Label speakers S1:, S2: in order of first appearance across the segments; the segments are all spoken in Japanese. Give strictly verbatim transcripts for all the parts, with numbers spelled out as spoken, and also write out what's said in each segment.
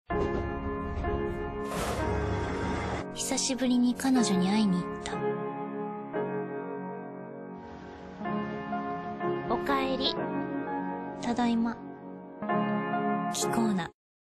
S1: 久しぶりに彼女に会いに行った。おかえり。ただいま。気候な。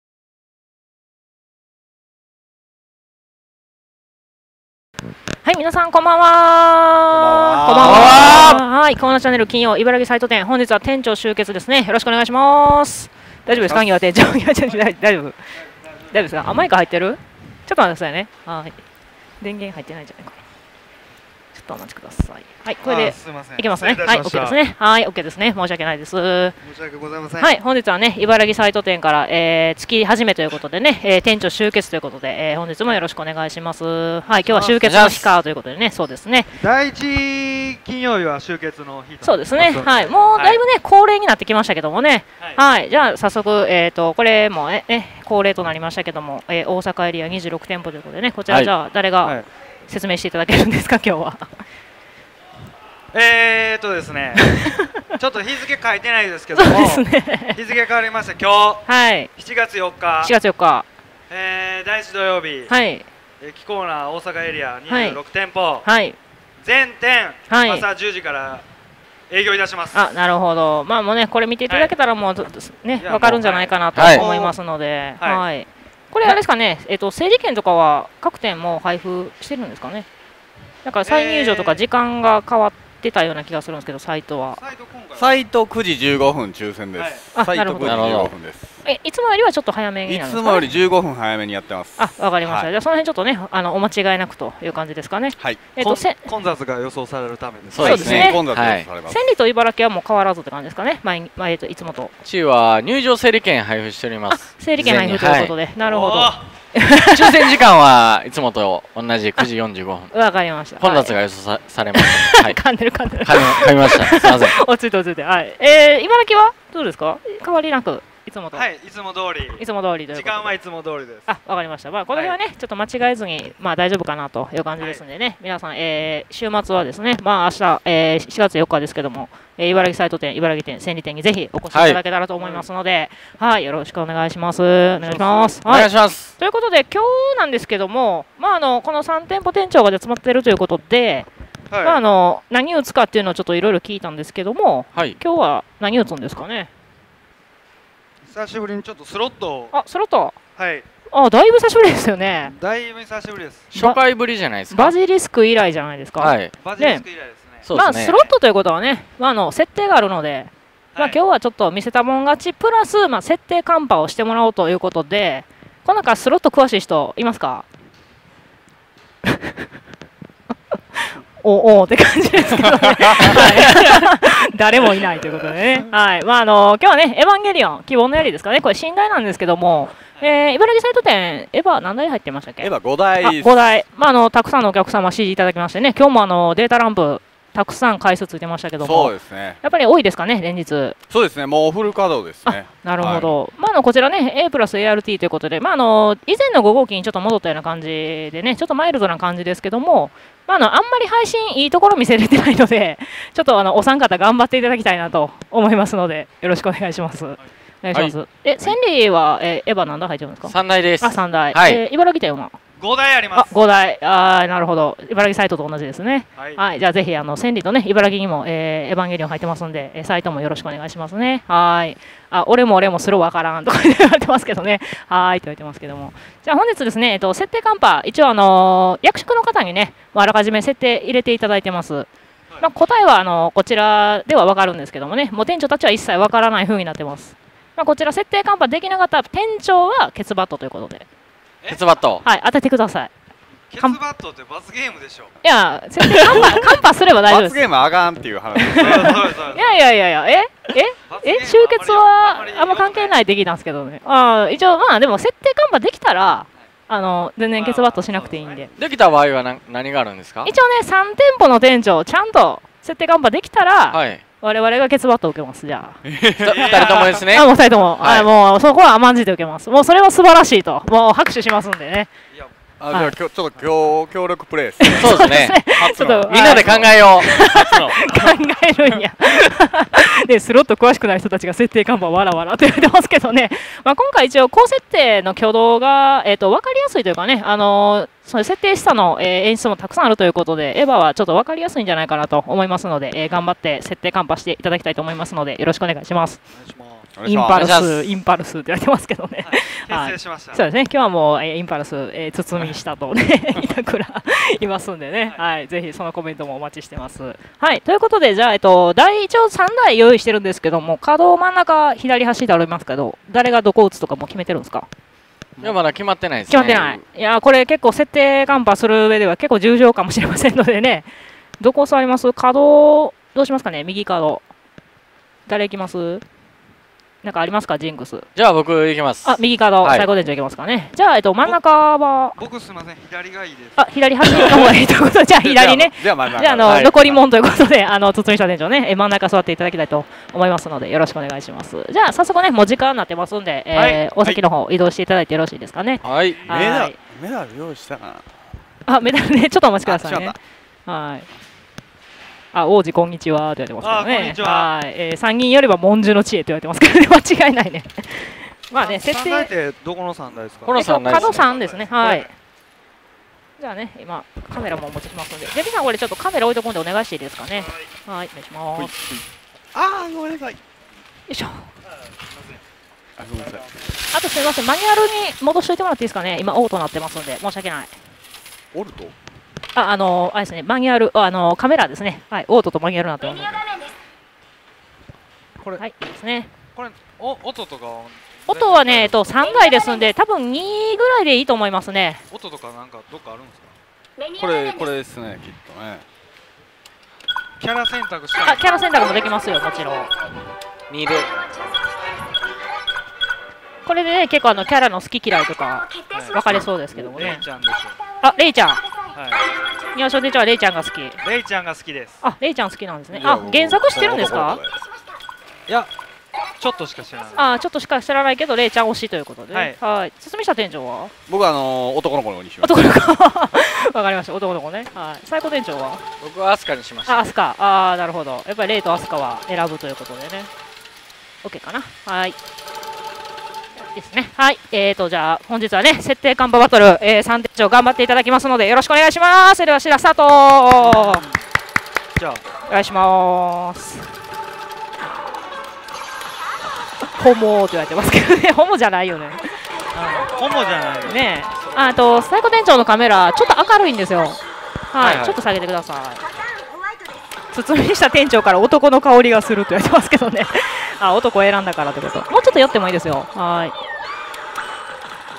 S2: はい、皆さんこんばんは。こんばんは。はい、コーナーチャンネル金曜茨城サイト店、本日は店長集結ですね。よろしくお願いします。大丈夫ですか、今店長。大丈夫。大丈夫ですか。あ、マイク入ってる？ちょっと待ってくださいね。はい。電源入ってないんじゃないかな。ちょっとお待ちください。はい、これでいけますね。はい、OK ですね。はい、OK ですね。申し訳ないです。申
S3: し訳ございません。
S2: はい、本日はね、茨城サイト店から、えー、月始めということでね、えー、店長集結ということで、えー、本日もよろしくお願いします。はい、今日は集結の日かということでね、そうですね。
S3: だいいち金曜日は集結の日と。
S2: そうですね。はい、もうだいぶね、恒例になってきましたけどもね。はい、じゃあ早速、えっと、これもね、恒例となりましたけども、えー、大阪エリアにじゅうろく店舗ということでね、こちらじゃあ誰が説明していただけるんですか、今日は。
S3: えーっとですね、ちょっと日付書いてないですけども、そうですね、日付変わりまして、今日、はい、しちがつよっか、
S2: しちがつよっか、
S3: えー、だいいち土曜日、
S2: はい、
S3: キコーナー大阪エリアにじゅうろく店舗、
S2: はい、
S3: 全店、
S2: はい、
S3: 朝じゅうじから営業いたします。
S2: あ、なるほど、まあもうね、これ見ていただけたら、もう、はい、ね、分かるんじゃないかなと思いますので、はい、はい、これ、あれですかね、えっと、整理券とかは各店も配布してるんですかね。だから再入場とか時間が変わって出たような気がするんですけど、サイトは
S4: サイトくじじゅうごふん抽選です。
S2: はい、
S4: サイトくじじゅうごふんです。
S2: え、いつもよりはちょっと早めになるんですかね。
S4: いつもよりじゅうごふん早めにやってます。
S2: あ、わかりました。はい、じゃあその辺ちょっとね、あのお間違いなくという感じですかね。
S4: はい。
S2: えっと
S3: 混雑が予想されるためです。
S2: そうですね。
S4: 混雑が予想されます。
S2: 千里と茨城はもう変わらずって感じですかね。前前といつもと。
S5: ちは入場整理券配布しております。
S2: 整理券配布ということで、なるほど。
S5: 抽選時間はいつもと同じくじよんじゅうごふん。
S2: わかりました。
S5: 混雑が予想されます。
S2: はい。噛んでる噛んでる。
S5: 噛みました。すみません。
S2: 落ち着いて落ち着いて。はい。えー、茨城はどうですか？変わりなくいつもと。
S3: はい、いつも通り。
S2: いつも通りということで。
S3: 時間はいつも通りです。
S2: あ、わかりました。まあこの辺はね、ちょっと間違えずにまあ大丈夫かなという感じですんでね。皆さん、えー、週末はですね、まあ明日、えー、しがつよっかですけども、えー、茨城サイト店、茨城店、千里店にぜひお越しいただけたらと思いますので、はい、はい、よろしくお願いします。お願いします。
S5: お願いします。
S2: ということで今日なんですけども、まああのこのさん店舗店長が集まっているということで、はい、まああの何打つかっていうのをちょっといろいろ聞いたんですけども、はい、今日は何打つんですかね。
S3: 久しぶりにちょっとスロットを。
S2: あ、スロット。
S3: はい。
S2: あ、だいぶ久しぶりですよね。
S3: だいぶ久しぶりです。
S5: 初回ぶりじゃないですか。
S2: バジリスク以来じゃないですか。
S5: はい。
S3: バジリスク以来ですね。
S2: まあスロットということはね、まああの設定があるので、まあ今日はちょっと見せたもん勝ちプラスまあ設定カンパをしてもらおうということで、この中スロット詳しい人いますか？おおって感じですけどね。誰もいないということでね。はい。まああの今日はね、エヴァンゲリオン希望の槍ですかね。これ寝台なんですけども、えー、茨城サイト店エヴァ何台入ってましたっけ？
S4: エヴァごだいです。
S2: ごだい。まああのたくさんのお客様支持いただきましてね、今日もあのデータランプたくさん回数ついてましたけども、
S4: そうですね。
S2: やっぱり多いですかね、連日。
S4: そうですね、もうフル稼働ですね。
S2: なるほど。はい、まああのこちらね、A プラス エーアールティー ということで、まああの以前のご号機にちょっと戻ったような感じでね、ちょっとマイルドな感じですけども、まああのあんまり配信いいところ見せれてないので、ちょっとあのお三方頑張っていただきたいなと思いますので、よろしくお願いします。はい、お願いします。はい、え、千里は、えー、エヴァ何台入ってるんですか？
S5: さんだいです。
S2: あ、さんだい。
S5: はい、
S2: えー、茨城店は
S3: ごだいあります。
S2: あ、ごだい。ああ、なるほど。茨城サイトと同じですね。はい。はい、じゃあぜひあの千里とね、茨城にも、えー、エヴァンゲリオン入ってますんで、えー、サイトもよろしくお願いしますね。はい。あ、俺も俺もスローわからんとか言われてますけどね。はいと言ってますけども。じゃあ本日ですね、えっと設定カンパ一応あのー、役職の方にね、あらかじめ設定入れていただいてます。はい、まあ答えはあのー、こちらではわかるんですけどもね、もう店長たちは一切わからない風になってます。まあこちら設定カンパできなかった店長はケツバットということで。
S5: ケツバット。
S2: はい、当ててください。
S3: ケツバットって罰ゲームでしょ。
S2: いや、設定カンパ、カンパすれば大丈夫です。
S4: 罰ゲームあかんっていう話。い
S2: やいやいやいや、えええ集結はあんま関係ないって聞いたんですけどね。ああ、一応まあでも設定カンパできたら、あの全然ケツバットしなくていいんで。
S5: できた場合は何何があるんですか？
S2: 一応ね、さん店舗の店長、ちゃんと設定カンパできたら、はい、我々がケツバットを受けます、じゃあ。
S5: ふたりともですね。
S2: あ、もうふたりとも。はい、もうそこは甘んじて受けます。もうそれは素晴らしいと。もう拍手しますんでね。
S4: あ、じゃあ、きょちょっと協協力プレイですね。
S5: そうですね。
S2: ちょっと
S5: みんなで考えよう。
S2: 考えるんや。で、スロット詳しくない人たちが設定看板わらわらって言ってますけどね。まあ今回一応高設定の挙動がえっと分かりやすいというかね、あのー、その設定下の、えー、演出もたくさんあるということで、エヴァはちょっと分かりやすいんじゃないかなと思いますので、えー、頑張って設定カンパしていただきたいと思いますので、よろしくお願いします。インパルス、インパルスって言われてますけどね。
S3: はい、訂正しました。
S2: そうですね。今日はもう、えー、インパルス、えー、包みしたとね、板倉いますんでね、はい、はい、ぜひそのコメントもお待ちしてます。はい、ということで、じゃあ、えっと、台一応さんだい用意してるんですけども、角真ん中、左端でありますけど、誰がどこ打つとかも決めてるんですか？
S5: いや、まだ決まってないですね。
S2: 決まってない。いや、これ結構設定カンパする上では結構重要かもしれませんのでね、どこ座ります？角、どうしますかね？右角。誰行きます？なんかありますか、ジンクス。
S5: じゃあ僕行きます。
S2: あ、右角、はい、最高殿長行きますかね。じゃあ、えっと、真ん中は。
S3: 僕すみません、左がいいです。
S2: あ、左端の方がいいということで、じゃあ左ね。
S4: じゃあ、真ん中。
S2: じゃあ、あの、はい、残り門ということで、あの、堤下店長ね、真ん中座っていただきたいと思いますので、よろしくお願いします。じゃあ、早速ね、もう時間になってますんで、えーはい、お席の方移動していただいてよろしいですかね。
S5: はい。
S4: メダル、メダル用意したかな。
S2: あ、メダルね、ちょっとお待ちくださいね。はい。あ、王子こんにちはって言われてますけどね。はい、えー、三人よれば文殊の知恵って言われてますけどね、間違いないね。まあね、設定。
S3: ってどこの三台ですか？
S2: この三台ですね。角さんですね。はい。じゃあね、今カメラもお持ちしますので、デビさんこれちょっとカメラ置いとくんでお願いしていいですかね。はい、お願いします。
S3: あー、ごめんなさい。よ
S2: いしょ。
S4: あ、ごめんなさい。
S2: あとすみません、マニュアルに戻しといてもらっていいですかね。今オートなってますんで、申し訳ない。
S4: オルト？
S2: あ、あのー、あれですね、マニュアル、あのー、カメラですね。はい、オートとマニュアルになってますので。これ、はい、いいですね。
S3: これ、お、音とか。
S2: 音はね、えっと、さんだいですんで、多分にぐらいでいいと思いますね。
S3: 音とか、なんか、どっかあるんですか。
S4: これ、これですね、きっとね。
S3: キャラ選択した。
S2: あ、キャラ選択もできますよ、もちろん。
S5: にで。
S2: これでね、結構あのキャラの好き嫌いとか分かれそうですけどもね。
S3: レイちゃんでしょ。
S2: あ、レイちゃん。
S3: はい。
S2: 入賞でじゃあレイちゃんが好き。
S3: レイちゃんが好きです。
S2: あ、レイちゃん好きなんですね。あ、原作知ってるんですか？
S3: いや、ちょっとしか知らない。
S2: あ、ちょっとしか知らないけどレイちゃん推しということで。はい。はい。堤下店長は？
S4: 僕はあの男の子にします。
S2: 男の子。わかりました。男の子ね。はい。最高店長は？
S5: 僕はアスカにしました。
S2: あ、アスカ。ああ、なるほど。やっぱりレイとアスカは選ぶということでね。オッケーかな。はい。ですね。はい。えーと、じゃあ、本日はね、設定カンパバトル、えー、さん店長頑張っていただきますので、よろしくお願いします。それでは、シラスタート。
S3: じゃあ、
S2: お願いします。ホモって言われてますけどね、ホモじゃないよね。
S3: ホモじゃないよ
S2: ね。あと、最高店長のカメラ、ちょっと明るいんですよ。はい。はいはい、ちょっと下げてください。包みした店長から男の香りがするって言われてますけどね。あ、男を選んだからってこと。もうちょっと寄ってもいいですよ。はい。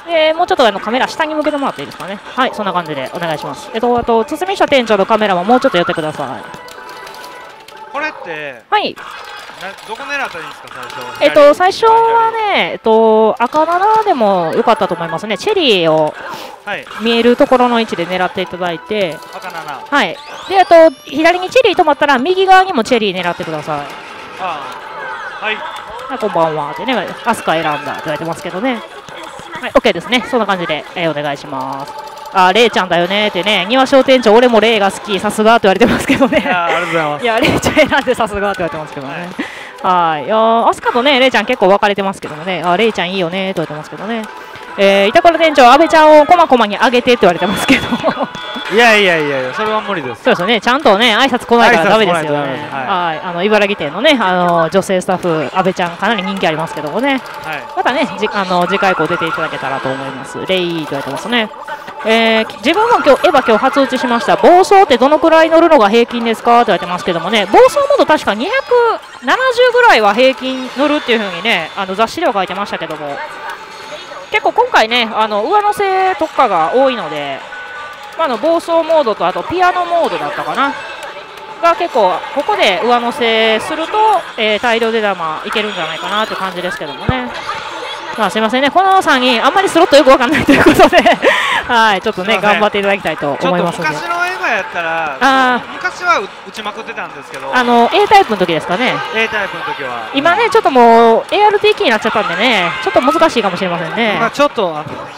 S2: で、もうちょっとあのカメラ下に向けてもらっていいですかね。はい、そんな感じでお願いします。えっと、あと、包みした店長のカメラももうちょっと寄ってください。
S3: これって、
S2: はい。
S3: どこ狙ったらいいんですか、最初。
S2: えっと、最初はね、えっと、赤ななでも良かったと思いますね。チェリーを見えるところの位置で狙っていただいて、
S3: 赤なな。
S2: はい。で、あと、左にチェリー止まったら、右側にもチェリー狙ってください。
S3: ああ。はい。
S2: はい、こんばんは。ってね、アスカ選んだって言われてますけどね。はい、OK ですね。そんな感じで、えー、お願いします。あ、レイちゃんだよねってね、庭商店長、俺もレイが好き、さすがって言われてますけどね。
S3: いや、ありがとうございます。
S2: いや、レイちゃん選んでさすがって言われてますけどね。はい。いや、アスカとね、レイちゃん結構分かれてますけどもね、あ、レイちゃんいいよねって言われてますけどね。えー、板倉店長、阿部ちゃんをこまこまに上げてって言われてますけど。
S3: いやいやいやいや、それは無理です。
S2: そうですね、ちゃんとね、挨拶来ないからダメですよね。はい、あの茨城店のね、あの女性スタッフ、阿部ちゃん、かなり人気ありますけどもね。はい、またね、じあの次回以降出ていただけたらと思います。レイと言われてますね。えー、自分も今日エヴァ今日初打ちしました。暴走ってどのくらい乗るのが平均ですかって言われてますけどもね、暴走モード確かにひゃくななじゅうぐらいは平均乗るっていうふうにね、あの雑誌では書いてましたけども。結構今回ね、あの上乗せ特化が多いので、まあ、の暴走モードとあとピアノモードだったかなが結構ここで上乗せすると、えー、大量出玉いけるんじゃないかなという感じですけどもね。まあすみませんね、このさんにんあんまりスロットよくわかんないということではい、ちょっとね頑張っていただきたいと思いますので。
S3: 昔のエヴァやったら、あ昔は打ちまくってたんですけど、
S2: あの A タイプの時ですかね。
S3: A タイプの時は
S2: 今ねちょっともう エーアールティー キーになっちゃったんでね、ちょっと難しいかもしれませんね。
S3: まあちょっとあの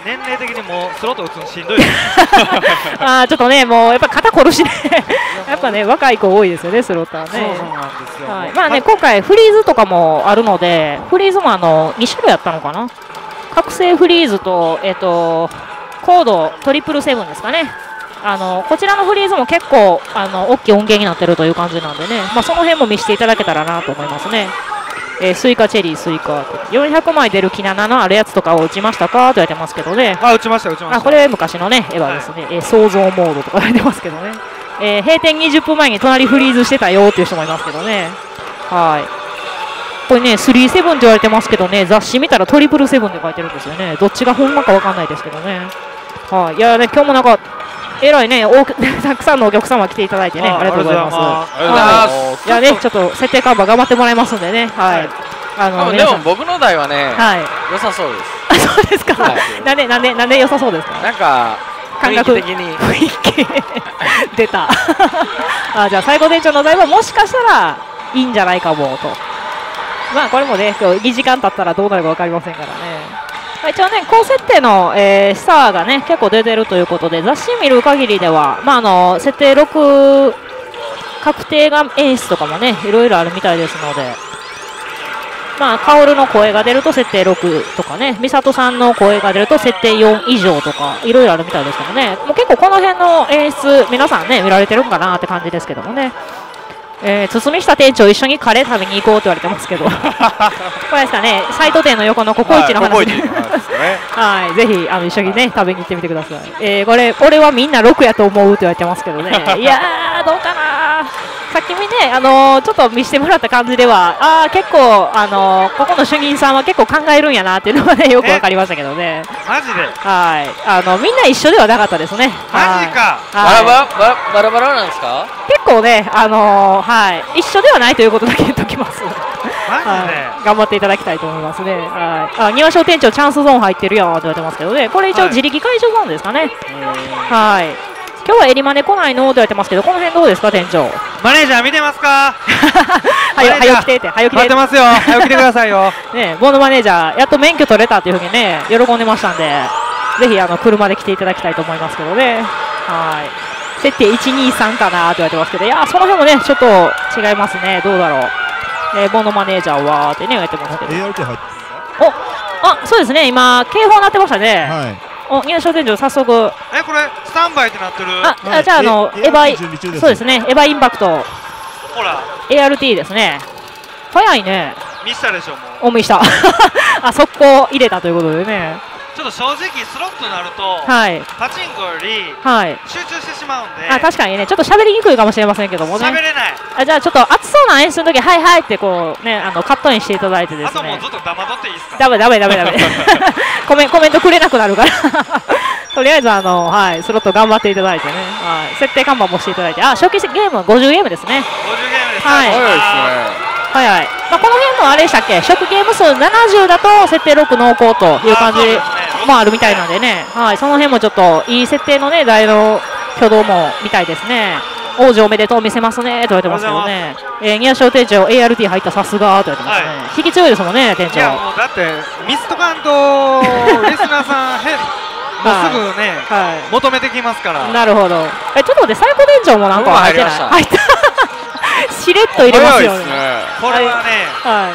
S3: 年齢的にもうスロット打つのしんどいです
S2: あーちょっとねもうやっぱ肩こるしねやっぱね若い子多いですよねスロットはね。
S3: そうなんですよ、
S2: はい、まあね今回フリーズとかもあるのでフリーズもあのに種類あったのかな。覚醒フリーズとえっ、とコードトリプルセブンですかね。あのこちらのフリーズも結構あの大きい音源になってるという感じなんでね、まあ、その辺も見せていただけたらなと思いますね。えー、スイカチェリースイカよんひゃくまい出るキナナのあるやつとかを打ちましたかと言われてますけどね。
S3: あ打ちました打ちました。
S2: あこれ昔のねエヴァですね、はい、えー、創造モードとか言われてますけどね、えー、閉店にじゅっぷんまえに隣フリーズしてたよっていう人もいますけどね。はいこれねスリーセブンって言われてますけどね雑誌見たらトリプルセブンって書いてるんですよね。どっちがほんまかわかんないですけどね。はい、いやね今日もなんかえらいね多くたくさんのお客様来ていただいてねありがとうございます。
S5: ありがとうございます。
S2: いやねちょっと設定看板頑張ってもらいますんでね。はい、はい、あの
S5: でも僕の台はね、はい、良さそうです。
S2: あそうですか、はい、なんでなんでなんで良さそうですか。
S5: なんか感覚的に
S2: 雰囲気出たあじゃあ最高店長の台はもしかしたらいいんじゃないかもと。まあこれもねにじかん経ったらどうなるか分かりませんからね。一応ね高設定の、えー、スターがね結構出てるということで雑誌見る限りでは、まあ、あの設定ろく確定が演出とかもねいろいろあるみたいですので、まあ薫の声が出ると設定ろくとかね美里さんの声が出ると設定よん以上とかいろいろあるみたいですけどね。もう結構この辺の演出皆さんね見られてるんかなって感じですけどもね。えー、堤下店長一緒にカレー食べに行こうと言われてますけどこれですかねサイト店の横のココイチの話ではいぜひあの一緒にね食べに行ってみてください。えー、これ俺はみんなろくやと思うと言われてますけどねいやーどうかな。さっきね、あのー、ちょっと見せてもらった感じではあ結構、あのー、ここの主任さんは結構考えるんやなっていうのがねよく分かりましたけどね。
S3: マジで
S2: はいあのみんな一緒ではなかったですね。
S3: マジか
S5: バラバラバラバラなんですか。
S2: 結構ね、あのー、はい一緒ではないということだけ言っときます。
S3: マジで、
S2: はい、頑張っていただきたいと思いますね。はい、あ庭商店長チャンスゾーン入ってるよって言われてますけどねこれ一応自力解除ゾーンですかね。はい、はい今日はエリマネ来ないのって言われてますけどこの辺どうですか店長。
S3: マネージャー見てますか
S2: はよはよ来てってはよ来て
S3: 待ってますよはよ来てくださいよ
S2: ねボードマネージャーやっと免許取れたっていうふうにね喜んでましたんでぜひあの車で来ていただきたいと思いますけどね。はい設定いちにさんかなって言われてますけどいやその辺もねちょっと違いますね。どうだろう、えー、ボードマネージャーはってね言われてますけど
S6: エーアールティー 入って
S2: おあそうですね今警報鳴ってましたね。
S6: はい
S2: お入賞店長早速
S3: えこれスタンバイってなってる。
S2: あ、はい、じゃああのエヴァそうですねエヴァインパクト
S3: ほら
S2: エーアールティー ですね。早いね。
S3: 見したでしょもう。
S2: お見したあ速攻入れたということでね。
S3: ちょっと正直スロットになると、
S2: はい、
S3: パチンコより集中してしまうんで、
S2: はい、あ確かにねちょっと喋りにくいかもしれませんけどもね。
S3: 喋れない。
S2: あじゃあちょっと熱そうな演出の時はいはいってこうねあのカットインしていただいてですね。
S3: あともうずっと黙っとっていいですか。
S2: ダメダメダメダメコメコメントくれなくなるからとりあえずあのはいスロット頑張っていただいてね、はい、設定看板もしていただいてあ初期ゲームごじゅうゲームですね。
S3: ごじゅうゲームです。
S2: はい。
S5: 早いですね。
S2: はいはい。まあこの辺もあれでしたっけ初期ゲーム数ななじゅうだと設定ろく濃厚という感じもあるみたいなんでね、はいその辺もちょっといい設定のね台の挙動もみたいですね。王子おめでとう見せますねと言われてますけどね。えー、宮下店長 エーアールティー 入ったさすがと言われてますね、はい、引き強いですもんね店長。
S3: いやもうだってミスとかんとリスナーさんへもうすぐね、はい、求めてきますから。
S2: なるほど。えちょっと待って最高店長もなんか入ってない。入ったしれっと入れますよね。
S3: これはね、はい、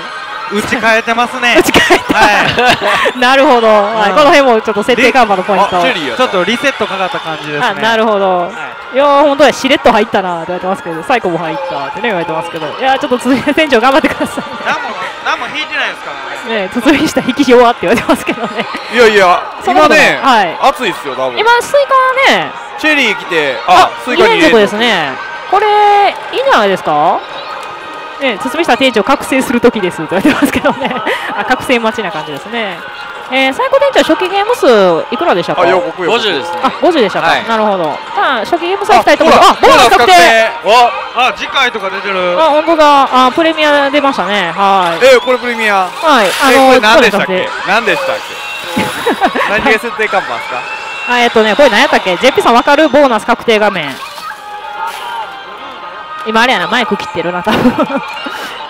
S3: 打ち替えてますね。
S2: 打ち替えた、はい、なるほど、はい、この辺もちょっと設定看板のポイント
S3: ちょっとリセットかかった感じですね。
S2: あなるほど、はい、いやー本当にしれっと入ったなって言われてますけどサイコも入ったってね言われてますけどいやーちょっと続いて店長頑張ってください。
S3: 何も何も引いてないですからね。
S2: ね包みした引き弱って言われてますけどね。
S4: いやいや今ね、
S2: はい、
S4: 暑いっすよ多分。
S2: 今スイカはね
S4: チェリー来てあスイカに
S2: 連続ですね。これいいんじゃないですか。ね、堤下店長覚醒するときですと言われてますけどねあ覚醒待ちな感じですね。えー、最高店長初期ゲーム数いくらでしたか。
S5: あごじゅうですね。あ
S2: ごじゅうでしたか、はい、なるほど。まあ初期ゲーム数いきたいと思い
S4: ます。
S2: あボーナス確定。
S3: あ次回とか出てる。
S2: あ本当だあプレミア出ましたね。はい
S4: えー、これプレミア
S2: はいあの
S4: これ何でしたっけ何でしたっけ何が設定看板ですか。
S2: あえっとねこれ何やったっけ ジェーピー さん分かるボーナス確定画面今あれやなマイク切ってるな多分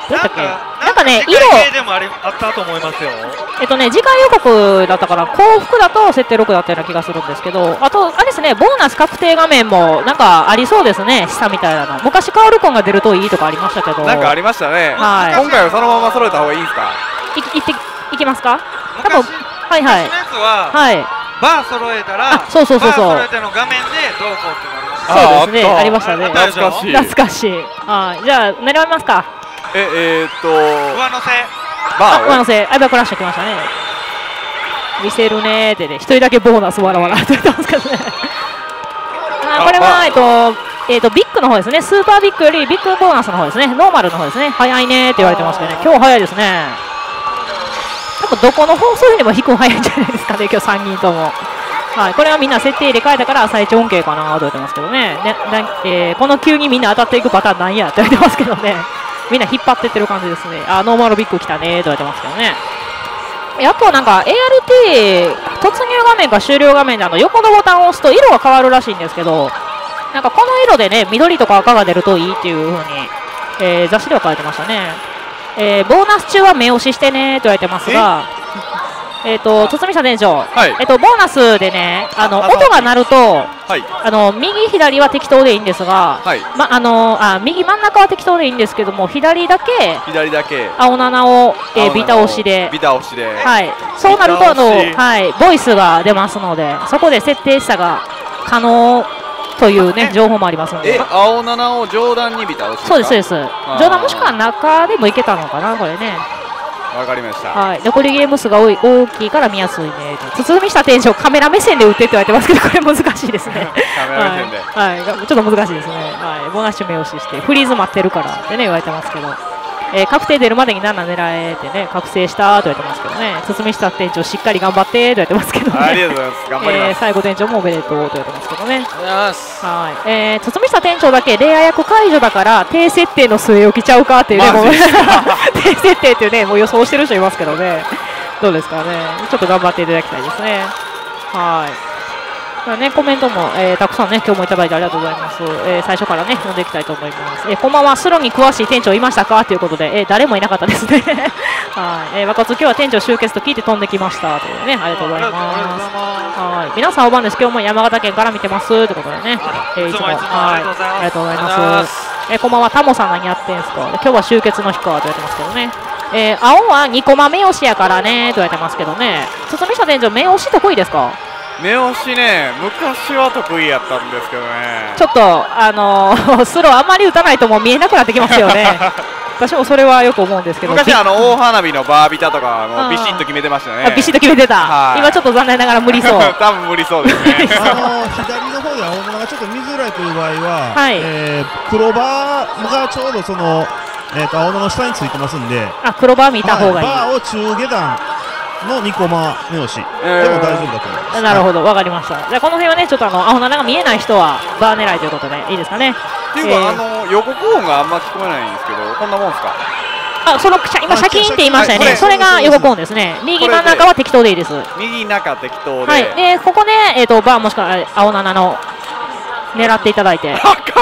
S2: どうやったっけ？
S3: なんかね、色でもありあったと思いますよ。
S2: えっとね、次回予告だったから、幸福だと設定ろくだったような気がするんですけど、あと、あれですね、ボーナス確定画面もなんかありそうですね、下みたいなの。昔、カオルコンが出るといいとかありましたけど、
S4: なんかありましたね、
S2: はい、
S4: 今回はそのまま揃えた方がいいんですか？
S2: いいっていきますか？多分はいはい。
S3: 昔のやつは、
S2: はい、
S3: バー揃えたら、
S2: そうそうそうそう、
S3: バー揃えての画面でどうこうってなりました。
S2: そうですね、ありましたね。
S4: 懐かしい。
S2: 懐かしい。はい、じゃあ狙いますか。
S3: ええー、っと上乗せ。
S2: バー上乗せ。アイバークラッシュ来ましたね。見せるねーってね、一人だけボーナスわらわらって言ってますけどね。あこれはえっとえっとビッグの方ですね。スーパービッグよりビッグボーナスの方ですね。ノーマルの方ですね。早いねーって言われてますけどね。今日早いですね。多分どこの放送よりも低く早いんじゃないですかね。今日さんにんとも。はい、これはみんな設定入れ替えたから朝一恩恵かなと言ってますけどね。ねなえー、この急にみんな当たっていくパターンなんやって言われてますけどね。みんな引っ張ってってる感じですね。あ、ノーマルビッグ来たねと言われてますけどね。あとはなんか エーアールティー 突入画面か終了画面であの横のボタンを押すと色が変わるらしいんですけど、なんかこの色でね、緑とか赤が出るといいっていう風に、えー、雑誌では書いてましたね。えー、ボーナス中は目押ししてねと言われてますが、えっと堤下店長、はい、えっとボーナスでね、あの音が鳴ると、はい、あの右左は適当でいいんですが、はい、まあのあ右真ん中は適当でいいんですけども、左だけ
S4: 左だけ
S2: 青ななを、えー、ビタ押しで、
S4: ビタ押しで、
S2: はい、そうなるとあのはいボイスが出ますので、そこで設定差が可能というね情報もありますので、
S4: え青ななを上段にビタ押し、
S2: そうですそうです。上段もしくは中でもいけたのかなこれね。
S4: わかりました。
S2: はい、残りゲーム数が多い大きいから見やすいね。堤下店長カメラ目線で打ってって言われてますけど、これ難しいですね。
S4: カメラ目線で、
S2: はい、はい、ちょっと難しいですね。はい、ボーナッシュ目押ししてフリーズ待ってるからってね言われてますけど、えー、確定出るまでになな狙えってね覚醒したと言われてますけどね。堤下店長しっかり頑張ってと言われてますけどね。
S4: ありがとうございます。頑張ります。
S2: えー、最後店長もおめでとうと言われてますけどね。ありがとうございます。はい、えー、堤下店長だけレア役解除だから低設定の据え置きちゃうかっていうね、低設定っていうねもう予想してる人いますけどね。どうですかね。ちょっと頑張っていただきたいですね。はい。ね、コメントも、えー、たくさんね今日もいただいてありがとうございます。えー、最初からね読んでいきたいと思います。えー、こんばんは。スロに詳しい店長いましたかということで、えー、誰もいなかったですね。はい、えー、若津今日は店長集結と聞いて飛んできましたというね、ありがとうございます。はい、皆さんお晩です。今日も山形県から見てますということでね、えー、いつもはいありがとうございます。えー、こんばんは。タモさん何やってんすか。今日は集結の日かと言われてますけどね。えー、青はにコマ目押しやからねと言われてますけどね。堤下店長目押し得意ですか。
S4: 目押しね、昔は得意やったんですけどね。
S2: ちょっとあのー、スローあんまり打たないともう見えなくなってきますよね。私もそれはよく思うんですけど、
S4: 昔あの大花火のバービタとかもビシッと決めてましたね。
S2: ビシッと決めてた。今ちょっと残念ながら無理そう。
S4: 多分無理そうですね。
S6: あの左の方で青物がちょっと見づらいという場合は、はい、えー、黒バーがちょうどその、えー、と青物の下についてますんで、
S2: あ黒バー見た方がいい。
S6: はい、バーを中下段のにコマ目押しでも大丈夫だと思います。
S2: なるほど、わかりました。じゃあこの辺はねちょっとあの青七が見えない人はバー狙いということでいいですかね。
S4: っていうか、えー、あの予告音があんま聞こえないんですけど、こんなもんですか。
S2: あ、その今シャキーンって言いましたよね。それが予告音ですね。右真ん中は適当でいいです。
S4: 右中適当で。
S2: はい。でここでえっ、ー、とバーもしくは青七の狙っていただいて。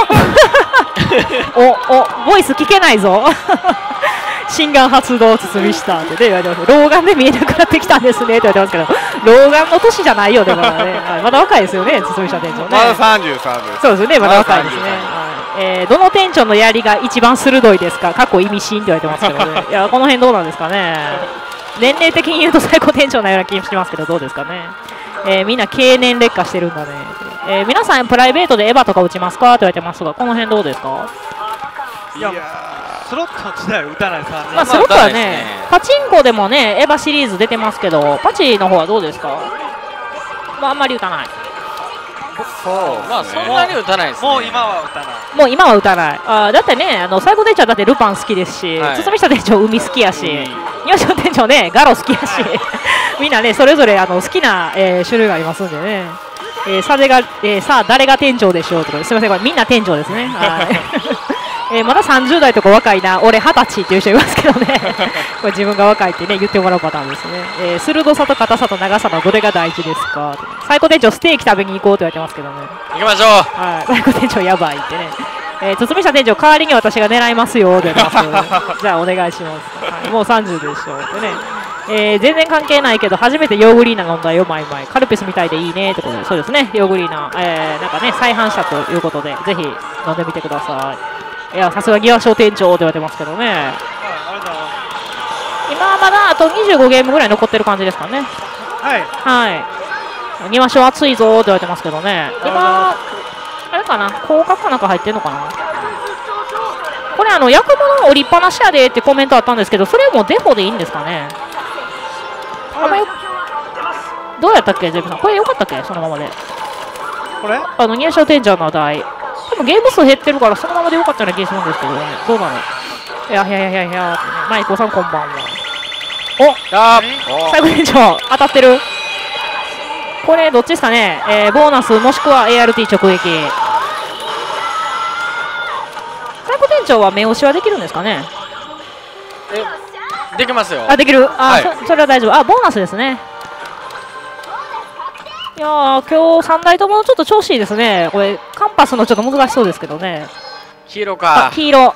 S2: おおボイス聞けないぞ。心眼発動堤下って言われてます。老眼で見えなくなってきたんですねって言われてますけど、老眼の年じゃないよねまだね。はい、まだ若いですよね堤下店長ね。
S4: まださんじゅうさんです。
S2: そうですね、まだ若いですね。はい、えー、どの店長の槍が一番鋭いですか。過去意味深って言われてますけどね。いやこの辺どうなんですかね。年齢的に言うと最高店長のような気がしますけどどうですかね。えー、みんな経年劣化してるんだね。えー、皆さんプライベートでエヴァとか打ちますかって言われてますが、この辺どうですか。
S3: いやスロット自体打たないさ、
S2: まあスロットはね、パチンコでもねエヴァシリーズ出てますけど、パチの方はどうですか。まああんまり打たない。
S5: そう、まあそんなに打たないですね。
S3: もう今は打たない。
S2: もう今は打たない。あだってね、あの最後店長だってルパン好きですし、はい、堤下店長海好きやし、吉野店長ねガロ好きやし、はい、みんなねそれぞれあの好きな、えー、種類がありますんでね。えー、さでが、えー、さあ誰が店長でしょうとか、すみませんこれみんな店長ですね。はい。えー、まださんじゅう代とか若いな、俺はたちっていう人いますけどね。これ自分が若いってね言ってもらうパターンですね。えー、鋭さと硬さと長さのどれが大事ですか。最高店長ステーキ食べに行こうと言われてますけどね。
S5: 行きましょう。
S2: はい、最高店長やばいってね。 えー、堤下店長、代わりに私が狙いますよって言ってますじゃあお願いします、はい、もうさんじゅうでしょってね、えー、全然関係ないけど初めてヨーグリーナ飲んだよマイマイカルピスみたいでいいねってことで、そうですね、ヨーグリーナ、えー、なんかね再販したということでぜひ飲んでみてください。いやさすがギワ商店長って言われてますけどね、今はまだあとにじゅうごゲームぐらい残ってる感じですかね。
S3: はい
S2: はいギワ商熱いぞって言われてますけどね、今あれかな、広角かなんか入ってんのかな。これあの役物降りっぱなしやでってコメントあったんですけど、それもデフォでいいんですかね。あんまよどうやったっけゼブさん、これよかったっけそのままで。
S3: これ
S2: あの入賞店長の台多分ゲーム数減ってるからそのままでよかったような気がするんですけどね、どうなの。いやいやいやいやいやってね、マイコさんこんばんは。お
S5: あ
S2: 最後店長当たってる。これどっちですかね、えー、ボーナスもしくは エーアールティー 直撃。最後店長は目押しはできるんですかね。
S5: できますよ。
S2: あできる。あ、
S5: はい、
S2: そ, それは大丈夫。あボーナスですね。いやー今日さんだいともちょっと調子いいですね。これカンパスのちょっと難しそうですけどね。
S5: 黄色か。
S2: 黄色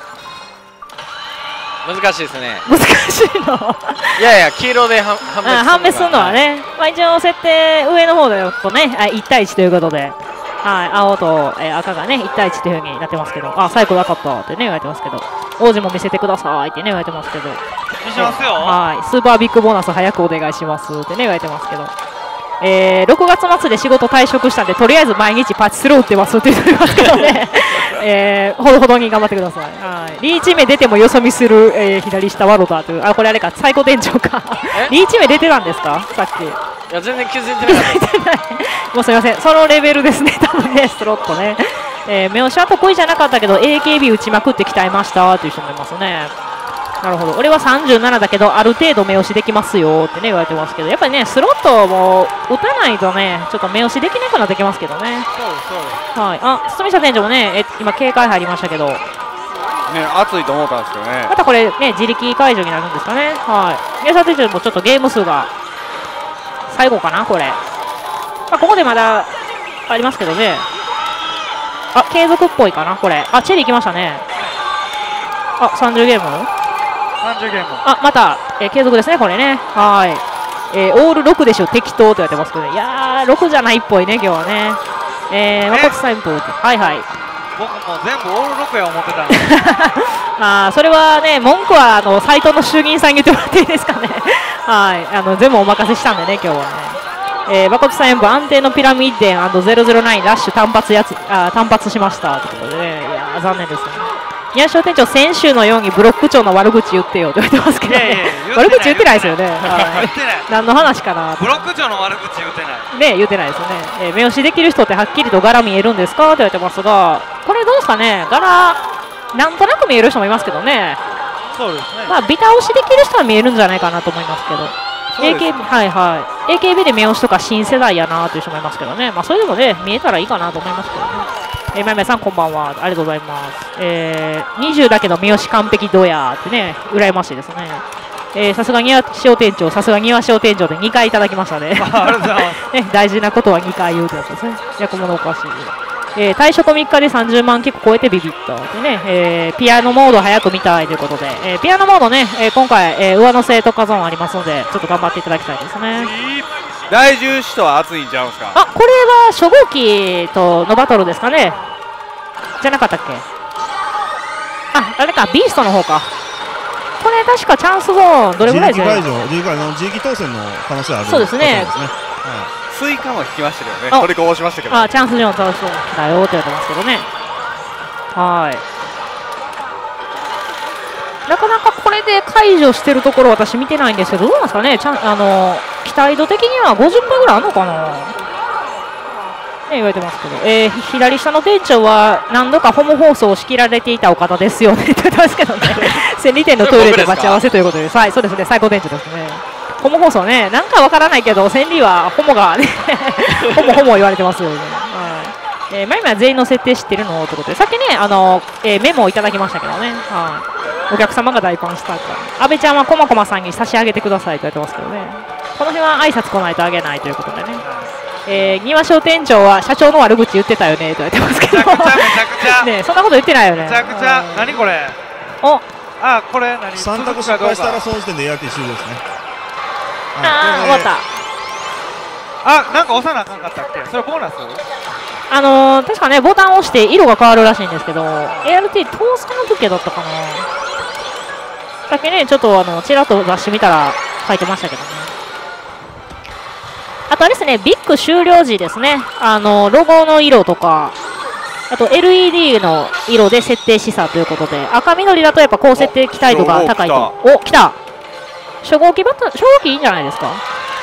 S5: 難しいですね。
S2: 難しいの
S5: いやいや黄色で判別するのは、
S2: 判別するのはね、まあ、一応設定上の方だとねいち対いちということで、はい、青と、えー、赤がねいち対いちというふうになってますけど、あ最高なかったってね言われてますけど、王子も見せてくださいってね言われてますけど、
S3: 見せますよ。
S2: はいスーパービッグボーナス早くお願いしますってね言われてますけど、えー、ろくがつ末で仕事退職したんでとりあえず毎日パチスロ打ってますって言ってますけどねえー、ほどほどに頑張ってください。はいリーチ目出てもよそ見する、えー、左下ワロタという、あこれあれか最高店長かリーチ目出てたんですかさっき。
S5: いや全然気づいてなかった
S2: もうすみませんそのレベルですね多分ねスロットね、えー、目押しは得意じゃなかったけど エーケービー 打ちまくって鍛えましたという人もいますね。なるほど俺はさんじゅうななだけどある程度目押しできますよってね言われてますけど、やっぱりねスロットも打たないとねちょっと目押しできなくなってきますけどね。
S3: そうですそうです。
S2: はいあ堤下店長もねえ今警戒入りましたけど、
S4: ね熱いと思ったんですけどね。
S2: またこれね自力解除になるんですかね。はい宮下店長もちょっとゲーム数が最後かなこれ、まあ、ここでまだありますけどね。あ継続っぽいかなこれ。あチェリー来ましたね。あさんじゅうゲーム
S3: さんじゅうゲーム
S2: あまた、えー、継続ですねこれね。はい、えー、オールろくでしょ適当と言われてますけど、ね、いやーろくじゃないっぽいね今日はね。えー、誠さんぽはいはい
S3: 僕も全部オールろくや思ってたんで
S2: あそれはね文句はあの斎藤の衆議院さんに言ってもらっていいですかねはいあの全部お任せしたんでね今日はね。えー、誠さんぽ安定のピラミッデン ゼロゼロナイン ラッシュ単発やつあ単発しましたということでね、いやー残念ですね。宮下店長先週のようにブロック長の悪口言ってよって言われてますけどね。悪口言ってないですよね。
S3: 言ってない
S2: 何の話かな。
S3: ブロック長の悪口言ってない
S2: ね言ってないですよね。えー、目押しできる人ってはっきりと柄見えるんですかって言われてますが、これどうですかね柄なんとなく見える人もいますけどね。
S3: そうですね。
S2: まあビタ押しできる人は見えるんじゃないかなと思いますけど。エーケービー はいはい エーケービー で目押しとか新世代やなという人もいますけどね。まあそれでもね見えたらいいかなと思いますけどね。えー、まいまいさんこんばんはありがとうございます。えー、にじゅうだけど目押し完璧どやってね羨ましいですね。えー、さすが庭塩店長さすが庭塩店長でにかいいただきましたね。
S3: ありがとうございます
S2: ね大事なことはにかい言うってやつですね。役物おかしい。えー、退職みっかでさんじゅうまん結構超えてビビったでね、えー、ピアノモード早く見たいということで、えー、ピアノモードね、えー、今回、えー、上乗せ特化ゾーンありますのでちょっと頑張っていただきたいですね。
S4: 大重視とは熱いんちゃうんですか。
S2: あこれは初号機とのバトルですかねじゃなかったっけ。ああれかビーストの方か。これ確かチャンスゾーンどれぐらいですか。
S6: 自力解除自力解除自力当選の可能性ある。
S2: そうですね。
S4: スイカも引きましたけどね。これこうしましたけど。
S2: あチャンスゾーン倒そうだよって言われてますけどね。はいなかなかこれで解除してるところ私見てないんですけどどうなんですかね。ちゃんあの期待度的には ごじゅっパーセント ぐらいあるのかなね言われてますけど、えー、左下の店長は何度かホモ放送を仕切られていたお方ですよねって言ってますけどね千里店のトイレで待ち合わせということではいそうですね最高店長ですね。ホモ放送ねなんかわからないけど千里はホモがねホモホモ言われてますよね。はいえー、まいまいは全員の設定知ってるのということでさっきねあの、えー、メモをいただきましたけどね、はい、お客様が大パンしたから阿部ちゃんはこまこまさんに差し上げてくださいと言われてますけどねこの辺は挨拶来ないとあげないということでねえー、庭商店長は社長の悪口言ってたよねと言ってますけど。めちゃくちゃめちゃくちゃ。ね、そんなこと言ってないよね。
S3: めちゃくちゃ。何これ。
S2: お。
S3: あ、これ何。
S6: 三択失敗したらその時点でエーアールティー終了ですね。
S2: ああ、終わった。
S3: あ、なんか押さなあかんかったっけ。それボーナス。
S2: あのー、確かね、ボタンを押して色が変わるらしいんですけど、エーアールティー 搭載の時だったかな。だけね、ちょっとあの、ちらっと雑誌見たら書いてましたけどね。あとあれですね、ビッグ終了時ですね。あの、ロゴの色とか、あと エルイーディー の色で設定示唆ということで、赤緑だとやっぱ高設定期待度が高いと。お、来た。初号機バット、初号機いいんじゃないですか。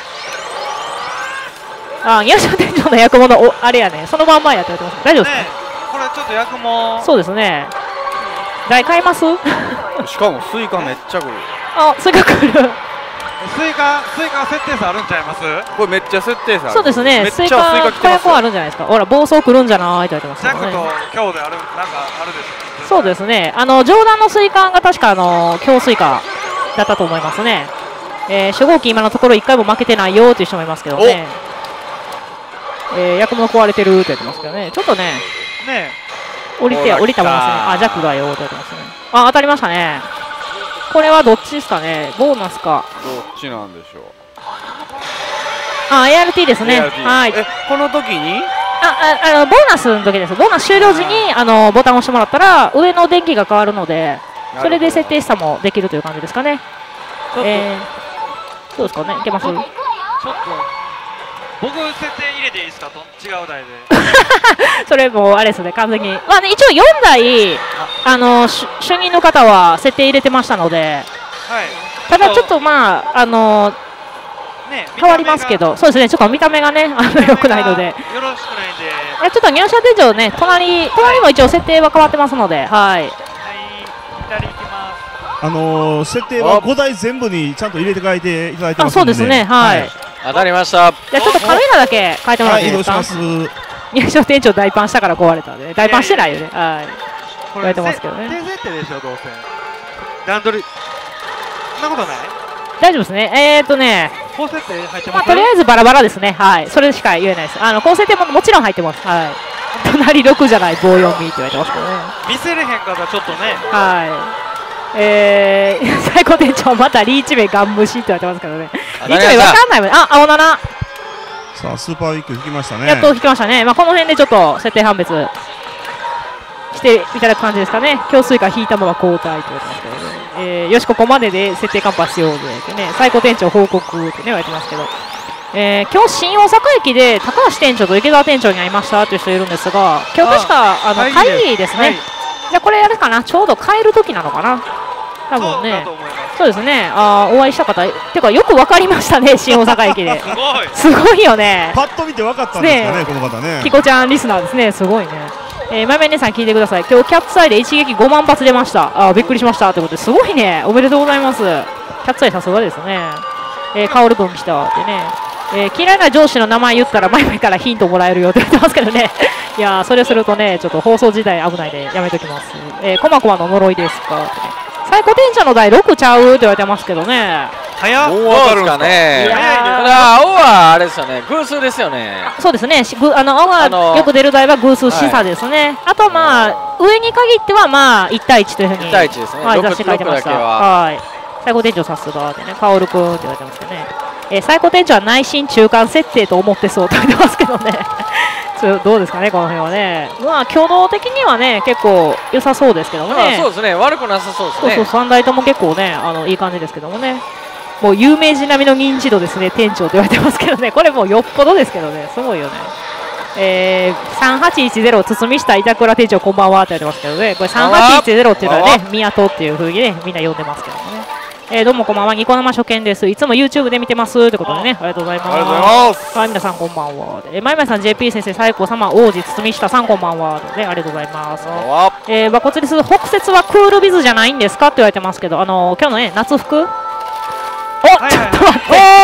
S2: あ、宮下店長の役物、お、あれやね、そのまんまやって言われてます。大丈夫ですか、ね、
S3: これちょっと役も。
S2: そうですね。台買います
S4: しかもスイカめっちゃくる。
S2: あ、スイカ来る。
S3: スイカ、スイカ設定差あるんちゃいます。
S4: これめっちゃ設定差。
S2: そうですね。スイカ火薬あるんじゃないですか。ほら暴走来るんじゃないって言われてます、ね。
S3: ジャックと強である、なんかあるでしょ。
S2: そうですね。あの上段のスイカが確かあの強スイカだったと思いますね。えー、初号機今のところいっかいも負けてないよっていう人もいますけどね。えー、役物壊れてるって言ってますけどね。ちょっとね。
S3: ね。
S2: 降りて降りたもんですね。あ、ジャックだよって言ってますね。あ、当たりましたね。これはどっちですかね。ボーナスか。
S4: どっちなんでしょう。
S2: あ、エーアールティー ですね。はい。
S4: え、この時に？
S2: あ、あ、あのボーナスの時です。ボーナス終了時にあのボタンを押してもらったら上の電気が変わるので、それで設定したもできるという感じですかね。えー、どうですかね。いけます？ちょっと
S3: 僕設定入れていいですかと違う台で。
S2: それもあれですね、完全に。まあね、一応よんだいあの主任の方は設定入れてましたので、はい、ただちょっとまああのね、変わりますけど、そうですね、ちょっと見た目がね、あの良くないので、よろしくないんで、ちょっと入社店長ね、隣隣も一応設定は変わってますので、はい。はい、
S3: 左行きます。
S6: あのー、設定はごだい全部にちゃんと入れて書いていただいてますので、あ、
S2: そうですね、はい。はい、
S5: 当たりました。
S2: じゃあちょっとカメラだけ変えてもらっていいですか。はい、移動します。入社店長大パンしたから壊れたんで、大パンしてないよね。はい。言われてますけどね。
S3: 低設定でしょどうせ。段取り。そんなことない？
S2: 大丈夫ですね。えーとね。
S3: 高設定入ってます。
S2: まあとりあえずバラバラですね。はい。それしか言えないです。あの高設定ももちろん入ってます。はい。隣ろくじゃない棒よんミって言われてますけどね。
S3: 見せれへんからちょっとね。
S2: はい。えー、最高店長またリーチ名ガン無視って言われてますけどね。リーチ名わかんないもんね。あ、青七。
S6: さあスーパーウィーク引きましたね。
S2: やっと引きましたね。まあこの辺でちょっと設定判別していただく感じですかね。強水から引いたまま交代と言われてますけどね。えー、よしここまでで設定カンパしようぜってね。最高店長報告ってね言われてますけど。えー、今日新大阪駅で高橋店長と池澤店長に会いましたという人いるんですが、今日確かあの会議ですね。はい、じゃあこれあれかな、ちょうど帰る時なのかな。多分ね。そうですね。あお会いした方、ていうかよく分かりましたね、新大阪駅で。すごいよね。
S6: パッと見て分かったんですかね、この方ね。
S2: キコちゃんリスナーですね、すごいね。えー、まめねさん聞いてください。今日キャッツアイで一撃ごまん発出ました。あびっくりしましたということですごいね。おめでとうございます。キャッツアイさすがですね。えー、カオル君来たってね。えー、嫌いな上司の名前言ったら前々からヒントもらえるよって言ってますけどね。いやーそれするとねちょっと放送自体危ないでやめときます。えー、コマコマの呪いですかってね。最高店長の第ろくちゃうって言われてますけどね。
S5: 早っ。どうですかね。ただ青はあれですよね。偶数ですよね。
S2: そうですね。あの青がよく出る台は偶数示唆ですね。はい、あとまあ上に限ってはまあいち対いちというふうに
S5: いち対いちですね。
S2: はい雑誌書いてました。はい。最高店長さすがでね、カオル君って言われてますけどね。えー、最高店長は内心中間設定と思ってそうと言ってますけどね。どうですかね、この辺はね。まあ、挙動的にはね、結構良さそうですけどもね。
S5: そうですね、悪くなさそうですね。
S2: そうそう、さんだいとも結構ね、あのいい感じですけどもね。もう有名人並みの認知度ですね、店長と言われてますけどね。これもうよっぽどですけどね、すごいよね。えー、さんはちいちゼロ堤下板倉店長こんばんはって言われてますけどね。これさんはちいちゼロっていうのはね、宮戸っていう風にね、みんな呼んでますけどもね。えー、どうもこんばんは、ニコ生初見です。いつも YouTube で見てますってことでね、ありがとうございます。ありがとうございます。はい、皆さんこんばんは。えー、まいまいさん、ジェーピー 先生、最高様、王子、堤下さんこんばんは。で、ありがとうございます。えー、馬骨リス、北節はクールビズじゃないんですかって言われてますけど、あのー、今日のね、夏服お、はいはい、ちょっと待って。うわ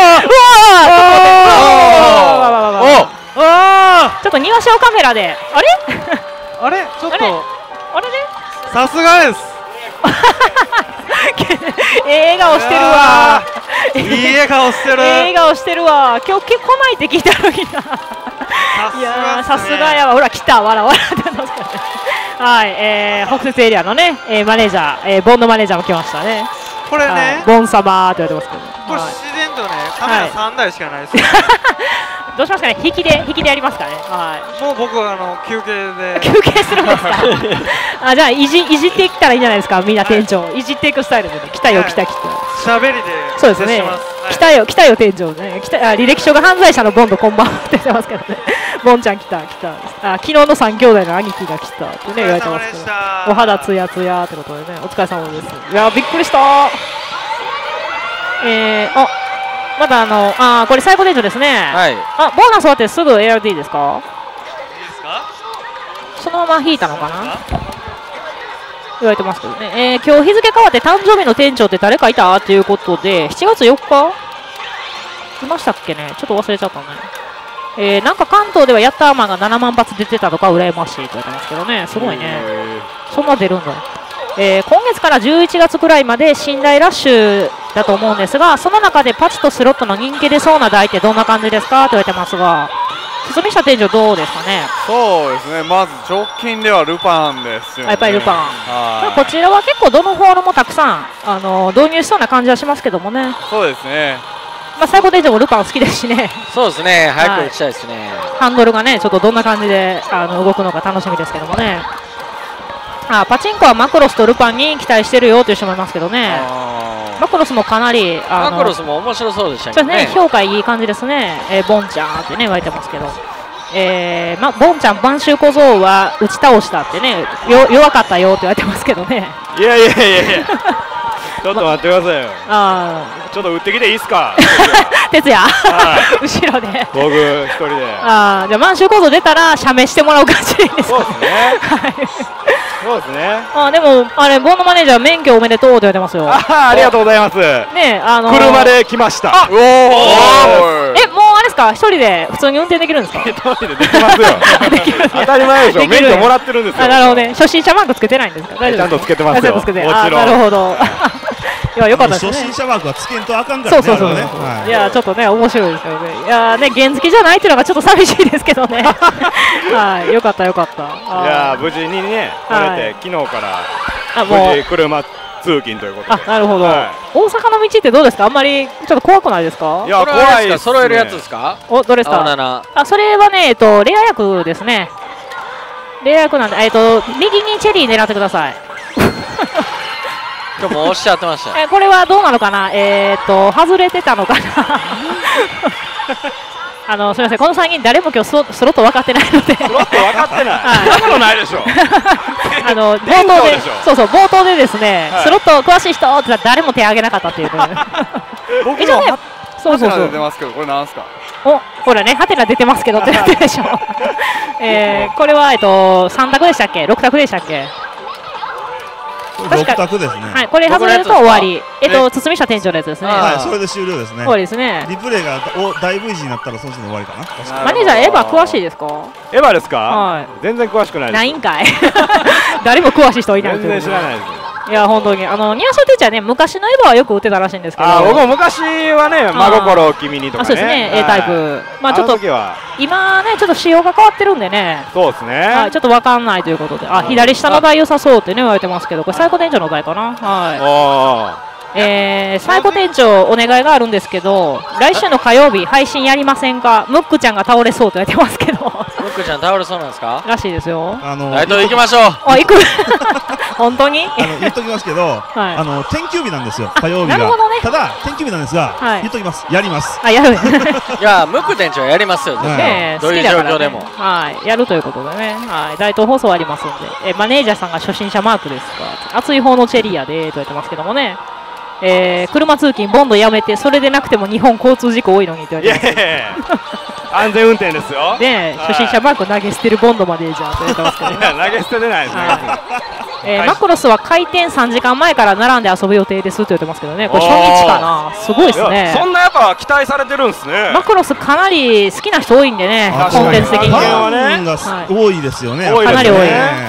S2: ーちょっと庭師カメラで、あれ
S3: あれちょっと、あれね
S2: さ
S3: すがです。
S2: ええ笑顔してるわ
S3: いい笑顔してる。
S2: いい笑顔してるわ。今日結構ないって聞いたのにな。いやさすがやわ。ほら来た、わらわらってますからね。はい、えー、北節エリアのね、えー、マネージャー、えー、ボンドマネージャーも来ましたね。
S3: これね、
S2: ボン様って言われてますけど、
S3: これ自然とね、カメラさんだいしかないですよ。
S2: どうしますかね、引きで引きでやりますかね。はい。
S3: もう僕はあの休憩で。
S2: 休憩するんですか。あ、じゃあいじいじっていったらいいんじゃないですか。みんな店長、いじっていくスタイルで、ね、来たよ来た来た。
S3: 喋りで。
S2: そうですね。来たよ来たよ店長ね。来た、あ、履歴書が犯罪者のボンドこんばんはって言ってますけどね。ボンちゃん来た来た。あ、昨日の三兄弟の兄貴が来たってね言われてますけど。お肌ツヤツヤってことでね、お疲れ様です。いやびっくりした。えー、あ、まだあの、あ、これ最高店長ですね。
S5: はい。
S2: あ、ボーナス終わってすぐ エーアールディー ですか？
S3: いいですか？
S2: そのまま引いたのかな？言われてますけどね。えー、今日日付変わって誕生日の店長って誰かいたということで、しちがつよっかいましたっけね。ちょっと忘れちゃったね。えー、なんか関東ではヤッターマンがななまん発出てたとか羨ましいと言われてますけどね。すごいね。そんな出るんだ。えー、今月からじゅういちがつくらいまで信頼ラッシュだと思うんですが、その中でパチとスロットの人気出そうな台ってどんな感じですかと言われてますが、堤下店長どうですかね。
S4: そうですね、まず直近ではルパンですよね。
S2: やっぱりルパン。
S4: はい。
S2: こちらは結構どのホールもたくさん、あのー、導入しそうな感じはしますけどもね。
S4: そうですね。
S2: まあ最高店長もルパン好きですしね。
S5: そうですね、早く打ちたいですね。
S2: ハンドルがね、ちょっとどんな感じであの動くのか楽しみですけどもね。あ、パチンコはマクロスとルパンに期待してるよという人もいますけどね。マクロスもかなり
S5: あのマクロスも面白そうでしたけどね。
S2: そうですね、評価いい感じですね。えー、ボンちゃんってね言われてますけど、えーま、ボンちゃん播州小僧は打ち倒したってね、よ弱かったよって言われてますけどね。
S7: いやいやいやいやちょっと待ってくださいよ。
S2: あ
S7: ちょっと打ってきていいですか。
S2: 哲也後ろで
S7: 僕一人で。
S2: あ、じゃあ播州小僧出たら写メしてもらう感じでいいですか。
S7: そうですね。そうですね。
S2: あ、でもあれボンドマネージャー免許おめでとうって言われてますよ。
S7: あ、ありがとうございます。
S2: ね、あのー、
S7: 車で来ました。
S2: おお。え、もうあれですか、一人で普通に運転できるんですか。
S7: 一人でできますよ。当たり前でしょ。免許もらってるんですよ。
S2: あ、なるほどね。初心者マークつけてないんですか。大丈夫。
S7: ちゃんとつけてますよ。もちろん。
S2: なるほど。いや、よかったですね。
S6: 初心者マークはつけんとあかんからね。
S2: そうそうそう。いや、ちょっとね、面白いですよね。いやね、原付じゃないっていうのがちょっと寂しいですけどね。はい、よかったよかった。
S7: いや、無事にね、乗れて、昨日から無事車通勤ということで。
S2: あ、なるほど。大阪の道ってどうですか。あんまりちょっと怖くないですか。
S5: いや、怖いです。揃えるやつですか。
S2: お、どれですか。あ、それはね、えっとレア役ですね。レア役なんで、えっと右にチェリー狙ってください。
S5: 今日もおっしゃってました。
S2: え、これはどうなのかな。えっと外れてたのかな。あの、すみません、このさんにん誰も今日スロ、スロット分かってないので。ス
S7: ロット分かってない。そんなことないでしょ。
S2: あの冒頭で、そうそう冒頭でですね、スロット詳しい人って言ったら誰も手挙げなかったっていう。
S4: 僕もそうそうそう。出てますけど、これなんすか。
S2: お、ほらね、ハテナ出てますけどってなってるでしょ。えー、これはえっと三択でしたっけ、六択でしたっけ。
S6: 六択ですね。
S2: はい、これ外れると終わり。えっと堤下店長のやつですね。
S6: はい、それで終了ですね。
S2: 終わりですね。
S6: リプレイが大 V 字になったらそっちの終わりかな。
S2: マネージャーエヴァ詳しいですか。
S7: エヴァですか。
S2: はい。
S7: 全然詳しくないです。
S2: ないんかい。誰も詳しい人いない。
S7: 全然知らないです。
S2: いや本当にあのニアシャ店長はね、昔のエヴァはよく売ってたらしいんですけど。
S7: あ、僕も昔はね、真心を君にとかね。
S2: そうですね、A タイプ。まあちょっと今ね、ちょっと仕様が変わってるんでね。
S7: そうですね。
S2: はい、ちょっとわかんないということで、あ、左下の台良さそうってね言われてますけど、これ最高店長の台かな。はい。えー、最高店長お願いがあるんですけど、来週の火曜日配信やりませんか。ムックちゃんが倒れそうと言われてますけど。
S5: ムックちゃん倒れそうなんですか。
S2: らしいですよ。
S6: あの
S5: ライト行きましょう。
S2: あ、行く。本当に。
S6: あの言っときますけど、あの天休日なんですよ、火曜日が。
S2: なるほどね。
S6: ただ天休日なんですが、言っときます、やります。
S2: あ、やる。
S5: いや、ムック店長やりますよ。ね、どういう状況でも。
S2: はい、やるということでね。はい、大東放送ありますんで、えマネージャーさんが初心者マークですか。熱い方のチェリアでと言われてますけどもね。えー、車通勤ボンドやめて、それでなくても日本交通事故多いのにって言われてます。いやいやいや
S7: 安全運転ですよ。
S2: ね、初心者マーク投げ捨てるボンドマネージャーと言われてますけど、ね、
S7: 投げ捨ててないですね。
S2: えー、マクロスは開店さんじかんまえから並んで遊ぶ予定ですって言ってますけどね、これ初日かな、すごいですね。
S7: そんなやっぱ期待されてるんですね。
S2: マクロスかなり好きな人多いんでね、コンテンツ的に
S6: はね、多いですよね。
S2: かなり多い。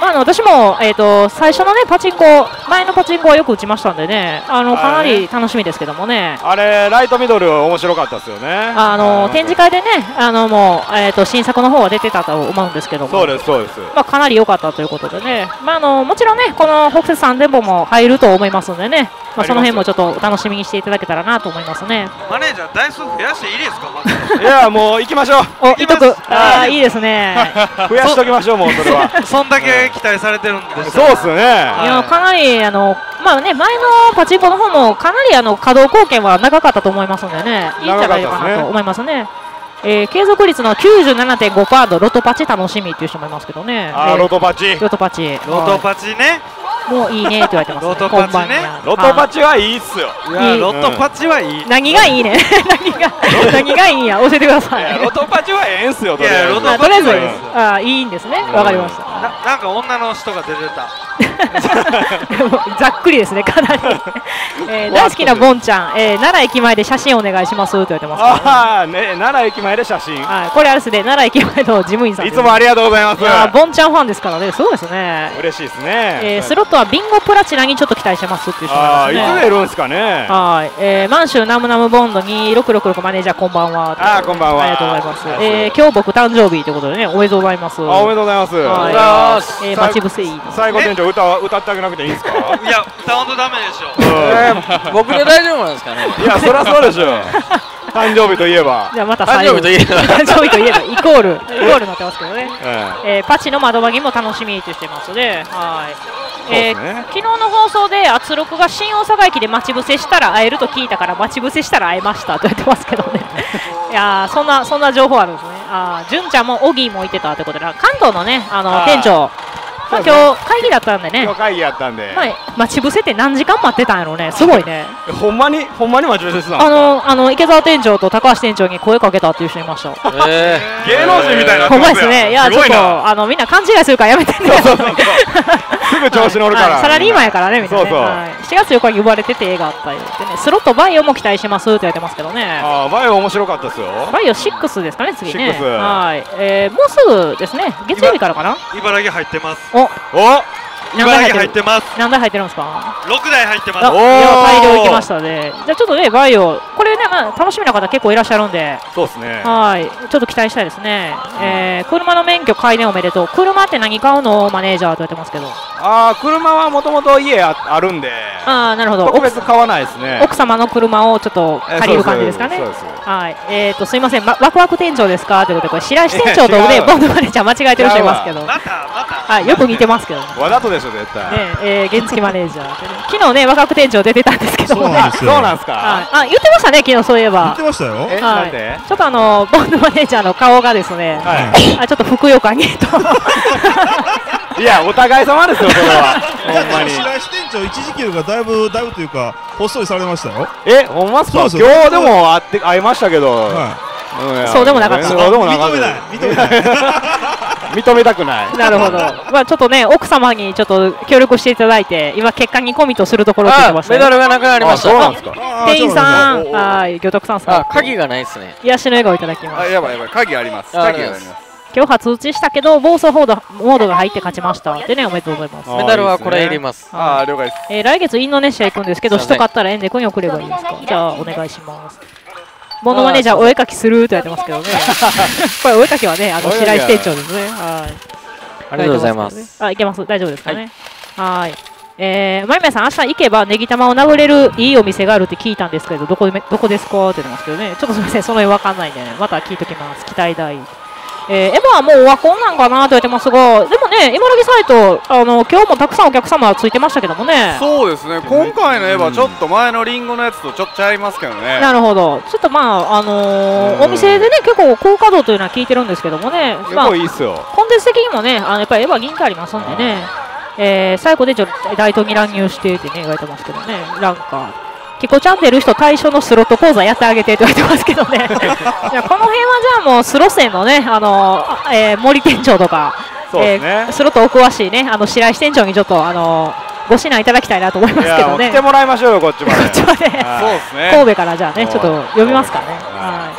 S2: まあ、あの私も、えー、と最初のねパチンコ前のパチンコはよく打ちましたんでね、あのかなり楽しみですけどもね。
S7: あれライトミドル面白かったですよね。
S2: あの展示会でね、あのもう、えー、と新作の方は出てたと思うんですけども、
S7: そうですそうです。
S2: まあ、かなり良かったということでね、まあ、あのもちろんねこの北摂さん店舗も入ると思いますんでね、まあ、その辺もちょっと楽しみにしていただけたらなと思いますね。
S3: マネージャー台数増やしていいですか？
S7: いやもう行きましょう。
S2: お、いっとく。ああいいですね。
S7: 増やしときましょうもうそれは。
S3: そんだけ期待されてるんです。
S7: そうですね。
S2: いやかなりあのまあね前のパチンコの方もかなりあの稼働貢献は長かったと思いますんでね、いいんじゃないかなと思いますね。えー、継続率の きゅうじゅうななてんごパーセント ロトパチ楽しみっていう人もいますけどね。
S7: あー、ロトパチ
S2: ロトパチ
S3: ロトパチね、
S2: もういいねって言われてます、ね、
S3: ロトパチね。
S7: ロトパチはいいっすよ。
S3: いやロトパチはいい。
S2: 何がいいね何が何がいいんや教えてください。
S7: ロトパチはええんすよ。
S2: とりあえずとりあえずあいいんですね。わかりました。
S3: ななんか女の人が出てた
S2: ざっくりですねかなり、えー、大好きなボンちゃん、えー、奈良駅前で写真お願いしますって言われてますから、ね、
S7: ああね、奈良駅前で写真。
S2: はい、これあれですね、奈良駅前の事務員さん、
S7: いつもありがとうございます。
S2: いやボンちゃんファンですからね、そうですね。
S7: 嬉しいですね。
S2: えー、スロットはビンゴプラチナにちょっと期待してますっていう人もいますね。
S7: ああ、いつ出るんですかね。
S2: はい、えー、満州ナムナムボンドにろくろくろくマネージャーこんばんは。
S7: ああこんばんは。
S2: ありがとうございます。えー、今日僕誕生日ということでね、おめでとうございます。
S7: あおめでとうございます。
S2: はい、えー、待ち伏せいい。
S7: 最後店長歌歌ってあげなくていいんですか？
S3: いや歌わんとダメでしょ。
S5: えー、僕で大丈夫なんですかね。
S7: いやそりゃそうでしょ。誕生日といえば。
S2: じゃあまた
S5: 誕生日といえば
S2: 誕生日といえばイコールイコールになってますけどね。えー、パチの窓マギも楽しみとしてますね。はい。えー、昨日の放送で圧力が新大阪駅で待ち伏せしたら会えると聞いたから待ち伏せしたら会えましたと言ってますけどね。いやそんなそんな情報あるんですね。あ純ちゃんもオギーもいてたということで、関東のねあの店長。まあ、今日会議だったんでね。
S7: 今日会議やったんで。
S2: はい。待ち伏せって何時間待ってたんやろうね。すごいね。
S7: ほんまにほんまに待ち伏せしてたんですか？
S2: あのあの池澤店長と高橋店長に声かけたっていう人いました。
S7: えー、芸能人みたいな。
S2: ほんまですね。いやちょっとあのみんな勘違いするからやめてね。
S7: すぐ調子乗るから。
S2: サラリーマンやからねみたいなね。
S7: そうそう。
S2: はい、しがつよっかに呼ばれてて映画あったりでね。スロットバイオも期待してますって言われてますけどね。
S7: ああバイオ面白かったですよ。
S2: バイオシックスですかね次ね。
S7: シックス。
S2: はい。えー、もうすぐですね。月曜日からかな。
S3: 茨城入ってます。
S2: お
S3: お。茨城入ってます。
S2: 何台入ってるんですか？
S3: ろくだい入ってます。
S2: おお大量いきましたね。じゃあちょっとねバイオこれねまあ楽しみな方結構いらっしゃるんで、
S7: そうですね。
S2: はいちょっと期待したいですね。えー、車の免許改年おめでとう。車って何買うのマネージャーと言ってますけど。
S7: ああ車はもともと家 あ, あるんで。
S2: ああなるほど。
S7: 特別買わないですね。
S2: 奥様の車をちょっと借りる感じですかね。
S7: そうです。
S2: はいえっ、ー、とすいません、ま、ワクワク店長ですかということでこれ白石店長とねボンドマネージャー間違えてる人いますけど。
S3: またまた。
S2: はいよく似てますけど、ね。
S7: わざとでしょ絶対。
S2: ねえー、原付マネージャー、ね、昨日ね若く店長出てたんですけども、ね、
S7: そうなんですか。
S2: はいあ言ってましたね昨日そういえば。
S6: 言ってましたよ。
S7: えなんで？
S2: ちょっとあのボンドマネージャーの顔がですね、はい、あちょっとふくよかにと。
S7: いやお互い様ですよそれは。ほんまに。
S6: 白石店長一時期よりかだいぶだいぶというかほっそりされましたよ。
S7: えほんまっすか？今日でも会って会いましたけど。はい
S2: うん、そうでもなかった。
S7: そうでもなかった。
S6: 認めない認めない
S7: 認めたくない。
S2: なるほど。まあちょっとね奥様にちょっと協力していただいて今結果にコミットするところって言ってました、
S5: ね。メダルがなくなりました。
S7: そうなんですか。
S2: 店員さん、はい、魚徳さんさん。
S5: 鍵がないですね。
S2: 癒しの笑顔いただきます。
S4: あやばいやばい鍵あります。鍵があります。
S2: 今日初打ちしたけど暴走モードモードが入って勝ちましたでねおめでとうございます。
S5: メダルはこれいります。
S4: ああ了解です。
S2: えー、来月インドネシア行くんですけど人買ったらエンデコに送ればいいですか。じゃあお願いします。ボンドマネージャーお絵かきするとやってますけどね。これお絵かきはねあの白石店長ですね。はい。
S5: ありがとうございます。
S2: あいけます大丈夫ですかね。はい。えー、まゆめさん明日行けばネギ玉を殴れるいいお店があるって聞いたんですけどどこでどこですかって言ってますけどね。ちょっとすみませんその辺わかんないんでねまた聞いときます。期待大。えー、エマはもうオワコンなんかなと言ってますがでもね茨城サイトあの今日もたくさんお客様ついてましたけどもね。
S4: そうですね今回のエヴァちょっと前のリンゴのやつとちょっとちゃいますけどね。
S2: なるほどちょっとまああのー、お店でね結構高稼働というのは聞いてるんですけどもね
S7: 結構いいっすよ。
S2: コンテンツ的にもねあのやっぱりエヴァ人気ありますんでね、えー、最後でちょっと大東に乱入してってね言われてますけどねランカーキコちゃん出る人対象のスロット講座やってあげてって言われてますけどねいやこの辺はじゃあもうスロ線のねあのーえー、森店長とか
S7: そうですね、
S2: えー、スロットお詳しいねあの白石店長にちょっとあのー、ご指南いただきたいなと思いますけどね。
S7: 来てもらいましょうよこっちまで。
S2: こっちまで
S4: そうですね。
S2: 神戸からじゃあねちょっと呼びますからね。はい。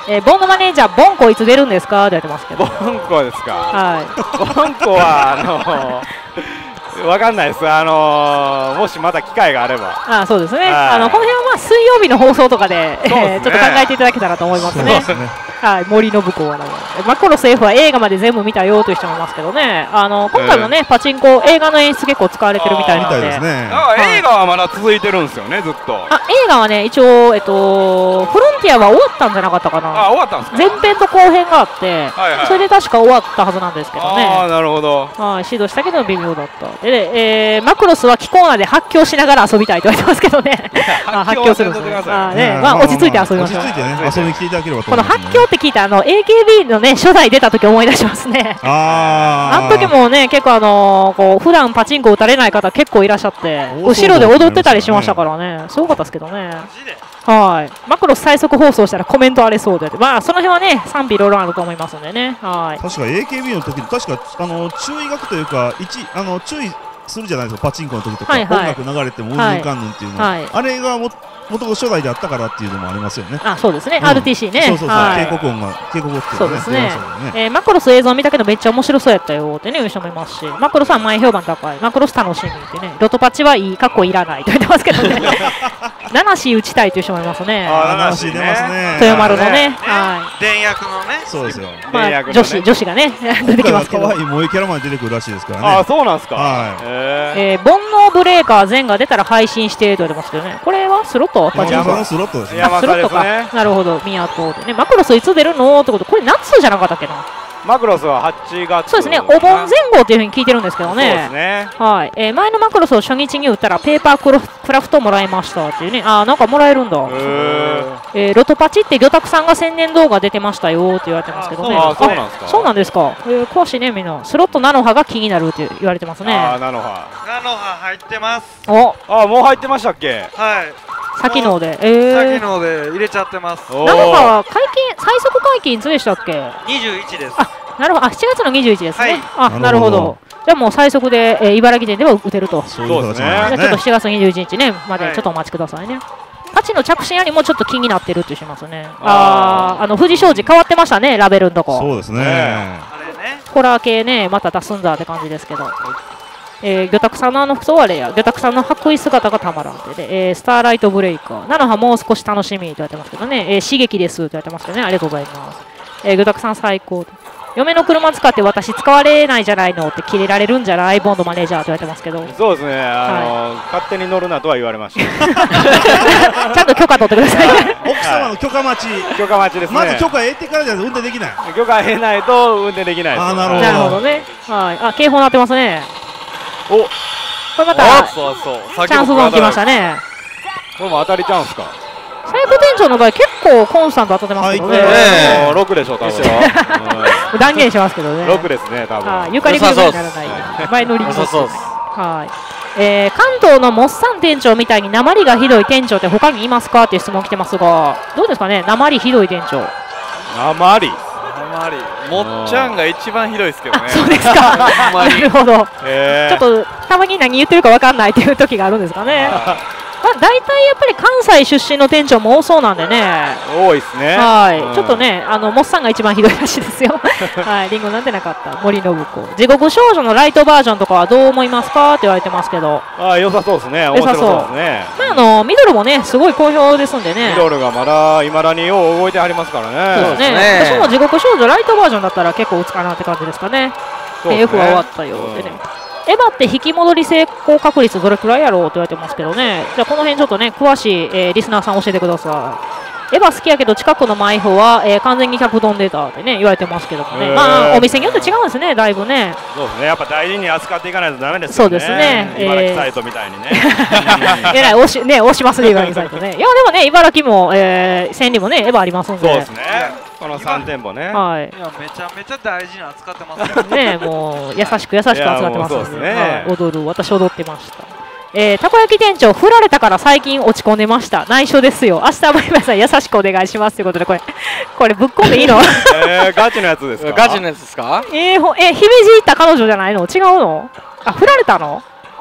S2: えー、ボンのマネージャー、ボンコいつ出るんですかって言ってますけど。
S7: ボンコですか。
S2: はい。
S7: ボンコはあのー、わかんないです。あのー、もしまた機会があれば。
S2: あ、そうですね。あのこの辺はまあ水曜日の放送とかで、ねえー、ちょっと考えていただけたらと思いますね。はい、森信子はマクロス F は映画まで全部見たよという人もいますけどね。あの今回もね、えー、パチンコ映画の演出結構使われてるみたいなので。
S7: ですね。はい、映画はまだ続いてるんですよね、ずっと。
S2: あ、映画はね、一応えっとフロンティアは終わったんじゃなかったかな。
S7: あ、終わったんですか。
S2: 前編と後編があって、はいはい、それで確か終わったはずなんですけどね。
S7: ああ、なるほど。
S2: はい、指導したけど微妙だった。で、えー、マクロスはキコーナで発狂しながら遊びたいと言われてますけどね。発狂するんですね。あね、まあ落ち着いて遊びましょう。
S6: 落ち着いてね、遊びに来ていただければと
S2: 思います。この発狂って聞いたあの エーケービー のね初代出た時思い出しますね。ああ。あの時もね結構あのこう普段パチンコ打たれない方結構いらっしゃって後ろで踊ってたりしましたからね。すごかったですけどね。はい。マクロス最速放送したらコメント荒れそうで、まあその辺はね賛否いろいろあると思いますんでね。はい。
S6: 確か エーケービー の時確かあの注意書きというか一あの注意するじゃないですか、パチンコの時とか、はいはい、音楽流れてもうんぬんかんぬんっていうの、はいはい、あれがも元々初代であったからっていうのもありますよね。
S2: あ、そうですね、うん、アールティーシー ね。
S6: そうそうそう、はい、警告音が警告音っていう
S2: そうですね。ねえー、マクロス映像見たけどめっちゃ面白そうやったよってねいう人もいますし、マクロスは前評判高い、マクロス楽しみってね、ロトパチはいい、かっこいらないと言ってますけどね。ナナシー打ちたいという人もいますね。
S6: あ、ナナシー出ますね。
S2: 豊丸のね、はい。
S3: 電薬のね。
S6: そうですよ。
S2: まあ女子女子がね出てきますけど。
S6: 可愛い萌えキャラまで出てくるらしいですからね。
S7: あ、そうなんですか。はい。
S2: えー、煩悩ブレーカー全が出たら配信してと言われてますけどね。これはスロット？パチンコ
S6: のスロットですね。
S2: あ、スロットか。なるほど、宮戸でね。マクロスいつ出るのってこと、これ夏じゃなかったっけな。
S7: マクロスははちがつ。
S2: そうですね、お盆前後っていうふうに聞いてるんですけどね。そうですね。はい。えー、前のマクロスを初日に打ったらペーパークロクラフトもらいましたっていうね。あー、なんかもらえるんだ。へー。えー、ロトパチって魚拓さんが宣伝動画出てましたよって言われてますけどね。
S7: あ、そうなんですか。
S2: そうなんですか。えー、詳しいね、みんな。スロットナノハが気になるって言われてますね。
S7: あー、ナノハ。
S3: ナノハ入ってます。
S2: お、
S7: あ、もう入ってましたっけ。
S3: はい。
S2: 先ので、えー、
S3: 先ので入れちゃってます。
S2: ナノハは解禁、最速解禁いつでしたっけ。
S3: にじゅういちです。
S2: あ、なるほど。あ、しちがつのにじゅういちですね。はい、あ、なるほど。じゃあもう最速で、えー、茨城店では打てると。
S6: そうですね。
S2: じゃあちょっとしちがつにじゅういちにちねまでちょっとお待ちくださいね。パチの着信よりもちょっと気になってるってしますね。ああ、あの富士商事変わってましたね、ラベルのとこ。
S6: そうですね。
S2: ホラー系ね、また出すんだって感じですけど。えー、魚拓さんのあの服装はレア、魚拓さんの白衣姿がたまらんってで、えー、スターライトブレイカー、菜の葉もう少し楽しみと言われてますけどね、えー、刺激ですと言われてますけどね、ありがとうございます。えー、魚拓さん最高。嫁の車使って私使われないじゃないのってキレられるんじゃないボンドマネージャーと言われてますけど。
S7: そうですね、あのーはい、勝手に乗るなとは言われました。
S2: ちゃんと許可取ってください。
S6: 奥様の許可待ち。
S7: 許可待ちですね。
S6: まず許可得てからじゃ運転できない。
S7: 許可得ないと運転できないです。
S6: あ、なるほど。
S2: なるほどね。はい。あ、警報鳴ってますね。
S7: お、こ
S2: れまた
S4: そうそう
S2: チャンスゾーン来ましたね。
S7: これも当たりチャンスか。
S2: 最高店長の場合結構コンスタント当たってますけどね。
S7: ろくでしょ、多分。
S2: 断言しますけどね。
S7: ろくですね、多分。
S2: はい。ゆかり車にならない。前乗りに。はい。えー、関東のモッサン店長みたいに訛りがひどい店長って他にいますかっていう質問来てますが、どうですかね、訛りひどい店長。
S7: 訛り。
S4: 訛り。もっちゃんが一番ひどいですけどね。
S2: そうですか。なるほど。ちょっとたまに何言ってるかわかんないっていう時があるんですかね。まあ、大体やっぱり関西出身の店長も多そうなんでね。
S7: 多いですね。
S2: はい、うん、ちょっとね、あのモッサンが一番ひどいらしいですよ。はい、リンゴなんてなかった。森信子。地獄少女のライトバージョンとかはどう思いますかって言われてますけど。
S7: ああ、良さそうですね。面白そうですね。
S2: まあ、あのミドルもね、すごい好評ですんでね。
S7: ミドルがまだいまだによう動いてはりますからね。
S2: そうですね。私も地獄少女ライトバージョンだったら結構打つかなって感じですかね。ね、F は終わったようでね。うん、エヴァって引き戻り成功確率どれくらいやろうって言われてますけどね。じゃあこの辺ちょっとね詳しい、えー、リスナーさん教えてください。エヴァ好きやけど近くのマイホは、えー、完全に客飛んでたってね言われてますけどもね。まあお店によって違うんですね、だいぶね。
S7: そうですね、やっぱ大事に扱っていかないとダメですよね。
S2: そうですね。
S7: 茨城サイトみたいにね。
S2: えらい押しね押しますね、茨城サイトね。いやでもね、茨城も、えー、千里もねエヴァありますんで。
S7: そうですね。このさん店舗ね。
S2: はい。
S3: いやめちゃめちゃ大事に扱ってます
S2: ね。もう優しく優しく扱ってますんで。はい、踊る、私踊ってました。えー、たこ焼き店長振られたから最近落ち込んでました。内緒ですよ。明日森村さん優しくお願いしますということで、これこれぶっ込んでいいの？
S7: えー、ガチのやつですか？
S5: ガチのやつですか？
S2: えー、ほえ姫路行った彼女じゃないの？違うの？あ、振られたの？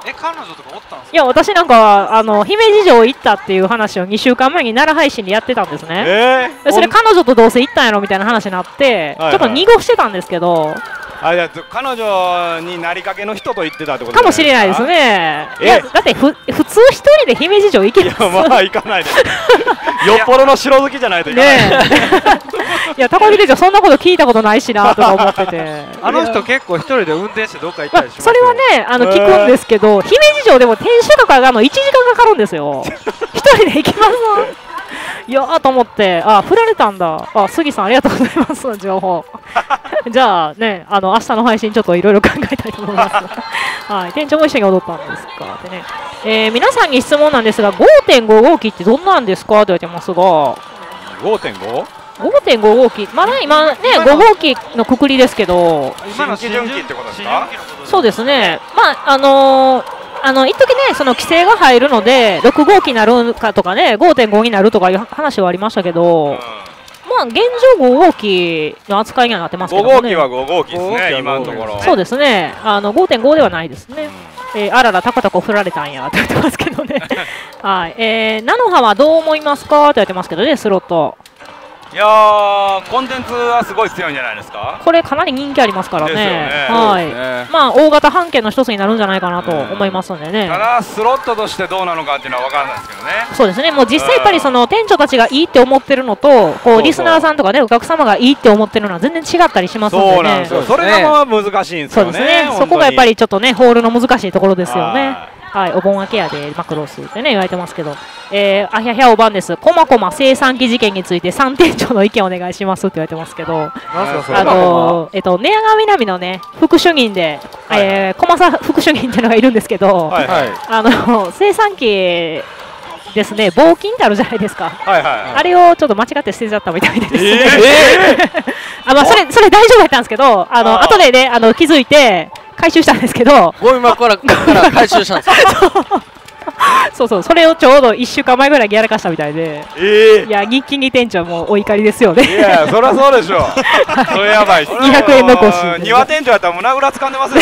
S3: え、彼女とかおったんですか？
S2: いや、私なんかあの姫路城行ったっていう話をにしゅうかんまえに奈良配信でやってたんですね。
S7: えー、
S2: それ彼女とどうせ行ったんやろみたいな話になって、はいはい、ちょっと濁してたんですけど。
S7: あ、いや、彼女になりかけの人と言ってたってこと
S2: かもしれないですね。いや、だってふ普通一人で姫路城行けます？
S7: いや、まあ行かないで。よっぽどの城好きじゃないといけない。ね
S2: いや、高木店長そんなこと聞いたことないしなとか思ってて。
S3: あの人結構一人で運転してどっか行ったりしますよ。
S2: それはね、あの聞くんですけど、姫路城でも天守閣上がるのいちじかんかかるんですよ。一人で行きます？いやーと思って、あ、振られたんだ。あ、杉さんありがとうございます、情報。じゃあね、あの明日の配信ちょっといろいろ考えたいと思います。はい、店長も一緒に踊ったんですかってね。えー、皆さんに質問なんですが、ごてんご 号機ってどんなんですかって言われてますが。
S7: ごてんご？
S2: ごてんご 号機、まだ今ね、ご号機のくくりですけど。
S7: 今の基準機ってことですか？
S2: そうですね。まああのー。あの一時ね、その規制が入るのでろく号機になるかとかね ごてんご になるとかいう話はありましたけど、うん、まあ現状ご号機の扱いにはなってますけどね。
S7: ご号機はご号機ですね、今のところ。
S2: そうですね、あの ごてんご ではないですね。うん、えー、あらら、たこたこ振られたんやって言ってますけどね。はい、えー、菜の葉はどう思いますかって言ってますけどね、スロット。
S7: いやー、コンテンツはすごい強いんじゃないですか。
S2: これかなり人気ありますからね。ね、はい、ね、まあ大型版権の一つになるんじゃないかなと思いますんでね。
S7: ただスロットとしてどうなのかっていうのは分からないですけどね。
S2: そうですね。もう実際やっぱりその店長たちがいいって思ってるのと、こうリスナーさんとかね、お客様がいいって思ってるのは全然違ったりしますんでね。
S7: そうなんですよ。それがまあ難しいんですよね。
S2: そうですね。そこがやっぱりちょっとね、ホールの難しいところですよね。はい、お盆明けやでマクロスってね言われてますけど、えー、あひゃひゃおばんです。こまこま生産機事件についてさん店長の意見お願いしますって言われてますけど、あのえっと寝屋川南のね副主任で、はい、えー、駒佐副主任っていうのがいるんですけど、はいはい、あの生産機ですね、棒金ってあるじゃないですか、はいはいはい、あれをちょっと間違って捨てちゃったみたいでですね、えー、あ、まあ、それそれ大丈夫だったんですけど、あの後でねあの気づいて回収したんですけど、
S5: ゴミ箱からから回収したんです
S2: そうそう、それをちょうどいっしゅうかんまえぐらいにやらかしたみたいで、えー、いや日勤に店長もお怒りですよね。
S7: いやそりゃそうでしょう。それやばいっす。
S2: にひゃくえん残し
S7: 庭店長やったら胸ぐら掴んでますよ。い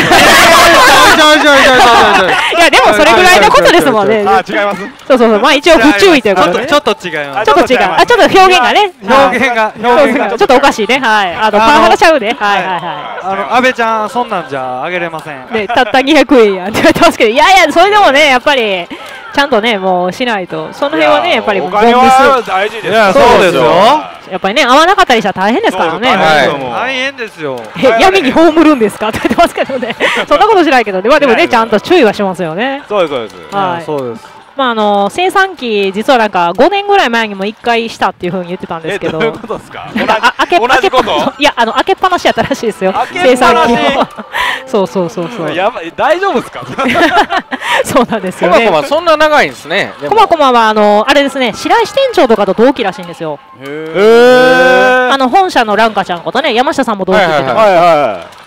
S2: やでもそれぐらいのことですもんね。
S7: あ、違います。
S2: そうそうそう、まあ一応不注意ということで、
S3: ちょっと違います。
S2: ちょっと違う、あ、ちょっと表現がね、
S3: 表現が表現が
S2: ちょっとおかしいね。はい、あのパワハラちゃうね。はいはいはい。
S3: あの安倍ちゃんそんなんじゃあげれません。
S2: ね、たったにひゃくえんやって言われてますけど、いやいやそれでもねやっぱりちゃんとねもうしないと、その辺はねやっぱり
S7: お金は大事です。いや
S3: そうですよ。
S2: やっぱりね合わなかったりしたら大変ですからね。
S3: 大変ですよ。
S2: 闇に葬るんですかって言ってますけどね。そんなことしないけど、まあでもねちゃんと注意はしますよね。
S7: そうですそうです。
S2: はい、
S3: そうです。
S2: まああの生産期実はなんかごねんぐらい前にもいっかいしたっていうふうに言ってたんですけど、
S7: どういうことですか。
S2: 同じこと？いやあの開けっぱなしやったらしいですよ。生産期を。そうそうそうそう。
S7: やばい、大丈夫ですか。
S2: そうなんですよね。
S5: コマコマそんな長いんですね。
S2: コマコマはあのあれですね、白石店長とかと同期らしいんですよ。へえ。あの本社のランカちゃんことね、山下さんも同期って言ってました。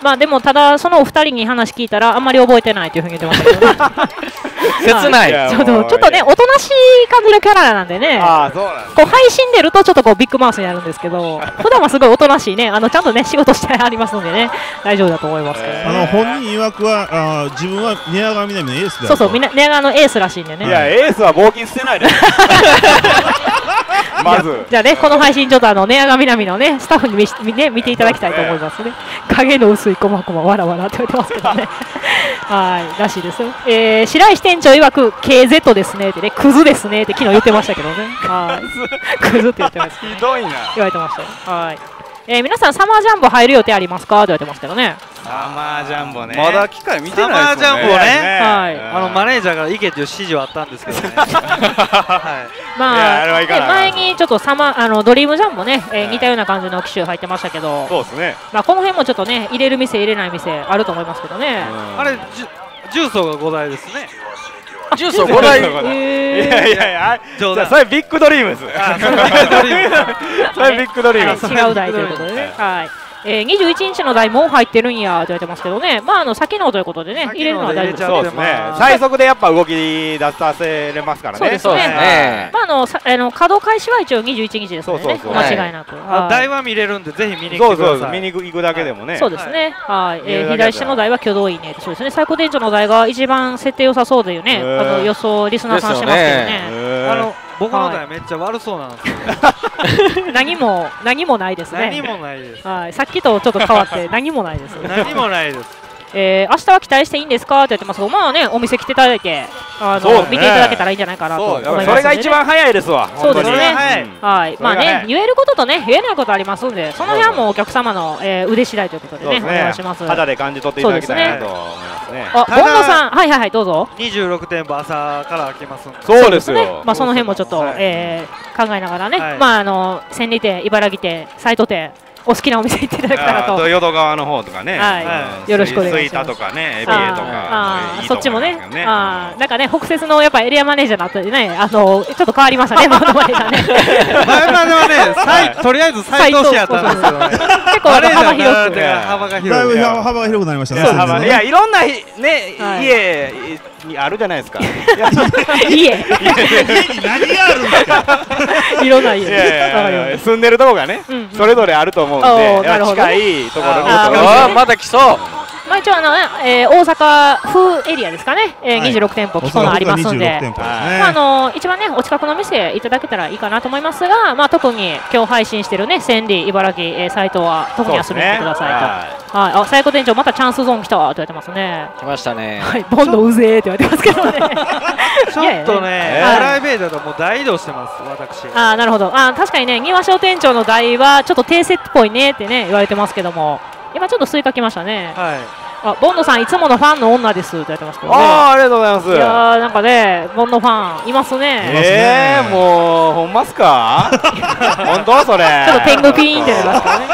S2: まあでもただそのお二人に話聞いたらあんまり覚えてないというふうに言ってましたけど。
S5: 切ない。
S2: ちょっとちょっとねおとなしい感じのキャラなんでね。あ、そうなんです。こう配信出るとちょっとこうビッグマウスになるんですけど、普段はすごいおとなしいね、あのちゃんとね仕事してありますのでね大丈夫だと思いますけど、ね。
S6: あの本人曰くはあ自分は寝屋川南のエースだ。
S2: そうそう、みんな寝屋川のエースらしいんでね。
S7: いやエースは棒金捨てないで。まず
S2: じゃあねこの配信ちょっとあの寝屋川南のねスタッフに見ね見ていただきたいと思いますね。影の薄いこまこまわらわらって言ってますけどね。はいらしいですよ。えー、白石店長曰く ケーゼット ですねってね、クズですねって昨日言ってましたけどね。はい。クズって言ってます、ね。
S7: ひどいな。
S2: 言われてましたよ。はい。えー、皆さんサマージャンボ入る予定ありますかって言われてますけどね。
S3: サマージャンボね。
S7: まだ機会見てないですね。
S3: サマージャンボね。
S2: はい。
S3: あのマネージャーから行けっていう指示はあったんですけどね。は
S2: い。まあ前にちょっとサマーあのドリームジャンボね、えー、似たような感じの機種入ってましたけど。
S7: そうですね。
S2: まあこの辺もちょっとね入れる店入れない店あると思いますけどね。
S3: あれ重曹がごだいですね。
S5: 重曹ごだい。い
S7: やいやいや、じゃあそれビッグドリームです。それビッグドリーム。
S2: 違う台ということでね。はい。 えー、にじゅういちインチの台もう入ってるんやと言われてますけどね、まあ、あの先のということでね、入れるのは大丈夫です。
S7: そうですね、最速でやっぱ動き出させれますからね。
S2: そうですね、まあ、あのさあの稼働開始は一応にじゅういちインチですのでね、間違いなく。
S3: 台は見れるんで、ぜひ見に来てください。
S7: そうそう、見に行くだけでもね。
S2: そうですね、はい、えー、左下の台は挙動いいね、そうですね、最高店長の台が一番設定良さそうでいうね、あの予想、リスナーさんしてますけどね。
S3: あの僕の台めっちゃ悪そうなんですよ。
S2: 何も何もないですね。
S3: 何もないです。
S2: はい、さっきとちょっと変わって何もないです。
S3: 何もないです。
S2: えー、明日は期待していいんですかって言ってますけど、まあね、お店来ていただいて、あの、ね、見ていただけたらいいんじゃないかなと思います、ね。
S7: それが一番早いですわ。
S2: そうですね。はい、まあね、言えることとね、言えないことありますんで、その辺はもうお客様の、えー、腕次第ということでね、お願いします。
S7: 肌で感じ取っていただきたいなと思いますね。
S2: あ、ボンドさん、はいはいはい、どうぞ。
S3: にじゅうろく店舗朝から開けますんで。
S7: そうですよ。
S2: まあその辺もちょっと、えー、考えながらね、まああの千里店、茨城店、斉都店。お好きなお店行っていただけたらと。
S7: 淀川の方とかね。
S2: はい。よろしくお願いします。
S7: 吹田とかね、エビエとか。
S2: そっちもね。ああ、なんかね、北摂のやっぱエリアマネージャーになってね、あのちょっと変わりましたね、マネージャーね。
S3: 前まではね、とりあえず斉藤氏やったんですけどね。結
S2: 構幅広く。
S3: 幅が広い。
S6: だいぶ幅が広くなりましたね。
S7: いや、いろんなね家にあるじゃないですか。
S2: 家。家
S6: に何があるんですか。
S2: いろんな家。
S7: 住んでるとこがね、それぞれあると思うんで、近いところに。
S5: あ、まだ来そう。
S2: まあ一応あの、えー、大阪風エリアですかね、えーはい、にじゅうろく店舗基礎がありますので、ね、まああの一番ねお近くの店いただけたらいいかなと思いますが、まあ特に今日配信してるね千里茨城、えー、サイトは特に遊びに来てくださいと。はい、あ、最高店長またチャンスゾーン来たと言われてますね。
S5: 来ましたね。
S2: はい、ボンドうぜーって言われてますけどね。
S3: ちょっとね、プライベートだともう大移動してます私。
S2: あ、なるほど。あ、確かにね庭商店長の代はちょっと定設っぽいねってね言われてますけども。今ちょっとスイカ来ましたね。
S3: はい。
S2: あ、ボンドさんいつものファンの女ですって言ってますけどね。
S7: ああ、ありがとうございます。
S2: いやーなんかね、ボンドファンいますね。
S7: ええー、もうほんますか？本当それ。
S2: ちょっと天狗ピーンって出ますからね。はい。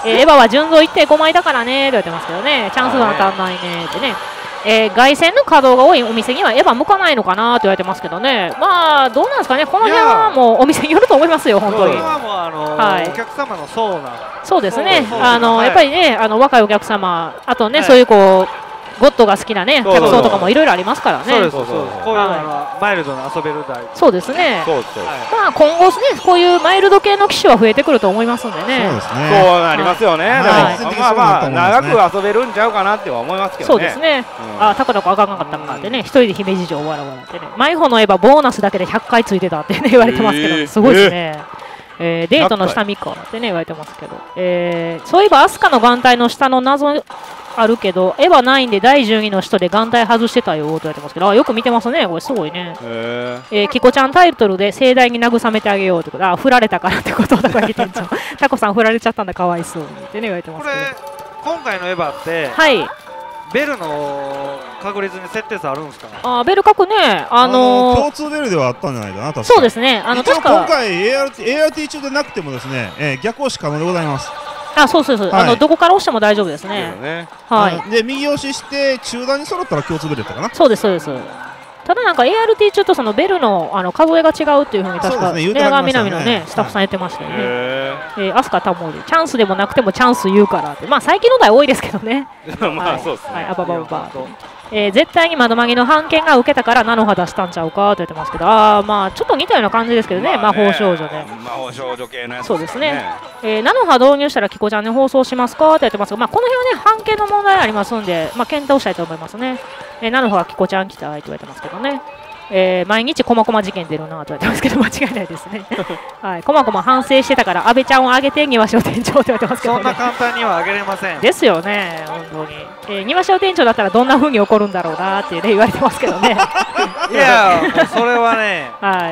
S2: えー、エヴァは純増 いってんご 枚だからねって言ってますけどね。チャンスが当たんないねってね。えー、凱旋の稼働が多いお店にはエヴァ向かないのかなと言われてますけどね、まあどうなんですかね、この辺はもうお店によると思いますよ、本当に。
S3: これはもうあの、はい、お客様の層な、
S2: そうですね、あの、はい、やっぱりね、あの若いお客様、あとね、はい、そういうこう。ゴッドが好きなね、客層とかもいろいろありますからね。
S3: そうです、そうです。こういうのはマイルドな遊べる台。
S2: そうですね。まあ今後ね、こういうマイルド系の機種は増えてくると思いますんでね。
S6: そうですね。
S7: そうなりますよね。まあまあ長く遊べるんちゃうかなっては思いますけどね。
S2: そうですね。あ、タコタコあかんかったんかってね、一人で姫路城をわらわらってね。マイホのエヴァボーナスだけでひゃっかいついてたってね言われてますけど、すごいですね。えー、デートの下見かってね言われてますけど、えー、そういえばアスカの眼帯の下の謎あるけどエヴァないんでだいじゅうにの人で眼帯外してたよと言われてますけど、あ、よく見てますね、これすごいね。えー、キコちゃんタイトルで盛大に慰めてあげようってこと、あ、振られたからってことだから店長タコさん振られちゃったんだかわいそうにってね言われてますけど、
S3: これ今回のエヴァって
S2: はい
S3: ベルの確率に設定差あるんですか？
S2: あ、ベル確ね、あのー、
S6: 共通ベルではあったんじゃないかな、確か。
S2: そうですね。あの確か
S6: 今回 エーアールティー, エーアールティー 中でなくてもですね、えー、逆押し可能でございます。
S2: あ、そうそうそう、はい、あのどこから押しても大丈夫ですね。
S7: ね、
S2: はい。
S6: で右押しして中段に揃ったら共通ベルだったかな。
S2: そうですそうです。ただなんか エーアールティー 中とそのベルのあの数えが違うっていうふうに確かレアガー南のねスタッフさん言ってましたよね。えー、アスカタモリチャンスでもなくてもチャンス言うからって、まあ最近の台多いですけどね。
S7: まあそうですね。
S2: はい、あばばばば。えー、絶対に窓マギの判件が受けたから菜の葉出したんちゃうかと言ってますけど、ああまあちょっと似たような感じですけどね、魔法少女で。
S7: 魔法少女系のやつ。
S2: そうですね。えー、菜の葉導入したらキコちゃんに放送しますかと言ってますが、まあこの辺はね判件の問題ありますんで、まあ検討したいと思いますね。えー、菜の葉はキコちゃん来たいと言われてますけどね。えー、毎日こまこま事件出るなと言われてますけど間違いないですね。はい、こまこま反省してたから安倍ちゃんをあげて庭師店長と言われてますけど、ね、
S3: そんな簡単にはあげれません。
S2: ですよね、本当に。えー、庭師店長だったらどんな風に起こるんだろうなって、ね、言われてますけどね。
S3: いやもうそれはね、
S2: はい、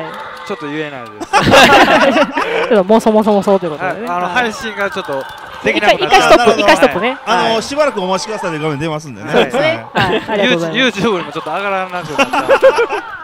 S3: ちょっと言えないです。
S2: ちょっともそもそもそうということでね。
S3: あの配信がちょっとできなくなっ
S2: 一回ストップ、一回ストップね。
S6: あのしばらくお待ちくださいで画面出ますんでね。
S2: そうですね。はい、ありがとうございます。
S3: YouTube にもちょっと上がらなくなった。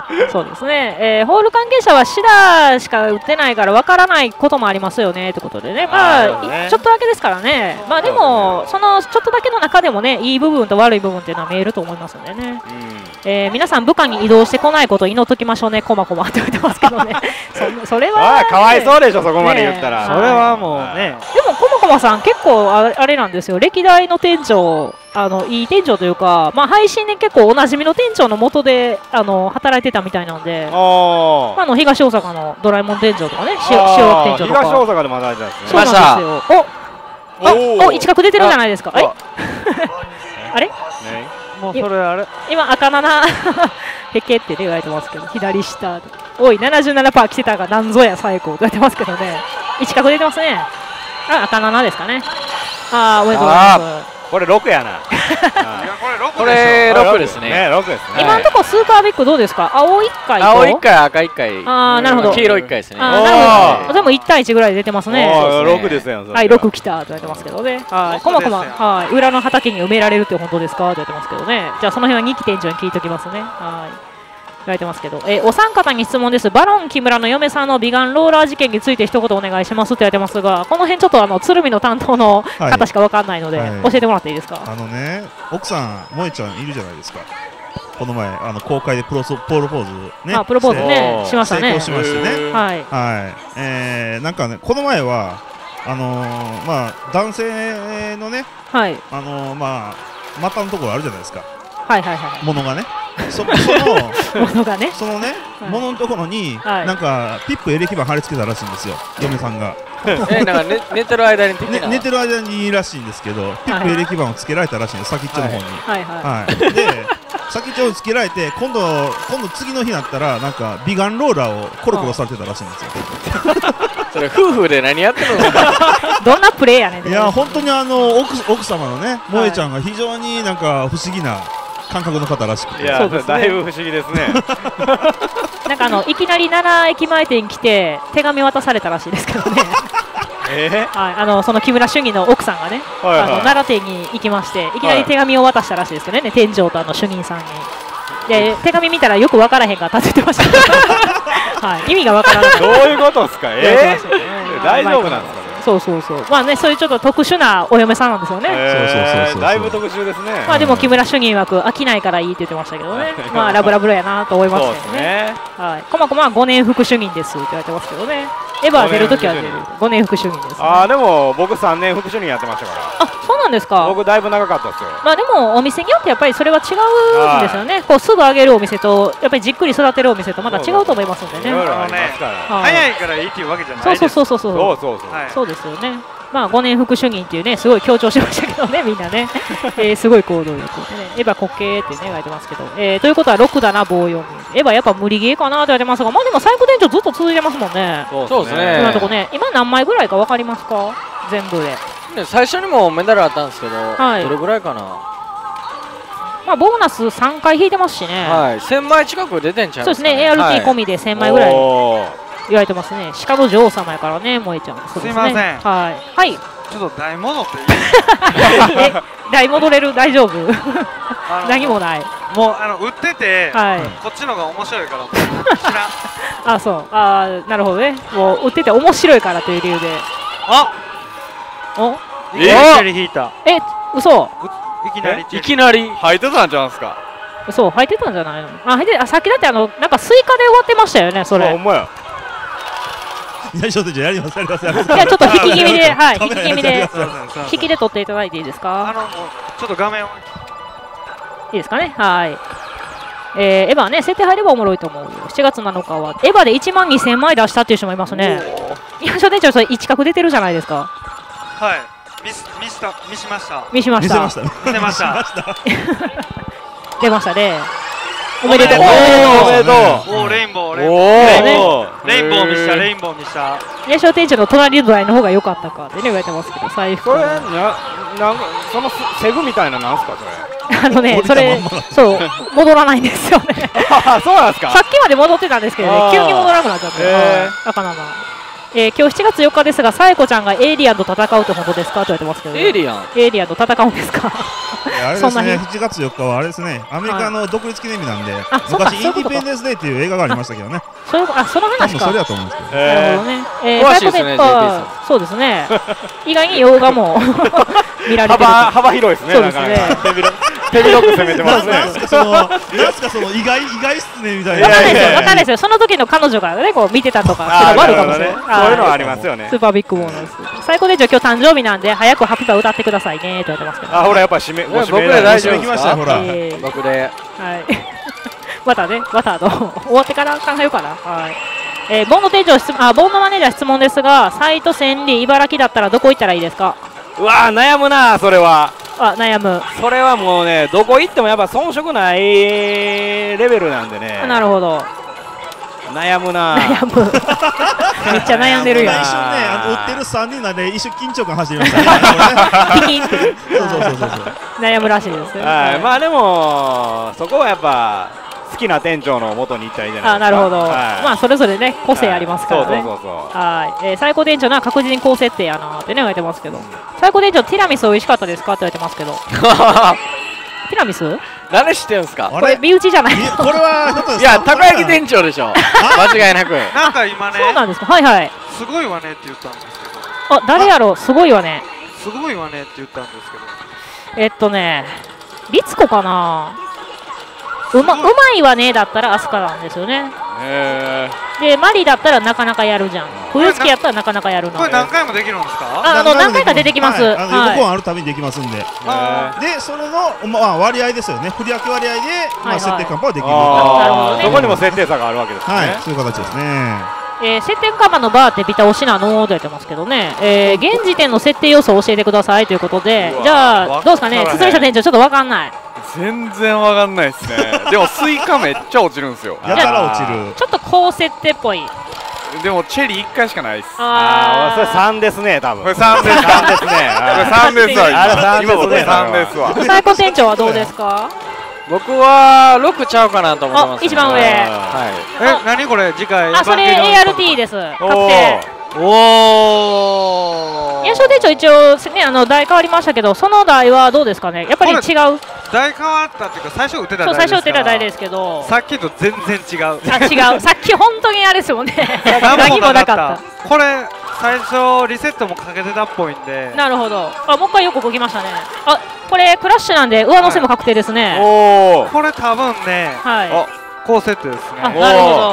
S2: そうですね、えー、ホール関係者はシダしか売ってないからわからないこともありますよねということでね、まあ、ね、ちょっとだけですからね、まあでも、そのちょっとだけの中でもね、いい部分と悪い部分っていうのは見えると思いますんでね、うん、えー、皆さん、部下に移動してこないことを祈っときましょうね、こまこまって言ってますけどね、そ, それは、ね、
S7: かわいそうでしょ、そこまで言ったら、
S3: ね、それはもうね、
S2: でも、こまこまさん、結構あれなんですよ、歴代の店長、あのいい店長というか、まあ、配信で結構おなじみの店長の下であの働いてたみたいなので、あの東大阪のドラえもん店長とかね、塩脇店長とか、
S7: 東大阪でも働いてたんですね。
S2: そうなんですよ。お、お、一角出てるじゃないですか。あれ？
S3: もうそれあれ。
S2: 今赤ななへけってね言われてますけど、左下。おい、ななじゅうななパーセント 来てたがなんぞや最高と言われてますけどね。一角出てますね。あ、赤ななですかね。ああ、おめでとうございます。
S7: これろくやな。
S5: これろくですね。
S7: ろくですね。
S2: 今のところスーパービッグどうですか？青いっかいと
S5: 青いっかい、赤いっかい。
S2: ああ、なるほど。
S5: 黄色いっかいですね。
S2: ああ、なるほど。でもいち対いちぐらい出てますね。
S7: ろくですよ。
S2: はい、ろく来たと言われてますけどね。はい、こまこま、はい、裏の畑に埋められるって本当ですかと言われてますけどね。じゃあその辺はにき店長に聞いておきますね。はい。言われてますけど、えー、お三方に質問です。バロン木村の嫁さんの美顔ローラー事件について一言お願いしますって言われてますが、この辺ちょっとあの鶴見の担当の方しかわかんないので、はいはい、教えてもらっていいですか。
S6: あのね、奥さん萌えちゃんいるじゃないですか。この前あの公開でプロソプロポーズね、
S2: あ、プロポーズねしましたね。
S6: 成功しましてね。
S2: はい、
S6: はい、えー、なんかね、この前はあのー、まあ男性のね、はい、あのー、まあ股のところあるじゃないですか。
S2: はいはいはい。
S6: ものがね。そ, その
S2: ものがね、
S6: そのね、はい、もののところに、はい、なんかピップエレキ板貼り付けたらしいんですよ、嫁さんが。
S5: え、なんか寝、寝てる間に、
S6: ね、寝てる間にいいらしいんですけど、ピップエレキ板をつけられたらしいんです、先っちょの方に。はいはいはい、で、先っちょをつけられて、今度、今度次の日になったら、なんか美顔ローラーをコロコロされてたらしいんですよ。
S5: それ夫婦で何やってるの？
S2: どんなプレイやねん。
S6: いや、本当にあの 奥, 奥様のね、萌えちゃんが非常になんか不思議な感覚の方らしくて、
S7: いや、ね、だいぶ不思議ですね。
S2: なんかあのいきなり奈良駅前店に来て手紙渡されたらしいですけどね。えー、はい、あのその木村主義の奥さんがね、はいはい、あの奈良店に行きましていきなり手紙を渡したらしいですけどね、店長とあの主任さんに。で手紙見たらよく分からへんから立ててました。はい、意味が分からない。
S7: どういうことですか？えー、大丈夫なんですか？
S2: そうそうそう、まあね、そういうちょっと特殊なお嫁さんなんですよね。
S7: だいぶ特殊ですね。
S2: まあでも木村主任曰く飽きないからいいって言ってましたけどね。まあラブラブやなと思いますけどね。はい。こまこまごねん副主任ですって言われてますけどね。エヴァ出るときは出るごねん副主任です。
S7: ああ、でも僕さんねん副主任やってましたから。
S2: あ、そうなんですか。
S7: 僕だいぶ長かったですよ。
S2: まあでもお店によってやっぱりそれは違うんですよね。こうすぐ上げるお店とやっぱりじっくり育てるお店とまた違うと思いますんでね。
S3: 早いからいいっていうわけじゃないです。
S2: そうそうそうそう
S7: そうそうそう
S2: そうですよね。まあごねん副主任っていうねすごい強調しましたけどね、みんなね、えー、すごい行動力でね、エヴァ滑稽ってね言われてますけど、えー、ということはろくだな棒よん、エヴァやっぱ無理ゲーかなって言われてますが、まあでも最高店長ずっと続いてますもんね。
S5: そうですね。
S2: 今のとこね、今何枚ぐらいか分かりますか？全部で。
S5: ね、最初にもメダルあったんですけど、はい、どれぐらいかな。
S2: まあボーナスさんかい引いてますしね。
S5: はい、せんまい近く出てんちゃいますかね。
S2: そうですね、エーアールティー 込みでせんまいぐらい言われてますね。鹿の女王様やからね、萌えちゃん。
S3: すいません。
S2: はい。はい。
S3: ちょっと台戻っていい？
S2: え、台戻れる？大丈夫？何もない。
S3: もうあの売ってて、はい、こっちのが面白いから知らん。
S2: あ、そう。あ、なるほどね。もう売ってて面白いからという理由で。
S3: あ、
S2: お？
S3: いきなり引いた。
S2: え、嘘？
S3: いきなり
S5: いきなり入ってたんじゃんすか？
S2: そう、入ってたんじゃないの？あ、入って、あ、さっきだってあのなんかスイカで終わってましたよね、それ。
S7: ほんまや。
S6: いや、ちょっとじゃやりますやりますやります。
S2: いや、ちょっと引き気味で、はい、引き気味で、引きで取っていただいていいですか？
S3: あの、ちょっと画面を。い
S2: いですかね、はい。えー、エヴァね、設定入ればおもろいと思うよ。しちがつなのかは、エヴァでいちまんにせんまい出したっていう人もいますね。いや、店長、それいち角出てるじゃないですか。
S3: はい、見す、見した、見しました。
S2: 見しました。
S3: 見せました。
S2: 出ましたね。おめでとう。
S3: おめでとう。おレインボー、レインボー。レインボー見した、レインボー見した。
S2: 優勝店長の隣の台の方が良かったかってね言われてますけど、財布。
S7: それな、なんかそのセグみたいななんすかそれ。
S2: あのね、それそう戻らないんですよね。
S7: あ、そうなんですか。
S2: さっきまで戻ってたんですけどね、急に戻らなくなっちゃって。あかなな。 えー、今日しちがつよっかですが、さえこちゃんがエイリアンと戦うって本当ですかと言われてますけど、ね、
S5: エイリアン
S2: エイリアンと戦うんですか
S6: あれですね、しちがつよっかはあれですね、アメリカの独立記念日なんで、昔インディペンデンスデーっていう映画がありましたけどね。
S2: そういうあその話か。
S6: それだと思うんですけど。
S2: なるほどね。
S5: えー、詳しいですね、ジェイピー さん。
S2: そうですね。意外に洋画も見られてる。
S7: 幅幅広いですね。
S2: そうですね。
S7: 手広く攻めてますね。
S6: なんすかその、なんすかその意外意外っすねみたいな。
S2: わかんないですよ。わかんないですよ。その時の彼女がねこう見てたとかっていうのもあるかもしれない。
S7: そういうのはありますよね。
S2: スーパービッグボーナス。最高で今日誕生日なんで早くハッピーバー歌ってくださいねと言われてますけど。
S7: あほらやっぱ締めご
S5: 僕で大丈夫ですか。
S6: ほら
S5: 僕で。
S2: はい。またねまたあの終わってから考えようかな。はい。えー、ボンド店長質問、あ、ボンドマネージャー質問ですが、サイト千里茨城だったらどこ行ったらいいですか。
S7: うわー悩むなそれは。
S2: あ、悩む。
S7: それはもうねどこ行ってもやっぱ遜色ないレベルなんでね。
S2: なるほど。
S7: 悩むな。
S2: 悩む。めっちゃ悩んでるやん。
S6: 一瞬ね、あの追ってる三人なんで一瞬緊張感走りましたね。
S2: ピキンって。
S6: そうそうそうそう。
S2: 悩むらしいです。
S7: はい、まあでもそこはやっぱ。好きな店長の元に行ったらいいじゃないですか。
S2: あ、なるほど。はい、まあそれぞれね個性ありますからね。
S7: そうそうそうそう。
S2: はい。えー、最高店長な確実に高設定やなってね言われてますけど。最高店長ティラミス美味しかったですかって言われてますけど。ティラミス？
S5: 何してんすか。
S2: これ身内じゃない。
S6: これは。
S5: いやたこ焼き店長でしょ。間違いなく。
S3: なんか今ね。
S2: そうなんですか。はいはい。
S3: すごいわねって言ったんですけど。
S2: あ、誰やろう。すごいわね。
S3: すごいわねって言ったんですけど。
S2: えっとね、リツコかな。うま、うまいわねだったらアスカなんですよね。でマリだったらなかなかやるじゃん。冬月やったらなかなかやるの。
S3: これ何回もできるんですか。
S2: あ、あの何回か出てきます。
S6: あの横コーンあるたびにできますんで。でそれのまあ割合ですよね。振り分け割合でまあ設定カンパはできる。
S2: なるほどね。
S7: そこにも設定差があるわけですね。
S6: はい、そういう形ですね。
S2: えー、設定カンパのバーってビタ押しなのと言ってますけどね、えー、現時点の設定要素を教えてくださいということで、じゃあどうですかね、堤下店長ちょっと分かんない。
S4: 全然わかんないですね。でもスイカめっちゃ落ちるんですよ。
S6: やたら落ちる。
S2: ちょっと高設定っぽい。
S4: でもチェリーいっかいしかないです。
S7: ああ、それさんですね、多分。
S4: これさんです。さんですね。これさんですわ。今僕さんですわ。
S2: 最高店長はどうですか。
S5: 僕はろくちゃうかなと思ってます。
S2: 一番上。
S5: はい。
S3: え、何これ次回。
S2: あ、それ エーアールティー です。確定。
S5: おお。
S2: 優勝店長一応ねあの台変わりましたけど、その台はどうですかね。やっぱり違う。
S3: 台変わったっていうか最初打てた台ですから。そう
S2: 最初打てた台ですけど。
S3: さっきと全然違う。
S2: あ違う。さっき本当にあれですもんね。何もなかった。
S3: これ最初リセットもかけてたっぽいんで。
S2: なるほど。あもう一回よく動きましたね。あこれクラッシュなんで上乗せも確定ですね。
S3: おお。これ多分ね。
S2: はい。
S3: 高設定ですね。
S2: あなるほど。
S3: はい。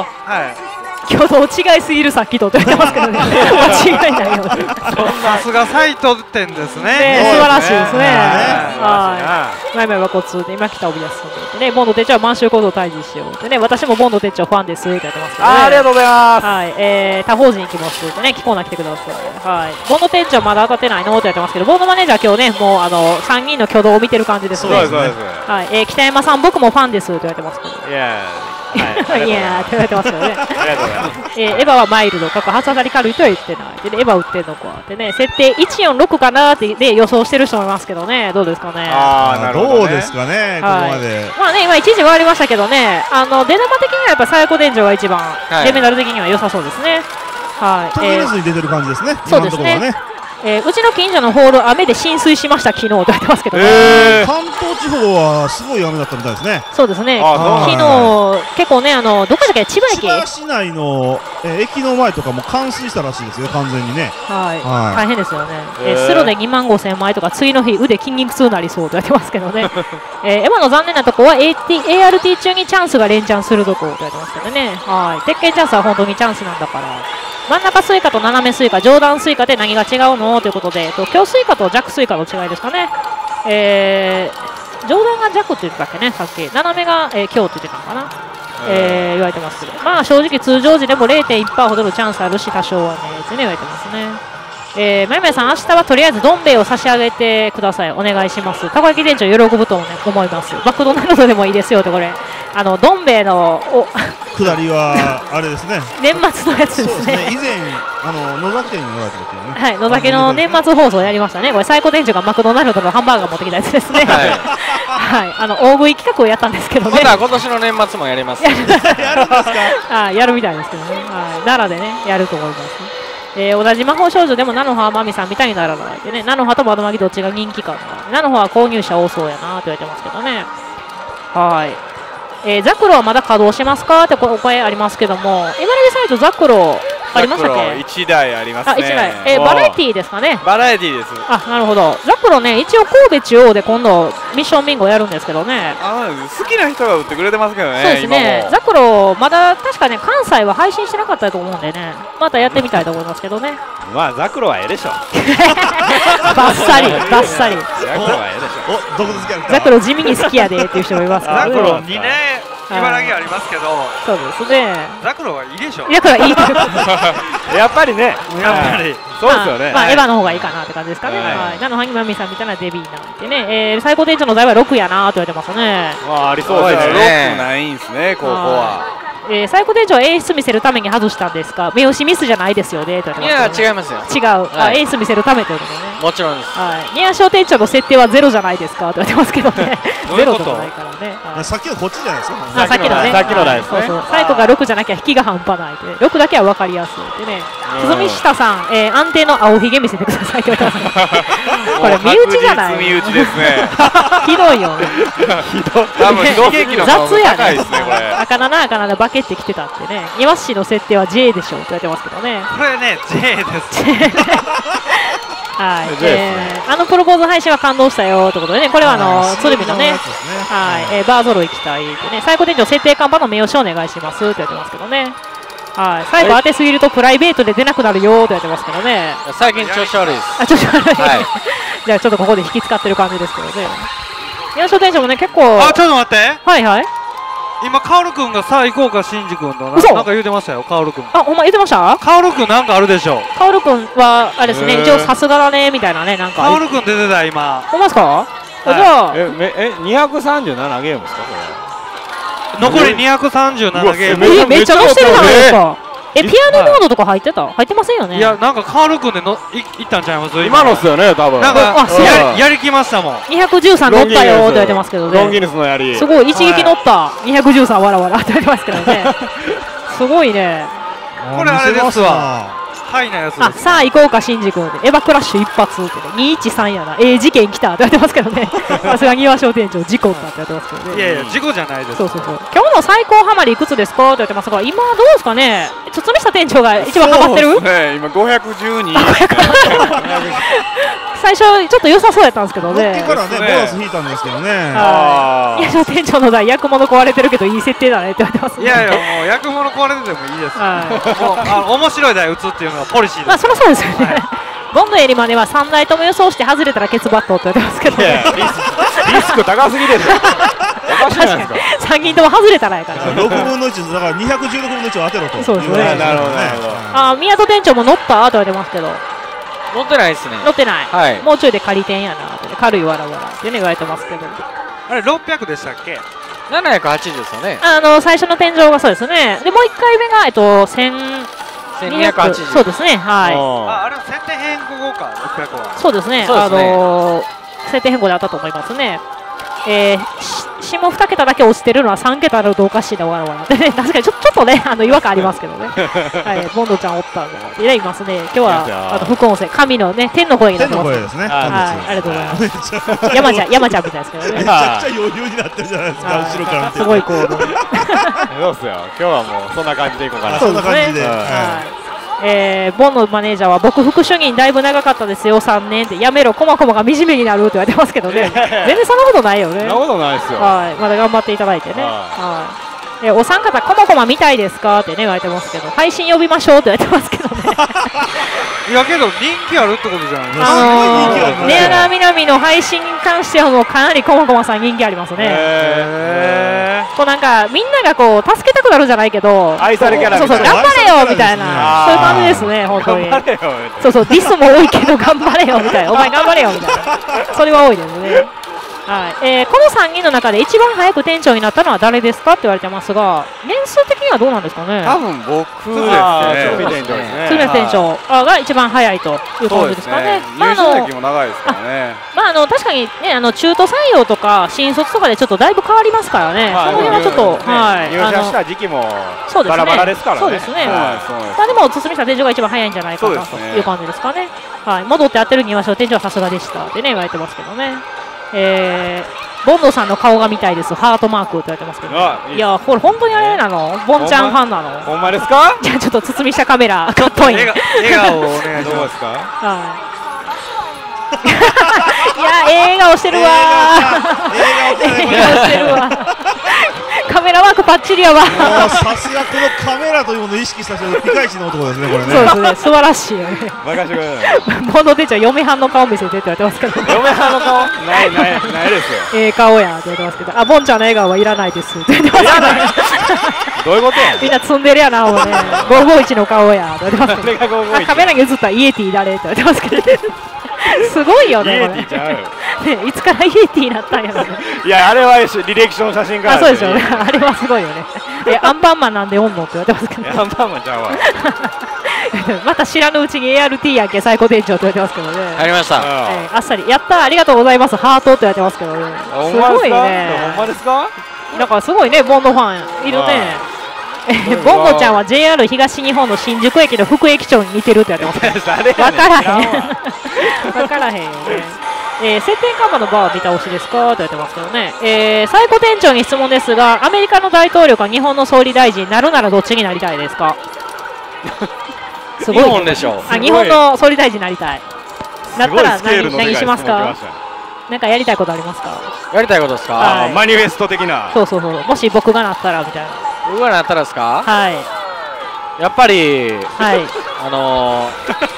S2: 挙動違いすぎるさっきとって言ってますけどね。間違いないよ。
S3: さすがサイト店ですね。
S2: 素晴らしいですね。はい。前々はこつで今来た帯安さんでね、ボンド店長は満州行動退治しようってね、私もボンド店長ファンですってやってますけどね。
S7: ありがとうございます。
S2: はい。えー他方人行きますってね、キコーナ来てください。はい。ボンド店長まだ当たってないのってやってますけど、ボンドマネージャー今日ねもうあのさんにんの挙動を見てる感じですね。
S7: そうですそうです。
S2: はい。え北山さん僕もファンですって言われてますけど。
S7: いや。
S2: いやーって言われてますけどね。
S7: ありがとうございます。
S2: えー、エヴァはマイルド、過去初当たり軽いとは言ってない。で、ね、エヴァ売ってんのかってね、設定いちよんろくかなってで予想してる人もいますけどね、どうですかね。
S6: ああ、なるほど、ね。どうですかね、ここまで。
S2: まあね、今一時終わりましたけどね、あの出玉的にはやっぱ最高店長が一番、はい、レベナル的には良さそうですね。はい。
S6: 途切れずに出てる感じですね。
S2: そうですね。えー、うちの近所のホール雨で浸水しました昨日と言ってますけど、
S6: えー、関東地方はすごい雨だったみたいですね。
S2: そうですね。昨日結構ねあのどこだっけ千葉駅。
S6: 千葉市内の、えー、駅の前とかも冠水したらしいですよ完全にね。
S2: はい。はい、大変ですよね。えー、スロでにまんごせんまいとか次の日腕筋肉痛になりそうと言ってますけどね。えー、エヴァの残念なとこは エーアールティー 中にチャンスが連チャンするところと言ってますけどね。はい。鉄拳チャンスは本当にチャンスなんだから。真ん中スイカと斜めスイカ、上段スイカで何が違うのということで、えっと、強スイカと弱スイカの違いですかね。えー、上段が弱って言ってたっけね、さっき。斜めが、えー、強って言ってたのかな。えー、言われてますけど、まあ正直通常時でも れいてんいちパーセント ほどのチャンスあるし、多少はね、ってね、言われてますね。えー、まゆまゆさん、明日はとりあえずどん兵衛を差し上げてください。お願いします。たこ焼き店長喜ぶと思います。マクドナルドでもいいですよって、これ。あの、どん兵衛の、お、
S6: 下りは、あれですね。
S2: 年末のやつですね。
S6: 以前、あの、野崎店に乗られた時にね。
S2: はい、野崎の年末放送やりましたね。これ、最高店長がマクドナルドのハンバーガー持ってきたやつですね。はい。はい、あの、大食い企画をやったんですけどね。
S5: まだ今年の年末もやります。
S2: やるんですか。あ、やるみたいですけどね。はい、奈良でね、やると思います。 えー、同じ魔法少女でも菜の葉はマミさんみたいにならないってね、菜の葉と窓マギどっちが人気かな、菜の葉は購入者多そうやなって言われてますけどね。はい、えー、ザクロはまだ稼働しますかってお声ありますけども、茨城サイトザクロありましたっけ？
S4: いちだいありますね。
S2: あ、いちだい。えー、バラエティーですかね。
S4: バラエティーです。
S2: あ、なるほど。ザクロね、一応神戸中央で今度ミッションビンゴやるんですけどね。
S4: あ、好きな人が売ってくれてますけどね。
S2: そうですね。ザクロまだ確かね関西は配信してなかったと思うんでね、またやってみたいと思いますけどね。
S7: まあザクロはええでしょ。
S2: バッサリバッサリ。
S7: ザクロはええでしょ。
S6: お、毒好きやんか。
S2: ザクロ地味に好きやでっていう人もいますから
S3: ザクロにね茨城ありますけど、
S2: そうですね。
S3: ザクロはいいでしょ。
S2: ザクロはいい。
S7: やっぱりね、
S3: やっぱり
S7: そうですよね。
S2: まあエヴァの方がいいかなって感じですかね。はい。なのはぎまみさんみたいなデビーなんてね、えー、最高店長の台はろくやなと言われてますね。
S7: まあありそうですね。
S4: ろくないんですね、ここは。
S2: えー、最高店長は演出見せるために外したんですか？目押しミスじゃないですよねと言われてます、
S5: ね。いや違いますよ。
S2: 違う。あ、演出見せるためということね。
S5: もちろんです。
S2: はい。宮商店長の設定はゼロじゃないですかと言われてますけどね。ゼロとかないからね。
S6: さっきのこっちじゃないですか。
S2: さっきのね。
S7: さっきのですね。
S2: そうそう。最高がろくじゃなきゃ引きが半端ないで、ろくだけは分かりやすいでね。鼓下さん、えー、安定の青ひげ見せてくださいって言われてます。これ身内じゃない。
S4: 身内ですね。
S2: ひどいよね。
S4: ひどい。多分ひどいの
S2: 雑やね。
S4: ですねこれ。
S2: 赤なな赤ななバケってきてたってね。岩氏の設定は J でしょって言われてますけどね。
S3: これね J です。
S2: はい、えー、あのプロポーズ配信は感動したよということでね、これはあの鶴見のね、はい、えー、バーゾロ行きたいってね、最高店長設定看板の目押しをお願いしますって言ってますけどね。はい、最後当てすぎるとプライベートで出なくなるよって言ってますけどね。
S5: 最近調子悪いです。
S2: あ、調子悪い。
S5: はい、
S2: じゃあちょっとここで引き使ってる感じですけどね。宮商店長もね結構。
S3: あ、ちょっと待って。
S2: はいはい。
S3: 今カオルくんがさあ行こうかシンジ君となんか言うてましたよカオルくん。
S2: あ、お前言ってました？
S3: カオルくんなんかあるでしょ。
S2: カオルくんはあれですね、一応さすがだねみたいなね、なんか。
S3: カオルくん出てた今。
S2: ほんまですか？じゃあ
S7: ええにひゃくさんじゅうななゲームですかこ
S3: れ。残りにひゃくさんじゅうななゲーム。
S2: え、めっちゃ押してるじゃないですか。え、ピアノモードとか入ってた？入ってませんよね。
S3: いや、なんかカール君でのいいったんちゃいます？
S7: 今のっすよね、多分。
S3: なんかやりやりきましたもん。
S2: にひゃくじゅうさん乗ったよって言われてますけどね。
S7: ロンギヌスのやり。
S2: すごい一撃乗ったにひゃくじゅうさんわらわらって言われてますけどね。すごいね。
S3: これあれですわ。はいなやつです。
S2: あ、さあ行こうかシンジ君でエヴァクラッシュ一発ってにいちさんやな。ええ事件来たって言われてますけどね。さすがに岩商店長事故ったって言われてますけどね。
S3: いやいや事故じゃないです。
S2: そうそうそう。今日の最高ハマりいくつですかって言ってますが、今どうですかね。堤下店長が一番ハマってる？
S4: ね、今ごひゃくじゅうに。
S2: 最初ちょっと良さそうやったんですけどね。
S6: 乗ってからねボーナス引いたんですけどね。
S2: いや、店長の代役物壊れてるけどいい設定だねって言われてますね。
S3: いやいやもう役物壊れててもいいです。もうあの面白い台打つっていうのがポリシーです。
S2: まあそりゃそうですよね。ボンドエリマネはさんだいとも予想して外れたらケツバットって言われてますけどね。
S7: リスク高すぎでしょ。おかしいじゃないですか。
S2: さんにんとも外れたらやから。
S6: ろくぶんのいちだからにひゃくじゅうろくぶんのいちを当てろと。
S2: そうですね。
S7: なるほどなるほど。
S2: あ、宮戸店長も乗ったって言われてますけど。
S5: 乗ってないですね。
S2: 乗ってない。
S5: はい。
S2: もうちょいで仮点やなって軽いわらわらってね言われてますけど。
S3: あれろっぴゃくでしたっけ？
S5: ななひゃくはちじゅうですよね。
S2: あの最初の天井がそうですね。でもういっかいめがえっとせんにひゃくはちじゅう。そうですね。はい。
S3: あ、あれ設定変更後かろっぴゃくは。
S2: そうですね。あの設定変更であったと思いますね。えー、下に桁だけ落ちてるのはさん桁のどうかしいだわらわらでね、確かにちょちょっとねあの違和感ありますけどね。はい、ボンドちゃんおったんで、いやいますね。今日はあの副音声神のね天の声になってます。
S6: 天の声ですね。はい、
S2: ありがとうございます。山ちゃん山ちゃんみたいですけどね。
S6: めちゃくちゃ余裕になってるじゃないですか後ろから見て。
S2: すごいこう。
S7: どうっすよ。今日はもうそんな感じでいこうかな。
S6: そんな感じで。
S2: えー、ボンのマネージャーは僕副主任だいぶ長かったですよさんねんってやめろコマコマが惨めになるって言われてますけどね。全然そんなことないよね。
S7: そんなことないですよ。
S2: はい、まだ頑張っていただいてね。はい。えー、お三方コマコマ見たいですかってね言われてますけど、配信呼びましょうって言われてますけどね。
S3: いやけど人気あるってことじゃないですか。
S2: あのー、寝穴みなみの配信に関してはもうかなりコマコマさん人気ありますね。
S3: へー。
S2: こうなんかみんながこう助けたくなるじゃないけど、
S7: 愛されキャラみたいな。
S2: そうそう頑張れよみたいな、そういう感じですね本当に。そうそうディスも多いけど頑張れよみたいな、お前頑張れよみたいな、それは多いですね。 はい、えー、このさんにんの中で一番早く店長になったのは誰ですかって言われてますが、年数的にはどうなんですかね。
S4: 多分僕ですね。
S7: 鶴見店長ですね。
S2: 鶴見店長が一番早いという感じですかね。
S7: 入社歴も長いですからね。
S2: まああの確かにね、あの中途採用とか新卒とかでちょっとだいぶ変わりますからね。その辺はちょっとはい。
S7: 入社した時期もバラバラですからね。
S2: そうですね。まあでも堤下店長が一番早いんじゃないかなという感じですかね。はい。戻ってやってる庭師店長はさすがでしたってね言われてますけどね。えー、ボンドさんの顔が見たいです、ハートマークって言われてますけど、ね、いや、これ、本当にあれなの、ボンちゃんファンなの、
S7: ほんまですか。
S2: じゃあ、ちょっと包みしたカメラ、カットイン、
S3: 笑顔をお願いしますか。
S2: はいいや、ええ笑顔してるわー、ええ笑顔してるわ。カメラワークパッチリやわ。
S6: さすがこのカメラというものを意識した人のピカイチの男ですね、これね。
S2: そうですね、素晴らしいよね。
S7: 任せてください。
S2: ボンド店長、嫁はんの顔見せてって言われてますけど。
S7: 嫁はんの顔。ないないないですよ。
S2: ええ顔やって言われてますけど、あ、ボンちゃんの笑顔はいらないですって言ってますけど。
S7: どういうことや。
S2: みんな積んでるやな、もうね。ごーごーいちの顔やって言われてますけど。カメラに映ったイエティ誰って言われてますけど。すごいよね。イエティちゃう。ね、いつからイエティになったんやろね。
S7: いや、あれは履歴書の写真から。
S2: あ、そうですよね。あれはすごいよね。え、アンパンマンなんでおんのって言われてますけど。
S7: アンパンマンちゃうわ。
S2: また知らぬうちに エーアールティー やんけ最高店長って言われてますけどね。
S5: ありました。
S2: えー、あっさり、やったー、ありがとうございます、ハートって言われてますけどね。すごいね。
S7: ほんまですか。
S2: なんかすごいね、ボンドファンいるね。ボンドちゃんは ジェイアール 東日本の新宿駅の副駅長に似てるって言われてます。分からへん。分からへんよね。えー、設定看板のバーは見倒しですかと言われてますけどね。えー、最高店長に質問ですが、アメリカの大統領か日本の総理大臣になるならどっちになりたいですか。
S5: すごい、ね、日本でしょ。
S2: あ、日本の総理大臣になりたい。なったら何、何しますか。なんかやりたいことありますか。
S5: やりたいことですか。
S7: はい、マニフェスト的な。
S2: そうそうそう。もし僕がなったらみたいな。
S5: 僕がなったらですか。
S2: はい。
S5: やっぱり。はい。あの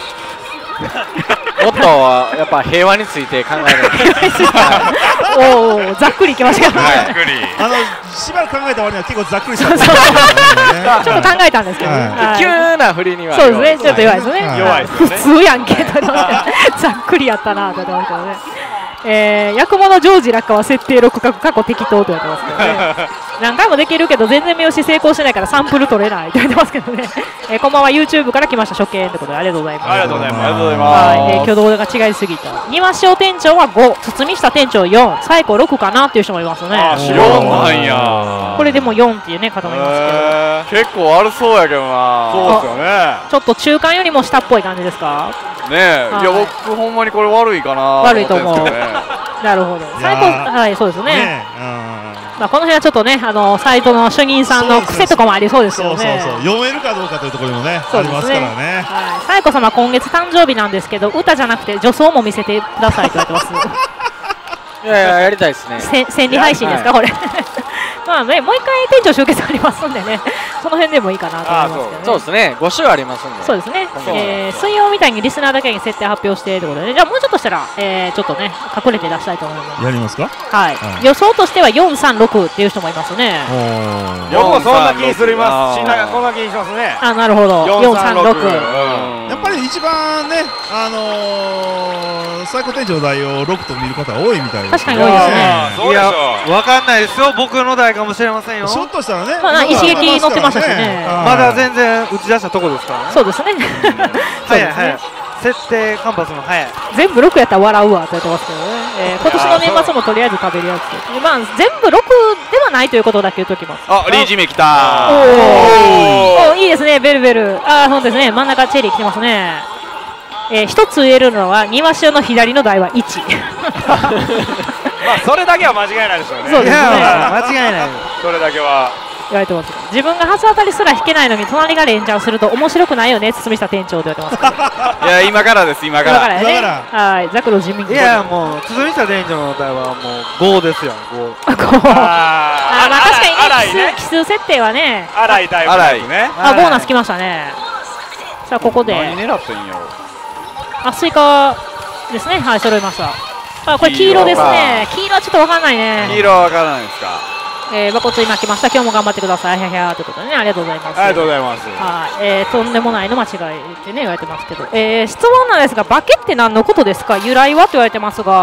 S5: ー、もっとやっぱ平和について考えないと。
S2: おお、ざっくりいきました。ざっ
S6: くり。あのしばらく考えた割には結構ざっくりした。
S2: ちょっと考えたんですけど。
S5: 急な振りには。
S2: そうですね。ちょっと弱いですね。
S7: 弱いですね。
S2: 普通やんけ。ざっくりやったなと思ってね。えー、役物ジョージ落下は設定ろく角過去適当と言われてますけどね。何回もできるけど全然目押し成功してないからサンプル取れないと言われてますけどね。えー、こんばんは YouTube から来ました初見ということでありがとうございます。
S7: ありがとうございます。ありがとうございます。
S2: はい、えー、挙動が違いすぎた。庭師店長はご、堤下店長よん、最高ろくかなっていう人もいますね。
S7: あ、よんなんや。
S2: これでもよんっていうね方もいます
S4: けど。結構悪そうやけどな。
S7: そうですよね。
S2: ちょっと中間よりも下っぽい感じですか。
S4: ねえ、いや僕ほんまにこれ悪いかな。
S2: 悪いと思う。なるほど。最高、はいそうですね。まあこの辺はちょっとね、あのサイトの主任さんの癖とかもありそうですよね。
S6: そうそうそう、読めるかどうかというところもね、ありますからね。
S2: はい、さえこ様今月誕生日なんですけど、歌じゃなくて女装も見せてくださいと言われてます。
S5: いやいややりたいですね。
S2: 千里配信ですかこれ。まあね、もう一回店長集結ありますんでね、その辺でもいいかなと思いますけどね。
S5: そうですね、ご週ありますんで。
S2: そうですね。えー、水曜みたいにリスナーだけに設定発表してということで、ね、じゃあもうちょっとしたら、えー、ちょっとね隠れて出したいと思います。
S6: やりますか。
S2: はい。予想としてはよんさんろくっていう人もいますね。
S7: 僕もそんな気にするます。しなこんな気にしますね。
S2: あ、なるほど。よんさんろく。
S6: やっぱり一番ね、あの最高店長の代をろくと見る方多いみたいです。
S2: 確かに多いですね。
S3: いや、わかんないですよ。僕の代かもしれませんよ。
S6: ちょっとしたらね。
S2: まあ一撃乗ってましたしね。
S3: まだ全然打ち出したとこですからね。
S2: そうですね。
S3: 早い早い。設定カンパスの早い。
S2: 全部ろくやったら笑うわって言ってますけどね。えー、今年の年末もとりあえず食べるやつ。まあ全部ろくではないということだけ言っときます。
S4: あ、リージメ来た。
S2: おお、いいですね、ベルベル。あ、そうですね、真ん中チェリー来てますね。えー、一つ言えるのは庭師の左の台はいち。
S7: まあそれだけは間違いないでしょうね。
S2: そうですね。
S3: 間違いない。
S7: それだけは。
S2: 言われてます。自分が初当たりすら引けないのに隣が連チャンすると面白くないよね、堤下店長って言われてます。
S4: いや今からです今から。
S2: 今からね。はい、ザクロ人民。
S3: いやもう堤下店長の台はもうごですよ。ご。
S2: あ、あ、まあ確かにね、奇数設定はね。
S7: 荒いタイプですね。
S2: あ、ボーナス来ましたね。さあここで。
S7: 何狙ってんやろ。
S2: あ、スイカですね。はい、揃いました。あ、これ黄色ですね。黄色はちょっとわかんないね。
S4: 黄色はわからないですか。
S2: えー、バコツ今来ました。今日も頑張ってください。ひゃひゃということでね、ありがとうございます。
S7: ありがとうございます。
S2: はい、えー、とんでもないの間違いってね言われてますけど、えー、質問なんですが、バケって何のことですか？由来はと言われてますが、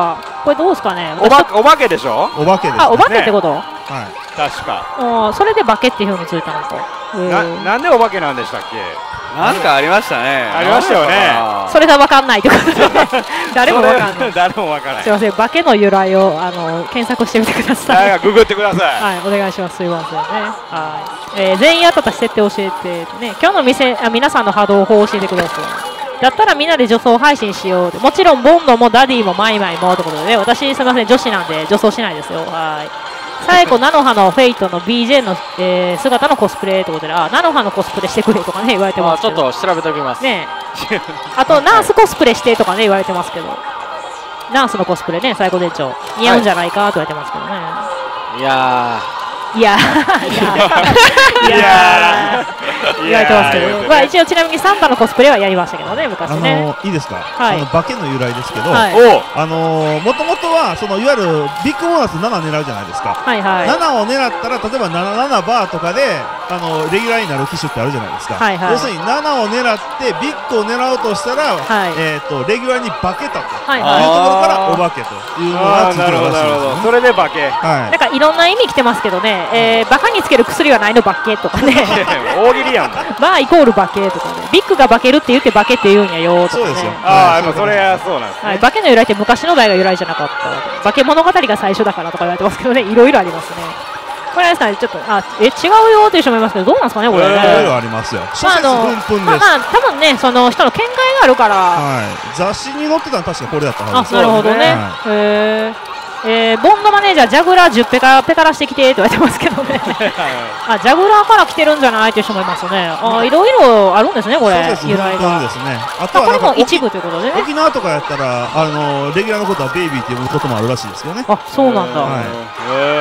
S2: これどうですかね。
S7: おばお化けでしょ。
S6: お化けです。
S2: あ、お化けってこと？はい。
S7: 確か。
S2: あ、それで化けっていう風についたのか。
S7: な、なんでお化けなんでしたっけ。
S4: なんかありましたね。
S7: ありましたよね。
S2: それがわかんないってことで誰もわかんない。
S7: 誰もわからない。
S2: すみません、化けの由来をあの検索してみてください。
S7: はい、ググってください。
S2: はい、お願いします。すみませんね。はい。えー、全員やったと設定教えてね。今日の店あ皆さんの波動法を教えてください。だったらみんなで女装配信しよう。もちろんボンドもダディもマイマイもということでね。私すみません女子なんで女装しないですよ。はい。最後、菜の葉のフェイトの ビージェー の、えー、姿のコスプレということで、あ、菜の葉のコスプレしてくれとかね、言われてますけど。
S5: ちょっと調べておきます。
S2: ねあと、ナースコスプレしてとかね、言われてますけど。ナースのコスプレね、最高店長。似合うんじゃないかと言われてますけどね。
S5: いや
S2: いやー、いやー、言われてますけど、まあ一応ちなみにサンタのコスプレはやりましたけどね、昔ね。
S6: あのー、いいですか、
S2: はい、
S6: その化けの由来ですけど、
S2: はい、
S6: あのー、もともとはそのいわゆるビッグボーナスなな狙うじゃないですか、
S2: はいはい、
S6: ななを狙ったら例えばななななバーとかで、あのー、レギュラーになる機種ってあるじゃないですか、はいはい、要するにななを狙ってビッグを狙おうとしたら、はい、えー、とレギュラーに化けたというところからお化けというのがついてるらしいですよね。
S7: それで化け、
S2: はい、なんかいろんな意味来てますけどね、えー、バカにつける薬はないの化けとかね
S7: 大喜利やん
S2: バーイコール化けとかね、ビッグが化けるって言って化けって言うんやよとかね。
S6: そうですよ。
S7: ああ、それはそうなんですね。
S2: はい、化けの由来って昔の代が由来じゃなかった。化け物語が最初だからとか言われてますけどね、いろいろありますね。これですかね、ちょっとあえ違うよっていう人もいますけど、どうなんですかねこれね。
S6: いろいろありますよ。
S2: まああのまあまあ多分ねその人の見解があるから。
S6: はい。雑誌に載ってたの確かこれだったはずです。
S2: あ、なるほどね。へえ。えー、ボンドマネージャージャグラーじゅうペカペカらしてきてと言われてますけどねあ、ジャグラーから来てるんじゃないという人もいますね。あ、いろいろあるんですねこれ。
S6: そうです、由来がですね。あとは
S2: これも一部ということでね。
S6: 沖縄とかやったらあのレギュラーのことはベイビーって呼ぶこともあるらしいですけどね。
S2: あ、そうなんだ。はい。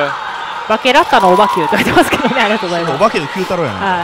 S2: バケラッタのおばきゅうと言ってますけどね、ありがとうございます。
S6: おばけの九太郎やな。
S2: はい。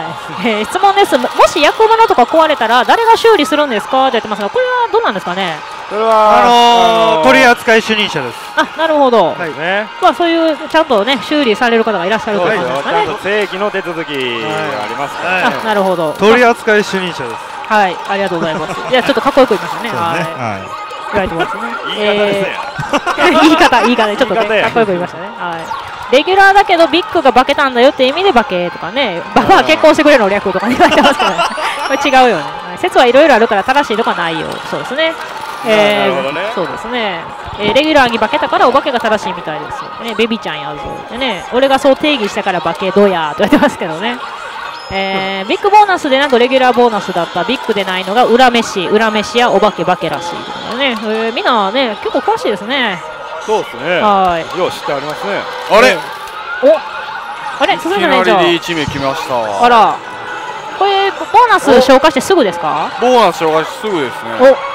S2: えー、質問です。もし役物とか壊れたら誰が修理するんですかって言ってますが、これはどうなんですかね。
S3: それはあのー、取扱主任者です。
S2: あ、なるほど。
S3: はいね。
S2: まあそういうちゃんとね修理される方がいらっしゃるということですかね。
S7: 正規の手続きがありますからね。
S2: あ、なるほど。
S3: 取扱主任者です。
S2: はい、ありがとうございます。いやちょっとかっこよく言いましたね。はい。言われてますね。言い方言い方ちょっとねかっこよく言いましたね。はい。レギュラーだけどビッグが化けたんだよって意味で化けとかね、ババア結婚してくれの略とか言われてますけど、これ違うよね。説はいろいろあるから正しいとかないよ。そうですね。えー、そうですね。えー、レギュラーに化けたからお化けが正しいみたいですよね。ベビちゃんやぞってね。俺がそう定義したから化けどやって言われてますけどね。えー、ビッグボーナスでなんとレギュラーボーナスだったビッグでないのが裏飯、裏飯やお化け化けらしいね。えー、みんなね結構詳しいですね。
S7: そうですね。はい。よう知ってありますね。
S4: あれ。
S2: お。あれ、鈴木ね、じゃあ。
S4: いち名来ました。
S2: あら。これボーナス消化してすぐですか？
S4: ボーナス消化してすぐですね。
S2: お。エーアール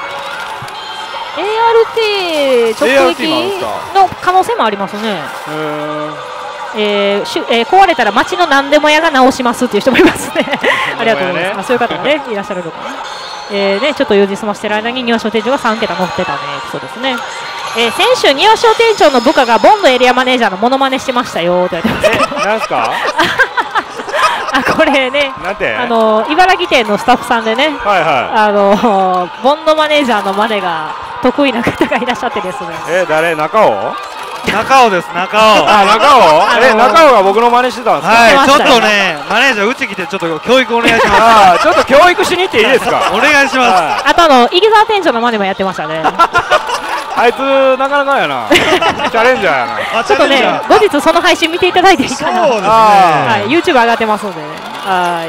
S2: ティー 直撃の可能性もありますね。えー、しゅえー、壊れたら町の何でも屋が直しますっていう人もいますね。ありがとうございます。そういう方がねいらっしゃるのかな。えーね、ちょっと用事済ましてる間に庭商店長がさん桁乗ってたね。そうですね。えー、先週庭商店長の部下がボンドエリアマネージャーのモノマネしてましたよって言われてます。
S7: え、なんすか？
S2: あ、これね、
S7: なんて
S2: あの茨城店のスタッフさんでね、
S7: はいはい、
S2: あのボンドマネージャーのマネが得意な方がいらっしゃってですね。
S7: え、誰？中尾？
S3: 中尾です、中尾。
S7: あ、中尾？え、中尾が僕の真似してたんですか？
S3: はい、ちょっとね、マネージャーうち来てちょっと教育お願いします。
S7: あ、ちょっと教育しに行っていいですか？
S3: お願いします。
S2: あとあの井木沢店長のマネもやってましたね。
S7: あいつなかなかやな。チャレンジャーやな。
S2: ちょっとね、後日その配信見ていただいていいかな。
S6: そうですね。
S2: はい、YouTube 上がってますのでね。はい。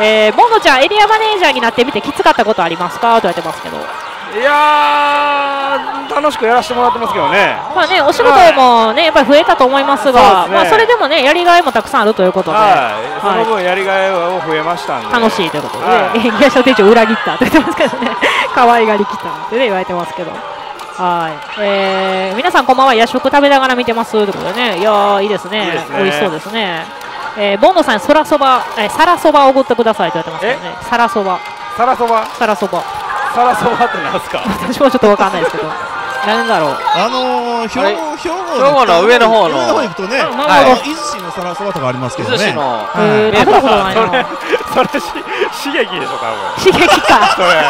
S2: えー、ボンドちゃんエリアマネージャーになってみてきつかったことありますかと言われてますけど。
S7: いやー、楽しくやらせてもらってますけどね。
S2: まあね、お仕事もね、やっぱり増えたと思いますが、まあそれでもね、やりがいもたくさんあるということで、
S7: はい、その分やりがいは増えましたんで、
S2: 楽しいということで、ギアショー店長裏切ったと言ってますけどね、可愛がりきたってね言われてますけど。はい、えー、皆さんこんばんは。夜食食べながら見てますということでね、いやーいいですね、いいですね、美味しそうですね。えー、ボンドさんそらそば、えー、サラそばおごってくださいと言われてますけどね。サラそば、
S7: サラそば、
S2: サラそば、
S7: サラそばってなんですか？
S2: 私もちょっとわかんないですけど、なんだろう。
S6: あのー、兵庫兵
S5: 庫の上の方の
S6: 上の方行くとね、
S5: はい、
S6: 伊豆市のサラそばとかありますけどね。
S5: 伊豆市の、
S2: えー、食べたことないな。
S7: それ刺激でしょ多分。
S2: 刺激か。
S7: それ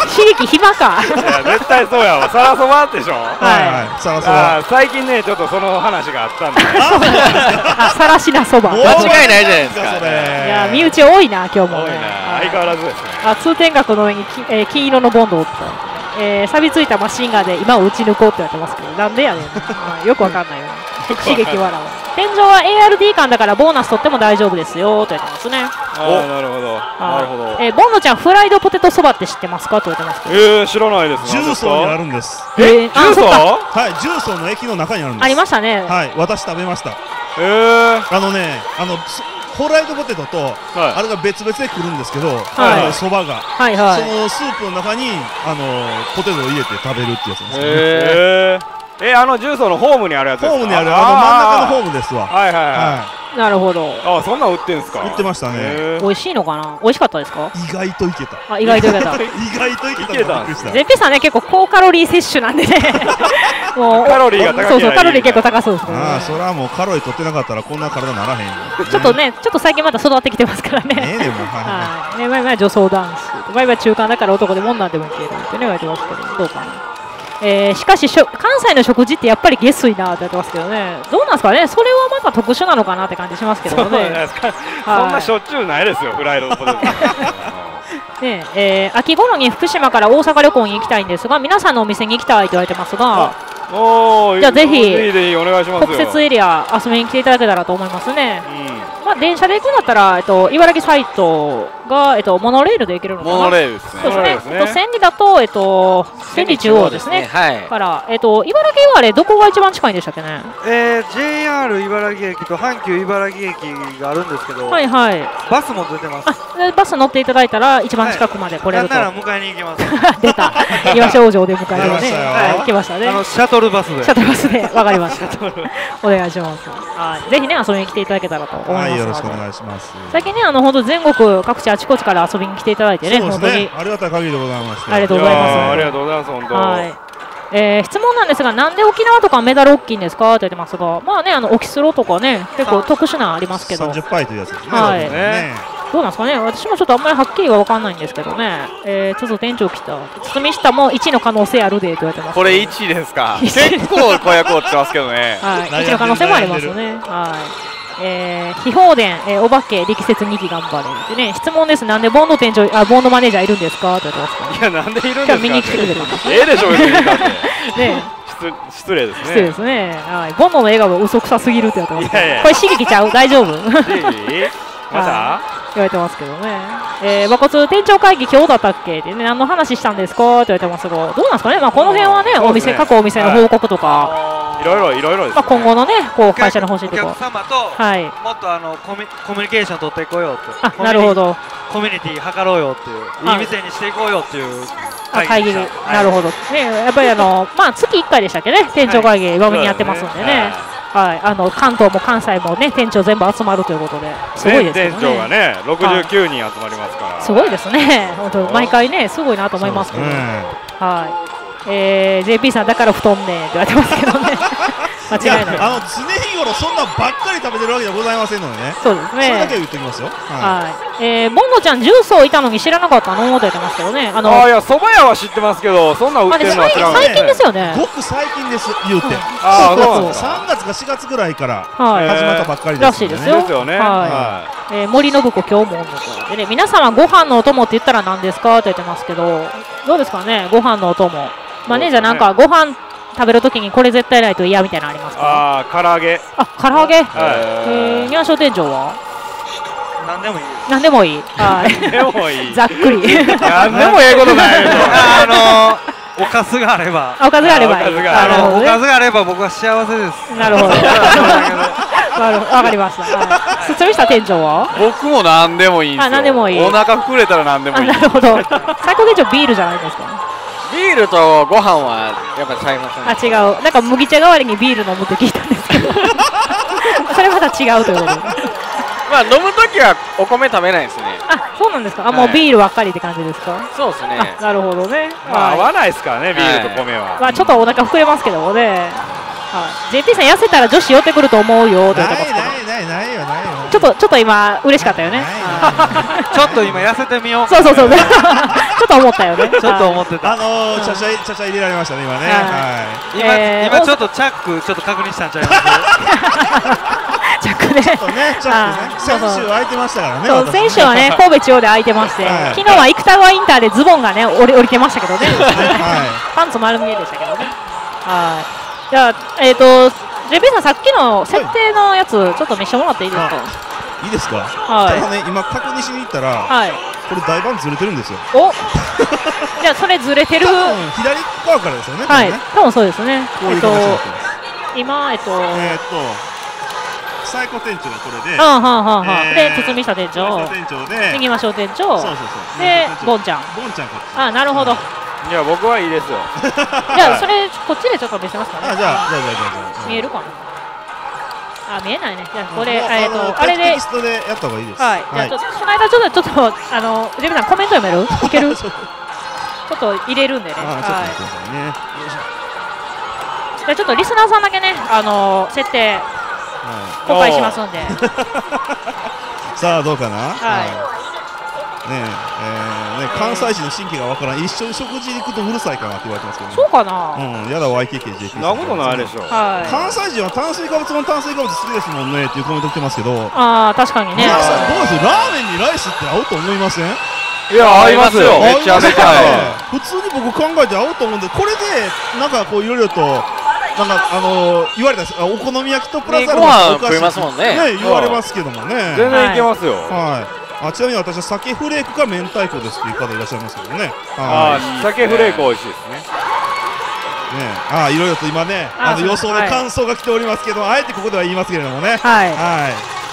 S2: 刺激暇か。
S7: いや絶対そうやわ。サラそばでしょ。はい
S6: はい。サラそば。
S7: 最近ねちょっとその話があったんで。
S2: あ、さらしなそば。
S5: 間違いないじゃないですか。
S2: いや身内多いな今日もね。
S7: 相変わらずですね。
S2: あ、通天閣の上にき、えー、金色のボンドを打った。えー、錆びついたマシンガンで今を撃ち抜こうって言われてますけど、なんでやねん。まあよくわかんないよね。刺激笑う。天井は エーアールディー 間だからボーナス取っても大丈夫ですよと言ってますね。
S7: ああ、なるほど。なるほど。
S2: えー、ボンドちゃんフライドポテトそばって知ってますかと言ってますけど。
S7: えー、知らないです。
S6: 重曹にあるんです。
S2: えー、
S7: 重曹？
S6: はい、重曹の駅の中にあるんです。
S2: ありましたね。
S6: はい、私食べました。
S7: えー、
S6: あのね、あのフライドポテトと、あれが別々で来るんですけど、そばが、そのスープの中にあのポテトを入れて食べるってやつですね。
S7: えー、えあの重曹のホームにあるやつですか？
S6: ホームにある、あの真ん中のホームですわ。
S7: はいはいはい。
S2: なるほど。
S7: あ、そんなん売ってんすか？
S6: 売ってましたね。
S2: 美味しいのかな？美味しかったですか？
S6: 意外といけた。
S2: あ、意外といけた。
S6: 意外といけた。ジェ
S2: ッピーさんね結構高カロリー摂取なんでね。
S7: もうカロリーが高い。
S2: そうそう、カロリー結構高そうですね。
S6: ああ、それはもうカロリー取ってなかったらこんな体ならへんよ。
S2: ちょっとね、ちょっと最近また育ってきてますからね。
S6: ね、でも
S2: はい。ね、前々女装男子、前々中間だから男でも女でもいけるってね言われてますけど、どうかな。えー、しかししょ関西の食事ってやっぱり下水なって言ってますけどね、どうなんですかね、それはまた特殊なのかなって感じしますけどね。
S7: そんなしょっちゅうないですよ、フライドポテト。
S2: ねえー、秋頃に福島から大阪旅行に行きたいんですが、皆さんのお店に行きたいと言われてますが、
S7: お
S2: じゃあぜひ
S7: 特
S2: 設エリア遊びに来ていただけたらと思いますね。うん、まあ電車で行くんだったら、えっと、茨城サイトが、えっと、モノレールで行けるのかな。
S5: モノレールですね。
S2: そうですね。えっと、千里だと、えっと、千里中央ですね。はい。から、えっと、茨城はあれ、どこが一番近いんでしたっけね。
S3: えー、ジェイアール 茨城駅と阪急茨城駅があるんですけど。
S2: はいはい。
S3: バスも出てます。
S2: あ、バス乗っていただいたら、一番近くまで来れると。
S3: なんなら迎えに行けます。
S2: 出た。岩症状で迎えるね。はい、来ましたね。
S3: あの、シャトルバスで。
S2: シャトルバスで、わかりました。お願いします。はい。ぜひね、遊びに来ていただけたらと思います。
S6: はい、よろしくお願いします。
S2: 最近ね、あの、本当全国各地あちこちから遊びに来ていただいてね、
S6: 本当にありがたい限りでございます。
S2: ありがとうございます。
S7: ありがとうございます、本当。
S2: はい。えー、質問なんですが、なんで沖縄とかメダル大きいんですかって言ってますが、まあね、あの、オキスロとかね、結構特殊なありますけど。
S6: さんじゅっパイというやつですね。
S2: はい。どうなんですかね、私もちょっとあんまりはっきりは分かんないんですけどね、えー、ちょっと店長来た、堤下もいちの可能性あるでと言われてます。
S5: これいちですか、結構子役をってますけどね、
S2: はい、いちの可能性もありますよね。はい、えー、秘宝殿、えー、お化け、力説にき頑張れでね、質問です、なんでボンド店長、あ、ボンドマネージャーいるんですかって言われてます
S7: か、ね、いや、なんでいるんですか、
S2: 見に来てくれるんです。
S7: ええでしょ、別にだって。
S2: ね
S7: 失礼ですね。
S2: 失礼ですね。はい、ボンドの笑顔嘘くさすぎるって言われてます。いやいやこれ刺激ちゃう、大丈夫。
S7: まだ
S2: 言われてますけどね。えー、馬骨店長会議今日だったっけってね、何の話したんですかって言われてますが、どうなんですかね、まあこの辺はね、お店、各お店の報告とか、
S7: いろいろいろいろです。
S2: まあ今後のね、こう会社の方針とか、
S3: お客様と、はい、もっとあのコミコミュニケーション取っていこうよって。
S2: あ、なるほど。
S3: コミュニティ図ろうよっていう、いい店にしていこうよっていう
S2: 会議。なるほど。ね、やっぱりあのまあ月いっかいでしたっけね、店長会議番組やってますんでね。はい、あの関東も関西もね、店長全部集まるということで、すごいですよね。
S7: 店長がね、ろくじゅうきゅうにん集まりますから。
S2: すごいですね。本当毎回ね、すごいなと思いますけど。はい。えー、ジェーピー さんだから太んねんって言われてますけどね。間違いない。
S6: あの常日頃そんなばっかり食べてるわけではございませんのでね。
S2: そうですね。
S6: それだけは言っておきますよ。
S2: はい。えー、ボンドちゃん重曹いたのに知らなかったのって言ってますけどね。あの
S7: あ、いや、蕎麦屋は知ってますけど、そんな売ってるのは知らない。
S2: 最近ですよね。
S6: ごく最近です言うて。
S7: ああ、そう。
S6: さんがつかしがつぐらいから始まったばっかりです。
S2: らしいですよ。
S7: ですよね。
S2: はい。え、森信子今日もおんのか。でね、皆様ご飯のお供って言ったら何ですかって言ってますけど、どうですかね、ご飯のお供。マネージャーなんかご飯食べるときにこれ絶対ないと嫌みたいなのありますか？
S7: ああ、唐揚げ。
S2: あ、唐揚げ。えー、ニャンショ店長は？
S3: 何でもいい。
S2: 何でもいい。はい。
S7: 何でもいい。
S2: ざっくり。
S7: 何でもええことないよ。
S3: あのおかずがあれば。
S2: おかずがあればいい。
S3: おかずがあれば僕は幸せです。
S2: なるほど。わかりました。堤下店長は？
S5: 僕も何でもいいんですよ。
S2: あ、何でもいい。
S5: お腹膨れたら何でもいい。
S2: なるほど。最高店長ビールじゃないですか？
S5: ビールとご飯はやっぱちゃいますね。
S2: あ、違う。なんか麦茶代わりにビール飲むって聞いたんですけどそれまた違うということで
S5: まあ飲むときはお米食べないですね。
S2: あ、そうなんですか。あ、もうビールばっかりって感じですか？
S5: そうですね。
S2: なるほどね。
S7: まあ合わないですからね、ビールと米は。
S2: まあちょっとお腹膨れますけどもね。はい、ジェーピー さん痩せたら女子寄ってくると思うよって言ってますけど。
S6: ないないないないよないよ。
S2: ちちょっとちょっと今嬉しかったよね。
S3: ちょっと今痩せてみよう。
S2: そうそうそう。ちょっと思ったよね。
S3: ちょっと思ってた。
S6: あのちゃちゃちゃちゃ入れられましたね今ね。
S3: 今今ちょっとチャックちょっと確認したんちゃいます？
S2: チャックね。
S6: ちょっとねチャックね。先週空いてましたからね。
S2: そう先週はね神戸中央で空いてまして、昨日は生田川インターでズボンがね降り降りてましたけどね。パンツ丸見えでしたけどね。はい。じゃあえっと。ジェイピー さん、さっきの設定のやつ、ちょっと見せてもらっていいですか。
S6: いいですか。
S2: はい。
S6: ただね、今確認しに行ったら、はい。これ台盤ずれてるんですよ。
S2: お。じゃあ、それずれてる。
S6: 左側からですよね。
S2: はい。多分そうですね。
S6: こういう形になってます。
S2: 今、えっと。
S6: えっと。最高店長がこれで。
S2: ああ、はあ、はあ、で、堤下店長。
S6: 店長で。
S2: 右間商店長。
S6: そうそうそう。
S2: で、ボンちゃん。
S6: ボンちゃんこっち。
S2: あ、なるほど。
S7: いや僕はいいですよ。
S2: じゃあそれこっちでちょっと見せますかね。
S6: あ、じゃあじゃあじゃあ
S2: 見えるかな。あ、見えないね。じゃあこれえっとあれで
S6: テキストでやった方がいいです。
S2: はい。じゃあちょっとその間ちょっとちょっとあのジェミさんコメント読める？いける？ちょっと入れるんでね。はい。じゃあちょっとリスナーさんだけねあの設定公開しますんで。
S6: さあどうかな。
S2: はい。
S6: ねえ、えー、ね関西人の神経がわからん、一緒に食事に行くとうるさいかなって言われてますけど、ね、
S2: そうかな。
S6: うん、やだ ワイケーケージェーピー。
S7: なことないでしょ。
S2: はい。
S6: 関西人は炭水化物も炭水化物好きですもんねっていうコメント来てますけど、
S2: ああ確かにね。
S6: 皆さんどうです？ラーメンにライスって合うと思いません？
S7: いや合いますよ。めちゃめちゃ
S6: 普通に僕考えて合うと思うんで、これでなんかこういろいろとなんかあのー、言われたお好み焼きとプラスアルファ
S5: ご飯食いますもんね。
S6: ね言われますけどもね。
S7: 全然いけますよ。
S6: はい。あちなみに私は鮭フレークか明太子ですっていう方いらっしゃいますけどね。
S7: ああ鮭フレーク美味しいですね。
S6: ねああいろいろと今ねあの予想で感想が来ておりますけど、あえてここでは言いますけれどもね。
S2: はい。
S6: はい。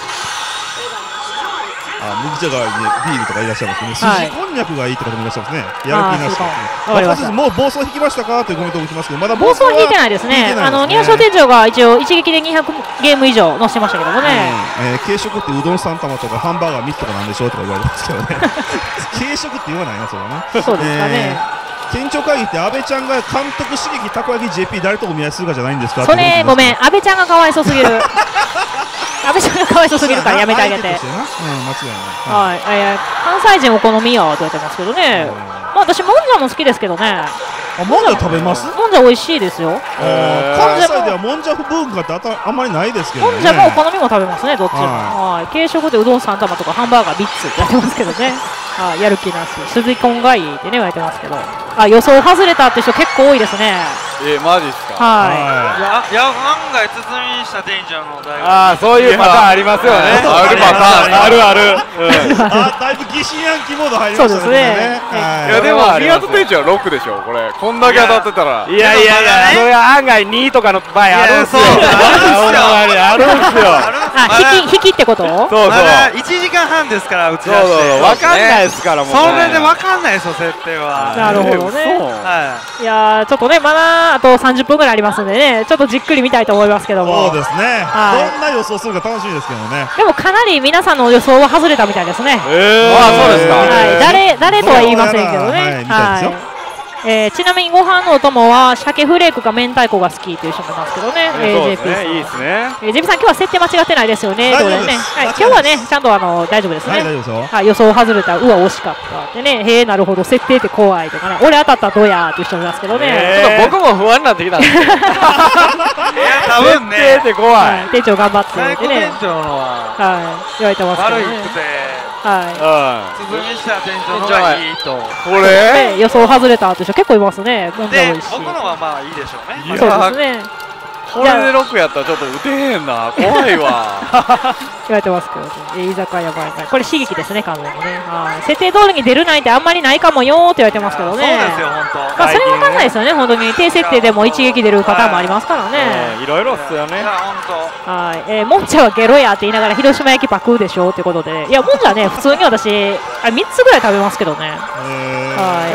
S6: あ麦茶がビールとかいらっしゃいますね。筋こんにゃくがいいって方もいらっしゃいますね。やる気なしですね。もう暴走引きましたかというコメントも来ますけど、まだ
S2: 暴走引いてないですね。あのニア商店長が一応一撃でにひゃくゲーム以上載せてましたけどもね。
S6: 軽食ってうどんさん玉とかハンバーガーみっつとかなんでしょうとか言われますけどね。軽食って言わないなそれはね。
S2: そうですかね。
S6: 店長会議って安倍ちゃんが監督刺激たこ焼き ジェーピー 誰とお見合いするかじゃないんですか。
S2: それごめん安倍ちゃんがかわいそうすぎる。安倍ちゃんがかわいそうすぎるからやめてあげて。うん、間違いない。はい、えー、関西人お好みやと言ってますけどね。まあ私もんじゃも好きですけどね。
S6: あ、もんじゃ食べます？
S2: もんじゃ美味しいですよ。
S6: 関西ではもんじゃ文化ってあたあんまりないですけどね。
S2: もんじゃもお好みも食べますね、どっちも。はい。軽食でうどんさん玉とかハンバーガーみっつってやってますけどね。はい、やる気なし。鈴井婚がいいってね言われてますけど。あ、予想外れたって人結構多いですね。
S7: えー、マジっすか。
S2: はい。
S3: いや、いや、案外包みした店長の大学。
S7: ああ、そういうパターンありますよね。
S5: あるパターン、
S7: あるある。
S6: あ、だいぶ疑心暗鬼モード入りましたね。そうですね。
S7: いや、でも宮戸店長はロックでしょ、これ。こんだけ当たってたら。いやいやいや、それは案外にとかの場合あるんすよ。あるんすよ。
S2: あ、引き引きってこと？
S7: そうそう。
S3: いちじかんはんですから打ち出して。
S7: わかんないですからもう。
S3: それでわかんないですよ設定は。
S2: なるほどね。はい。いやちょっとねまだあとさんじゅっぷんぐらいありますんでね、ちょっとじっくり見たいと思いますけども。
S6: そうですね。どんな予想するか楽しみですけどね。
S2: でもかなり皆さんの予想は外れたみたいですね。
S7: ええ。あ、そうですか。
S2: はい。誰誰とは言いませんけどね。はい。えー、ちなみにご飯のお供は鮭フレークか明太子が好きっていう人もいますけどね。
S7: えー、ジェイピー さん。いいですね。
S2: えー、ジェイピー さん今日は設定間違ってないですよね。
S6: 大丈夫です。
S2: はい。今日はねちゃんとあの大丈夫ですね。
S6: はい、大丈夫ですよ。
S2: はい。予想外れた。うわ惜しかったってね。へえなるほど設定って怖いとかね。俺当たったらどうやーっていう人もいますけどね。
S5: ちょっと僕も不安になってきたんですけど。いや
S3: 多分ね。
S7: 設定って怖い。
S2: 店長頑張ってってね。
S3: 店長のは
S2: はい言われてますけどね。
S3: 悪くて。
S2: はい。
S3: 包みした店長のがいいと。
S7: これ？
S2: 予想外れたって人結構いますね。
S3: で、僕のはまあいいでしょうね。
S2: そうですね。
S7: これでロックやったらちょっと打てへんな。怖いわ。
S2: 言われてますけど、居酒屋バイバイ。これ刺激ですね、完全にね。はい。設定通りに出るないってあんまりないかもよーって言われてますけどね。
S3: そうですよ、本当。
S2: まあそれわかんないですよね、本当に低設定でも一撃出るパターンもありますからね。
S7: いろいろっすよね。
S3: 本当。
S2: はい。えー、もんちゃはゲロやって言いながら広島焼きパクでしょってことで、いやもんちゃね普通に私あみっつぐらい食べますけどね。はい。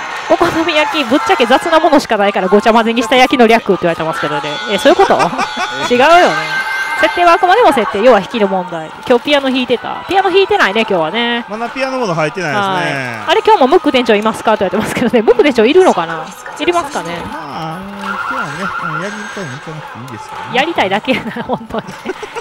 S2: お好み焼きぶっちゃけ雑なものしかないからごちゃ混ぜにした焼きの略って言われてますけどね。えそういうこと？違うよね。設定はあくまでも設定、要は弾きの問題。今日ピアノ弾いてた。ピアノ弾いてないね、今日はね。
S6: まだピアノモード入ってないですね。
S2: あれ、今日もムック店長いますかって言われてますけどね。ムック店長いるのかないりますかね。
S6: まあ、今日はね、やりたいのいかなくていいですかね。
S2: やりたいだけやな、本当に。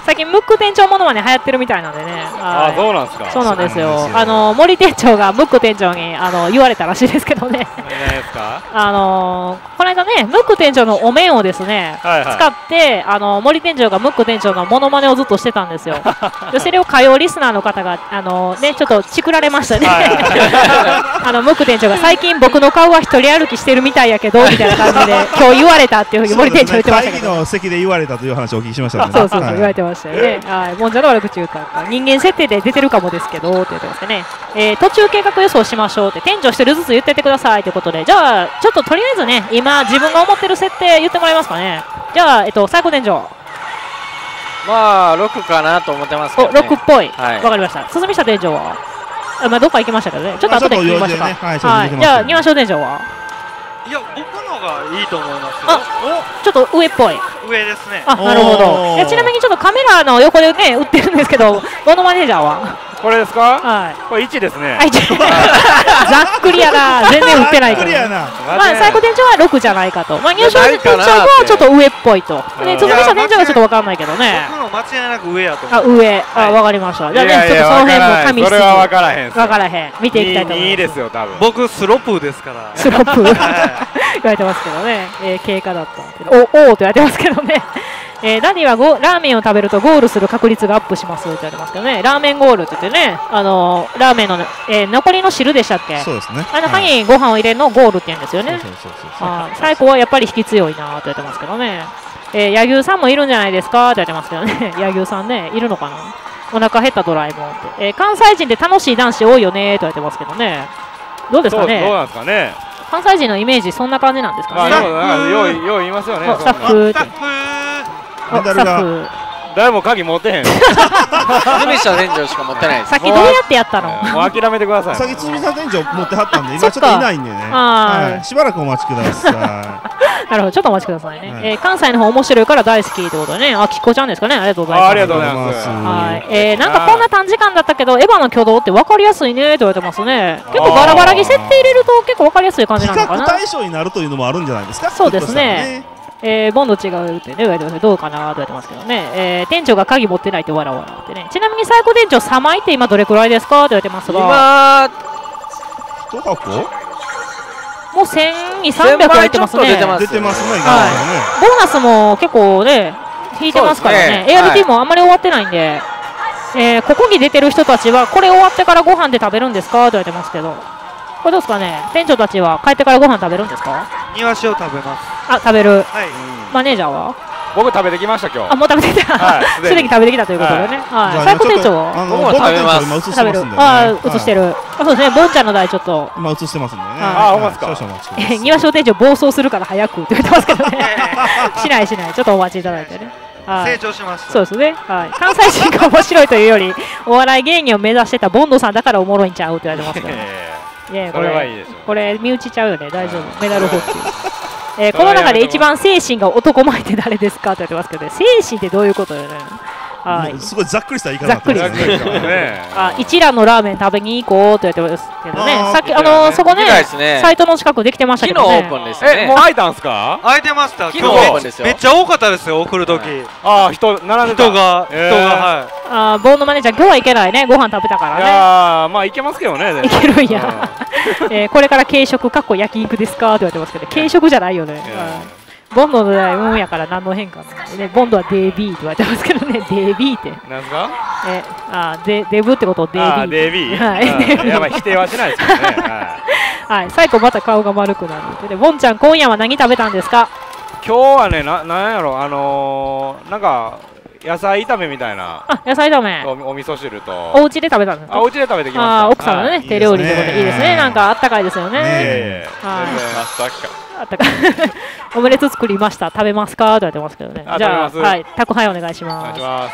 S2: 最近ムック店長ものまね流行ってるみたいなんでね。
S7: あ、そうなんですか。
S2: そうなんですよ。あの森店長がムック店長にあの言われたらしいですけどね。
S7: 何ですか？
S2: あのこの間ね、ムック店長のお面をですね、使ってあの森店長がムック店長のモノマネをずっとしてたんですよ。でそれを火曜リスナーの方があのねちょっとチクられましたね。あのムック店長が最近僕の顔は一人歩きしてるみたいやけどみたいな感じで今日言われたっていうふうに森店長言ってましたけど。
S6: 会議の席で言われたという話をお聞きしましたね。
S2: そうそうそう言われてましたよね。はい、もんじゃの悪口言うたら人間設定で出てるかもですけどって言ってましたね。えー、途中計画予想しましょうって店長一人ずつ言ってってくださいということで、じゃあちょっととりあえずね今自分が思ってる設定言ってもらえますかね。じゃあえっと最高店長。
S5: まあろくかなと思ってますけど、ね、
S2: ろくっぽい。わ、
S5: はい、
S2: かりました。鈴見下店長はあ、まあ、どっか行きましたけどね。ちょっと後で聞きましょうか。
S6: ね、はい、
S2: はい、じゃあ庭師店長は。
S3: いや僕のがいいと思いますよ。
S2: あ、ちょっと上っぽい。
S3: 上ですね。
S2: あ、なるほど。いやちなみにちょっとカメラの横でね売ってるんですけど、モノマネージャーは。
S7: これですか？
S2: はい。
S7: これいちですね。
S2: ざっくりやな。全然売ってないから。まあ最高店長はろくじゃないかと。まあ入賞店長はちょっと上っぽいと。で続きした店長はちょっとわかんないけどね。
S3: 僕の間違いなく上やと思う。
S2: あ、上。あ、わかりました。じゃあねちょっとその辺も加味して。
S7: それはわからへん。
S2: わからへん。見ていきたいと思います。
S7: にですよ多分。
S3: 僕スロップですから。
S2: スロップ言われてますけどね。え経過だった。おおーと言われてますけどね。えー、ダディはゴラーメンを食べるとゴールする確率がアップしますって言われてますけどね。ラーメンゴールって言ってね、あのー、ラーメンの、えー、残りの汁でしたっけ？
S6: そうですね。
S2: あの中にご飯を入れるのをゴールって言うんですよね。最高はやっぱり引き強いなって言ってますけどね。えー、柳生さんもいるんじゃないですかって言ってますけどね。柳生さんね、いるのかな。お腹減ったドラえもんって。えー、関西人で楽しい男子多いよねって言われてますけどね。どうですかね。
S7: どうなんですかね。
S2: 関西人のイメージそんな感じなんですかね。
S7: あ、ようよう言いますよね。
S2: スタッフって。
S6: メダルが
S7: 誰も鍵持ってへん。
S5: 鶴見下店長しか持ってないです。
S2: さっきどうやってやったの？
S7: もう諦めてください。
S6: さっき鶴見下店長持ってはったんで今ちょっといないんでね。はい。しばらくお待ちください。
S2: なるほど、ちょっとお待ちくださいね。え関西の方面白いから大好きってことでね。あ、きっこちゃんですかね。ありがとうございます。
S7: ありがとうございます。
S2: はい。えなんかこんな短時間だったけどエヴァの挙動って分かりやすいねって言われてますね。結構バラバラに設定入れると結構分かりやすい感じなのかな。
S6: 比較対象になるというのもあるんじゃないですか。
S2: そうですね。えー、ボンド違うってね言われてます。どうかなと言われてますけどね、えー、店長が鍵持ってないってわらわらってね。ちなみに最高店長さまいって今どれくらいですかって言われてますが、
S5: 今
S6: 一箱
S2: もうせんにひゃく、さんびゃく入ってますね。
S6: 出てますね。
S2: はい。ボーナスも結構ね引いてますからね。エーアールティー もあんまり終わってないんで、えー、ここに出てる人たちはこれ終わってからご飯で食べるんですかって言われてますけど、これどうですかね。店長たちは帰ってからご飯食べるんですか？
S3: 庭師を食べます。
S2: あ、食べる。
S3: はい。
S2: マネージャーは？
S7: 僕食べてきました今日。
S2: あ、もう食べてきた。すでに食べてきたということでね。はい。最高店長は？
S6: 僕も食べます。
S2: 食べる。あ、映してる。あ、そうですね。ボンちゃんの台ちょっと。
S6: 今映してますんでね。
S7: あ、ほんまですか。
S2: 庭商店長暴走するから早くって言ってますけどね。しないしない。ちょっとお待ちいただいてね。
S3: 成長しました。
S2: そうですね。はい。関西人が面白いというより、お笑い芸人を目指してたボンドさんだからおもろいんちゃうって言われてますけど。いや、これこれ身内ちゃうよね。大丈夫。メダルホッキー。えー、この中で一番精神が男前って誰ですかって言ってますけどね。精神ってどういうことよね。
S6: はい。すごいざっくりした言い方だ
S2: ったんですね。あ、一蘭のラーメン食べに行こうと言ってますけどね。さっきあのそこね、サイトの近くできてましたけどね。
S5: 昨日オープンですね。
S7: え、もう開いたんすか？
S3: 開いてました。
S5: 昨日オープンですよ。
S3: めっちゃ多かったですよ。送る時。
S7: ああ、人並んでた。
S3: 人が人がはい。
S2: あ、ボンドマネージャー今日はいけないね。ご飯食べたからね。
S7: いやまあいけますけどね。
S2: いけるんや。えこれから軽食かっこ焼肉ですかって言われてますけど、軽食じゃないよね。ボンドの代うんやから何の変化なんでね。ボンドはデービーって言われてますけどね。デービーって。
S7: なんすか？
S2: え、あ、デデブってことをデービー。
S7: あ、デービー。
S2: はい。
S7: いやまあ否定はしないですけどね。
S2: はい。最後また顔が丸くなる。で、ボンちゃん今夜は何食べたんですか？
S7: 今日はね、ななんやろあのなんか野菜炒めみたいな。
S2: あ、野菜炒め。
S7: お味噌汁と。
S2: お家で食べたんですか？
S7: あ、お家で食べてきました。
S2: あ、奥さんのね手料理ということでいいですね。なんかあったかいですよね。
S7: はい。
S2: あったかい。オムレツ作りました。食べますかと言われてますけどね。じゃあ、はい、宅配お願いします。はい。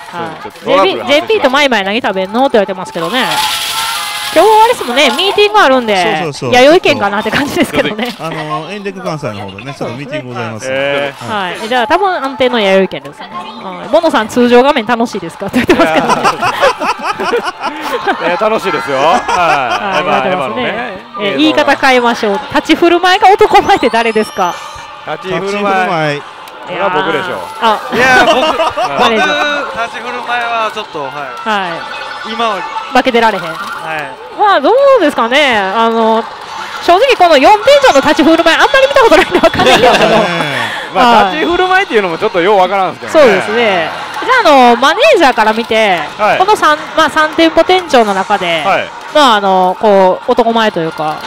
S2: ジェーピー とマイマイ何食べんのって言われてますけどね。今日はあれですもんね、ミーティングあるんで、弥生県かなって感じですけどね。
S6: あのエンデック関西の方でね、ちょっとミーティングございます。
S2: はい。じゃあ多分安定の弥生県ですね。ボノさん通常画面楽しいですかって言ってますけどね。
S7: 楽しいですよ。はい。
S2: 言われてますね。言い方変えましょう。立ち振る舞いが男前って誰ですか？
S7: 立ち振る舞い。 それは僕でしょう。
S2: あ、
S3: いや僕僕
S2: マネージャー
S3: 立ち振る舞いはちょっとはい
S2: はい
S3: 今は
S2: 負けてられへん。
S3: はい
S2: まあどうですかね、あの正直このよんてん以上の立ち振る舞いあんまり見たことないんでわかんないけど
S7: まあ立ち振る舞いっていうのもちょっとようわからんすけどね。
S2: そうですね。じゃあ、あのマネージャーから見て、
S7: はい、
S2: この 3,、まあ、さん店舗店長の中で、はい、まああのこう男前というか、はい、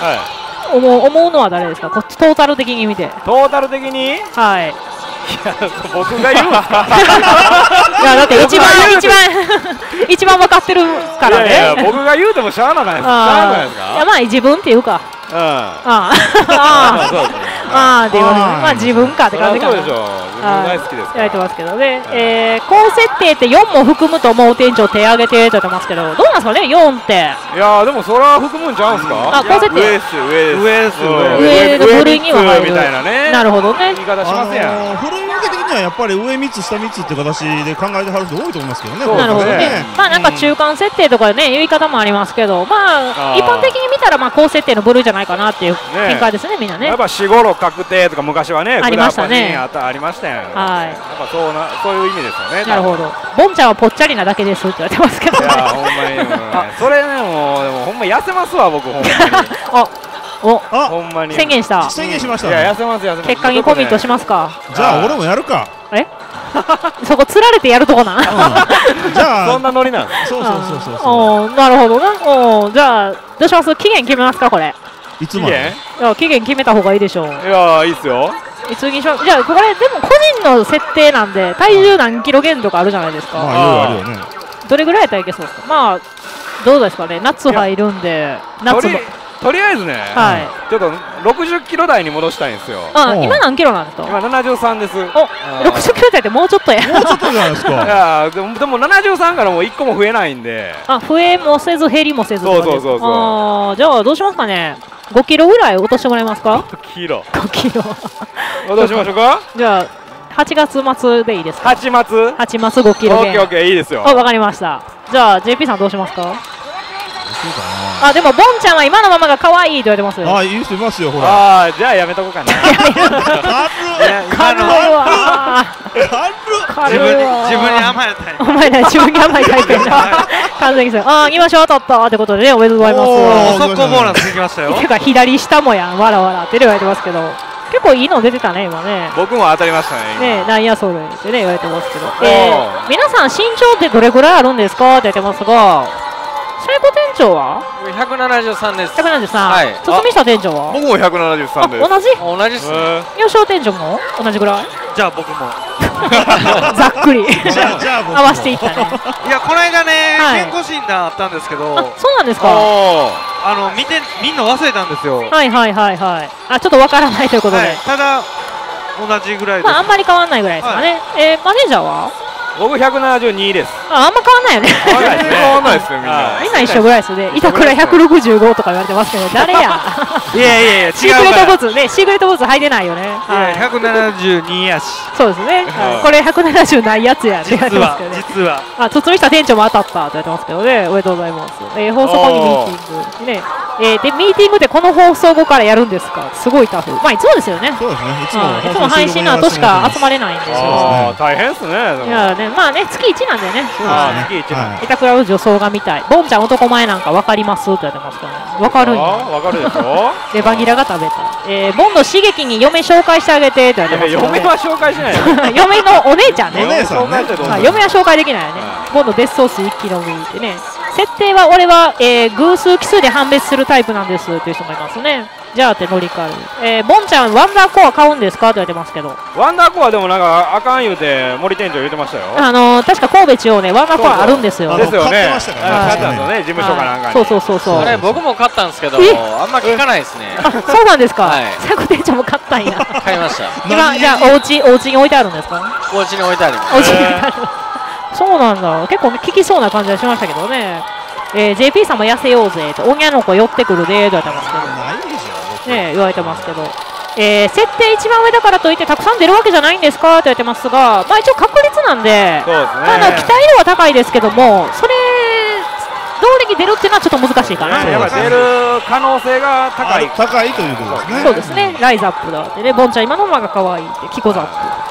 S2: 思う思うのは誰ですか、こトータル的に見て。
S7: トータル的に、
S2: はい、いや
S7: 僕が言うんですか
S2: いやだって一番一番一番分かってるからね。
S7: いやいや僕が言うてもしゃあなないですか。
S2: いやまあ自分っていうか、うん、ああああっていうまあ自分かって感じかな。
S7: そうでしょう。自分大好きですから。
S2: やれてますけどね。えー、高設定ってよんも含むと思う店長手挙げてと言ってますけど、どうなんですかねよんって。
S7: いやでもそれは含むんちゃうんすか。
S2: あ、高設定。
S7: 上です上です
S3: 上です
S2: 上の部類には入る
S7: みたいなね。
S2: なるほどね。
S7: 言い方しますやん。
S6: 部類分け的にはやっぱり上みっつ下みっつっていう形で考えてはる人多いと思いますけどね。
S2: なるほどね。まあなんか中間設定とかね言い方もありますけど、まあ一般的に見たらまあ高設定の部類じゃないかなっていう見解ですねみんなね。
S7: やっぱ四五六確定とか昔はね
S2: ありましたね。
S7: ありましたよ。
S2: はい。
S7: やっぱそうなそういう意味ですよね。
S2: なるほど。ボンちゃんはぽっちゃりなだけですって言われてますけど。
S7: いやほんまにそれねもうでもほんま痩せますわ僕ほんまに。
S2: あお
S7: ほんまに
S2: 宣言した
S6: 宣言しました。
S7: いや痩せます痩せます。
S2: 結果にコミットしますか。
S6: じゃあ俺もやるか。
S2: えそこつられてやるとこな。
S7: じゃあそんなノリなん。
S6: そうそうそうそうそう。
S2: なるほどな。おじゃあどうします、期限決めますかこれ。
S6: いつまで。
S2: いや期限決めた方がいいでしょう。
S7: いやいいっすよ。
S2: いつにします。じゃあこれでも個人の設定なんで体重何キロ減とかあるじゃないですか。
S6: まあいろいろあるよね。
S2: どれぐらいやったらいけそうですか。まあどうですかね、夏入るんで夏も
S7: とりあえずね、はい、ちょっとろくじゅっキロ台に戻したいんですよ。
S2: あ、今何キロなんですか。
S7: 今ななじゅうさんです。お、
S2: ろくじゅっキロ台ってもうちょっとや。
S6: もうちょっとじゃないですか。い
S7: やでもでもななじゅうさんからもういっこも増えないんで。
S2: あ、増えもせず減りもせず。
S7: そうそうそうそう。
S2: ああ、じゃあどうしますかね。ごキロぐらい落としてもらえますか。
S7: ごキロ。
S2: ごキロ。
S7: 落としましょうか。
S2: じゃあはちがつ末でいいですか。
S7: はち末。
S2: はち末ごキロ減。
S7: オッケーオッケーいいですよ。
S2: あ、わかりました。じゃあ ジェーピー さんどうしますか。あ、でもボンちゃんは今のままが可愛いと言われてますよ。
S6: あ、いい人いますよほら。
S7: ああ、じゃあやめとこうかな。
S2: 軽いわ。
S3: 軽いわ。自分に甘いタイプ。
S2: 甘いね、自分に甘いタイプやな。完全にそう。ああ、今賞当たったってことでね、おめでとうございます。
S3: 速攻ボーナスできましたよ。
S2: てか左下もやん、わらわらって言われてますけど。結構いいの出てたね今ね。
S7: 僕も当たりましたね。
S2: ね、内野走塁ってね言われてますけど。えー、皆さん身長ってどれぐらいあるんですかって言ってますが、最高店長は
S5: ひゃくななじゅうさんです。
S2: ひゃくななじゅうさん。
S5: はい。
S2: 堤下店長は
S7: 僕もひゃくななじゅうさんです。
S2: 同じ？
S5: 同じっすね。
S2: 優勝店長も同じぐらい？
S3: じゃあ僕も。
S2: ざっくり。
S6: じゃあじゃあ
S2: 合わせていったね。
S3: いやこの間ね健康診断あったんですけど。
S2: そうなんですか。
S3: あの見てみんな忘れたんですよ。
S2: はいはいはいはい。あ、ちょっとわからないということで。
S3: ただ同じぐらいです。
S2: まああんまり変わんないぐらいですかね。えマネージャーは？
S7: 僕ひゃくななじゅうにです。
S2: あ、あんま変わんないよね。
S7: 変わんないですね。変わんないですねみんな。
S2: みんな一緒ぐらいですね。板倉ひゃくろくじゅうごとか言われてますけど、誰や。
S3: いやいやいや、
S2: シークレットブーツね、シークレットブーツ履いてないよね。
S3: はい。ひゃくななじゅうにやし。
S2: そうですね。これひゃくななじゅうないやつや。
S3: 実は実は。
S2: あ、堤下店長も当たったと言われてますけどね。おめでとうございます。え放送後にミーティングね。えでミーティングでこの放送後からやるんですか。すごいタフ。まあいつもですよね。
S6: そうですね。いつも
S2: いつも配信の後しか集まれないんですよ。
S7: ああ大変ですね。
S2: いやね、まあね月いちなんでね。
S7: ああ月いちなん。
S2: 板倉の女装が見たい。ボンちゃん男前なんかわかりますって言われてますからね。わかるんや。
S7: わかるでしょ。
S2: レバニラが食べたい。えボンの刺激に嫁紹介してあげてって言われてます。
S7: 嫁は紹介しないよ。
S2: 嫁のお姉ちゃんね。
S6: お姉さんね。
S2: 嫁は紹介できないよね。ボンのデスソース一気飲みってね。設定は俺は、えー、偶数奇数で判別するタイプなんですっていう人もいますね。じゃあって乗り換える。えー、ボンちゃんワンダーコア買うんですかって言われてますけど。
S7: ワンダーコアでもなんかあかん言うて森店長言ってましたよ。
S2: あのー、確か神戸地方ねワンダーコアあるんですよ。
S7: ですよね。
S6: 買ってましたからね。
S7: 買ったんですよね。事務所かなんかに。
S2: そうそうそうそう。
S5: あれ僕も買ったんですけど、あんま聞かないですね。
S2: あ、そうなんですか。
S5: はい。
S2: 最高店長も買ったんや。
S5: 買いました。
S2: 今じゃあお家お家に置いてあるんですか。
S5: お家に置いてあります。
S2: お家に置いてある。そうなんだ。結構聞きそうな感じはしましたけどね。えー、ジェーピー さんも痩せようぜと、女の子寄ってくるでと言われてますけど、
S6: ないでしょ
S2: ね、言われてますけど、えー、設定一番上だからといってたくさん出るわけじゃないんですかと言われてますが、まあ一応確率なんで、
S7: そうですね、
S2: あの期待度は高いですけども、それ通りに出るっていうのはちょっと難しいかな。
S7: やっぱ出る可能性が高い。
S6: 高いということですね。
S2: そうですね、ライズアップだってね、ボンちゃん今の馬が可愛いって、キコザップ。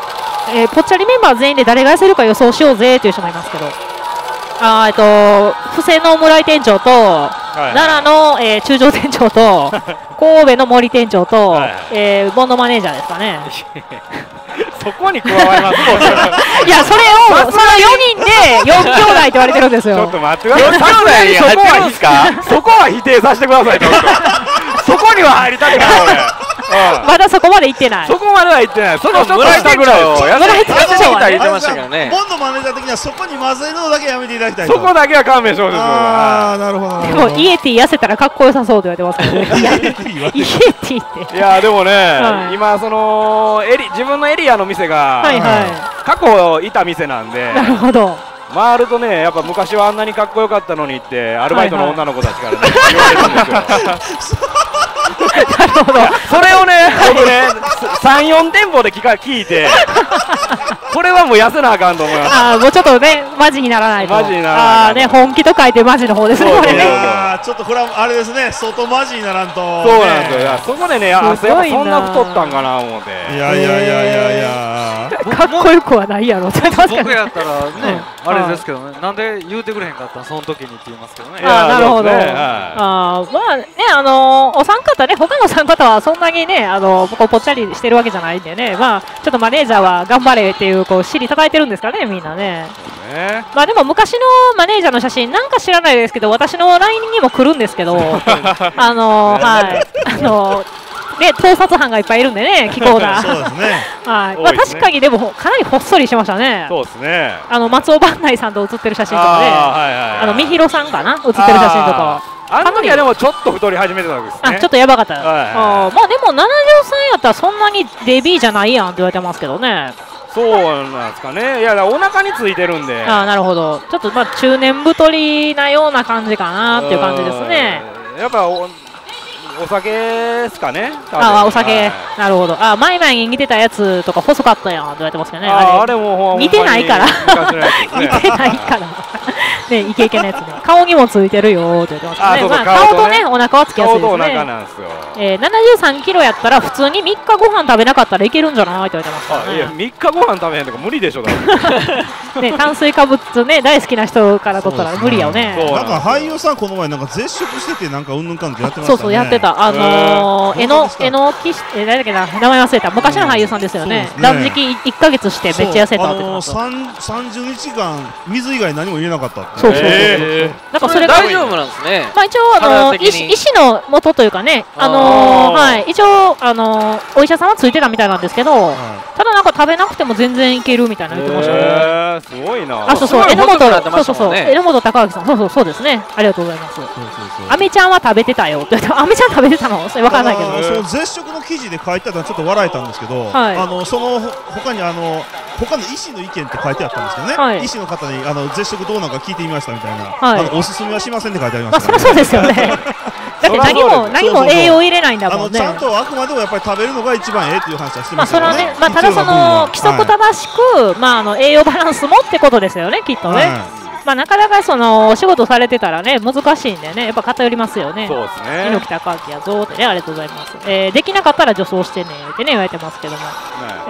S2: えー、ぽっちゃりメンバー全員で誰が痩せるか予想しようぜという人もいますけど、あー、えっと布施の村井店長と、はいはい、奈良の、えー、中条店長と神戸の森店長と、はいはい、えー、ボンドマネージャーですかね。
S7: そこに加わります
S2: いや、それをそのよにんでよん兄弟って言われてるんですよ。
S7: ちょっと待ってください。そこはいいですか？そこは否定させてください。そこには入りたくない俺。
S2: まだそこまで行ってない。
S7: そこまでは行ってない。そのちょっと下ぐらいを
S5: やってきた言ってましたけどね。
S6: ボンドマネージャー的にはそこに混ぜるのだけやめていただきたい。
S7: そこだけは勘弁してほしいです。
S6: ああ、なるほど。
S2: でもイエティ痩せたらかっこよさそうと言われてますけどね。イエティって。
S7: いやでもね、今そのエリ自分のエリアの店が過去いた店なんで。
S2: なるほど。
S7: 回るとね、やっぱ昔はあんなにかっこよかったのにってアルバイトの女の子たちからね言われるんですよ。
S2: なるほど。
S7: それをね、僕ね、さん、よん店舗で聞か聞いて、これはもう痩せなあかんと思います。
S2: ああ、もうちょっとね、マジにならないと。
S7: マジにならない。
S2: ああね、本気と書いてマジの方ですね。これね。
S6: ちょっとこれはあれですね、相当マジにならんと。
S7: そうなんですよ。そこでね、あ、やっぱそんな太ったんかな思って。
S6: いやいやいやいやいや。
S2: かっこよくはないやろ。
S3: 僕やったらね、あれですけどね、なんで言うてくれへんかったその時にって言いますけどね。
S2: ああ、なるほど。ああ、まあね、あのお三方ね、他のお三方はそんなにね、あのぽっちゃりしてるわけじゃないんでね、まあちょっとマネージャーは頑張れっていうこう尻叩いてるんですかね、みんなね。まあでも昔のマネージャーの写真なんか知らないですけど、私の ライン にも来るんですけど、あのはいあのね、盗撮犯がいっぱいいるんでね、気候が。
S6: そうですね。
S2: はい。まあ確かにでもかなりほっそりしてましたね。
S7: そうですね。
S2: あの松尾伴内さんと写ってる写真とかで、あのみひろさんかな写ってる写真とか。
S7: あの時はでもちょっと太り始めてたわけですね。
S2: あ、ちょっとやばかった。あ、まあでもななじゅうさんやったらそんなにデビーじゃないやんって言われてますけどね。
S7: そうなんですかね。いやお腹についてるんで。
S2: あ、なるほど。ちょっとまあ中年太りなような感じかなっていう感じですね。
S7: やっぱおお酒ですかね。
S2: ああ、お酒、なるほど。あ、前々に似てたやつとか細かったやんって言われてますけどね。
S7: あれも
S2: 似てないから。似てないから。ね、イケイケのやつね。顔にもついてるよって言ってますね。まあ顔とね、お腹はつきやすいですね。
S7: 顔とお腹なんですよ。
S2: えー、ななじゅうさんキロやったら普通にみっかご飯食べなかったらいけるんじゃないって言われてますからね。
S7: いや、みっかご飯食べへんとか無理でしょ。
S2: ね、炭水化物ね大好きな人からとったら無理やよね。
S6: なんか俳優さんこの前なんか絶食しててなんかうんぬんかんってやってましたね。
S2: そうそうやってた。あのー、えのえのきしえ誰だっけな名前忘れた。昔の俳優さんですよね。断食いっかげつしてめっちゃ痩せたって言ってました。
S6: さんじゅうにちかん水以外何も入れなかったって。
S2: そうそうそうそう。なんかそれ
S5: 大丈夫なんですね。
S2: まあ一応あの医師医師の元というかね、あのはい一応あのお医者さんはついてたみたいなんですけど、ただなんか食べなくても全然いけるみたいな言ってましたね。
S7: すごいな。
S2: あ、そうそう榎本そうそうそう榎本孝明さんそうそうそうですね。ありがとうございます。アメちゃんは食べてたよって言ってアメちゃん食べてたの？それわかんないけど。
S6: その絶食の記事で書いてあったのちょっと笑えたんですけど、あのその他にあの他の医師の意見って書いてあったんですけどね。はい、医師の方にあの絶食どうなのか聞いてみましたみたいな、はい、あのおすすめはしませんって書いてありました、ね。
S2: まあそりゃそうですよね。だって何も何も栄養入れないんだもんね。
S6: ちゃんとあくまでもやっぱり食べるのが一番ええっていう話はして
S2: ま
S6: ますよね。
S2: まあそれはね、まあただその規則正しく、はい、まああの栄養バランスもってことですよねきっとね。はい、まあなかなかそのお仕事されてたらね難しいんでねやっぱ偏りますよね。
S7: そうですね。
S2: 猪木孝明やぞってねありがとうございます。えー、できなかったら女装してねってね言われてますけども、はい、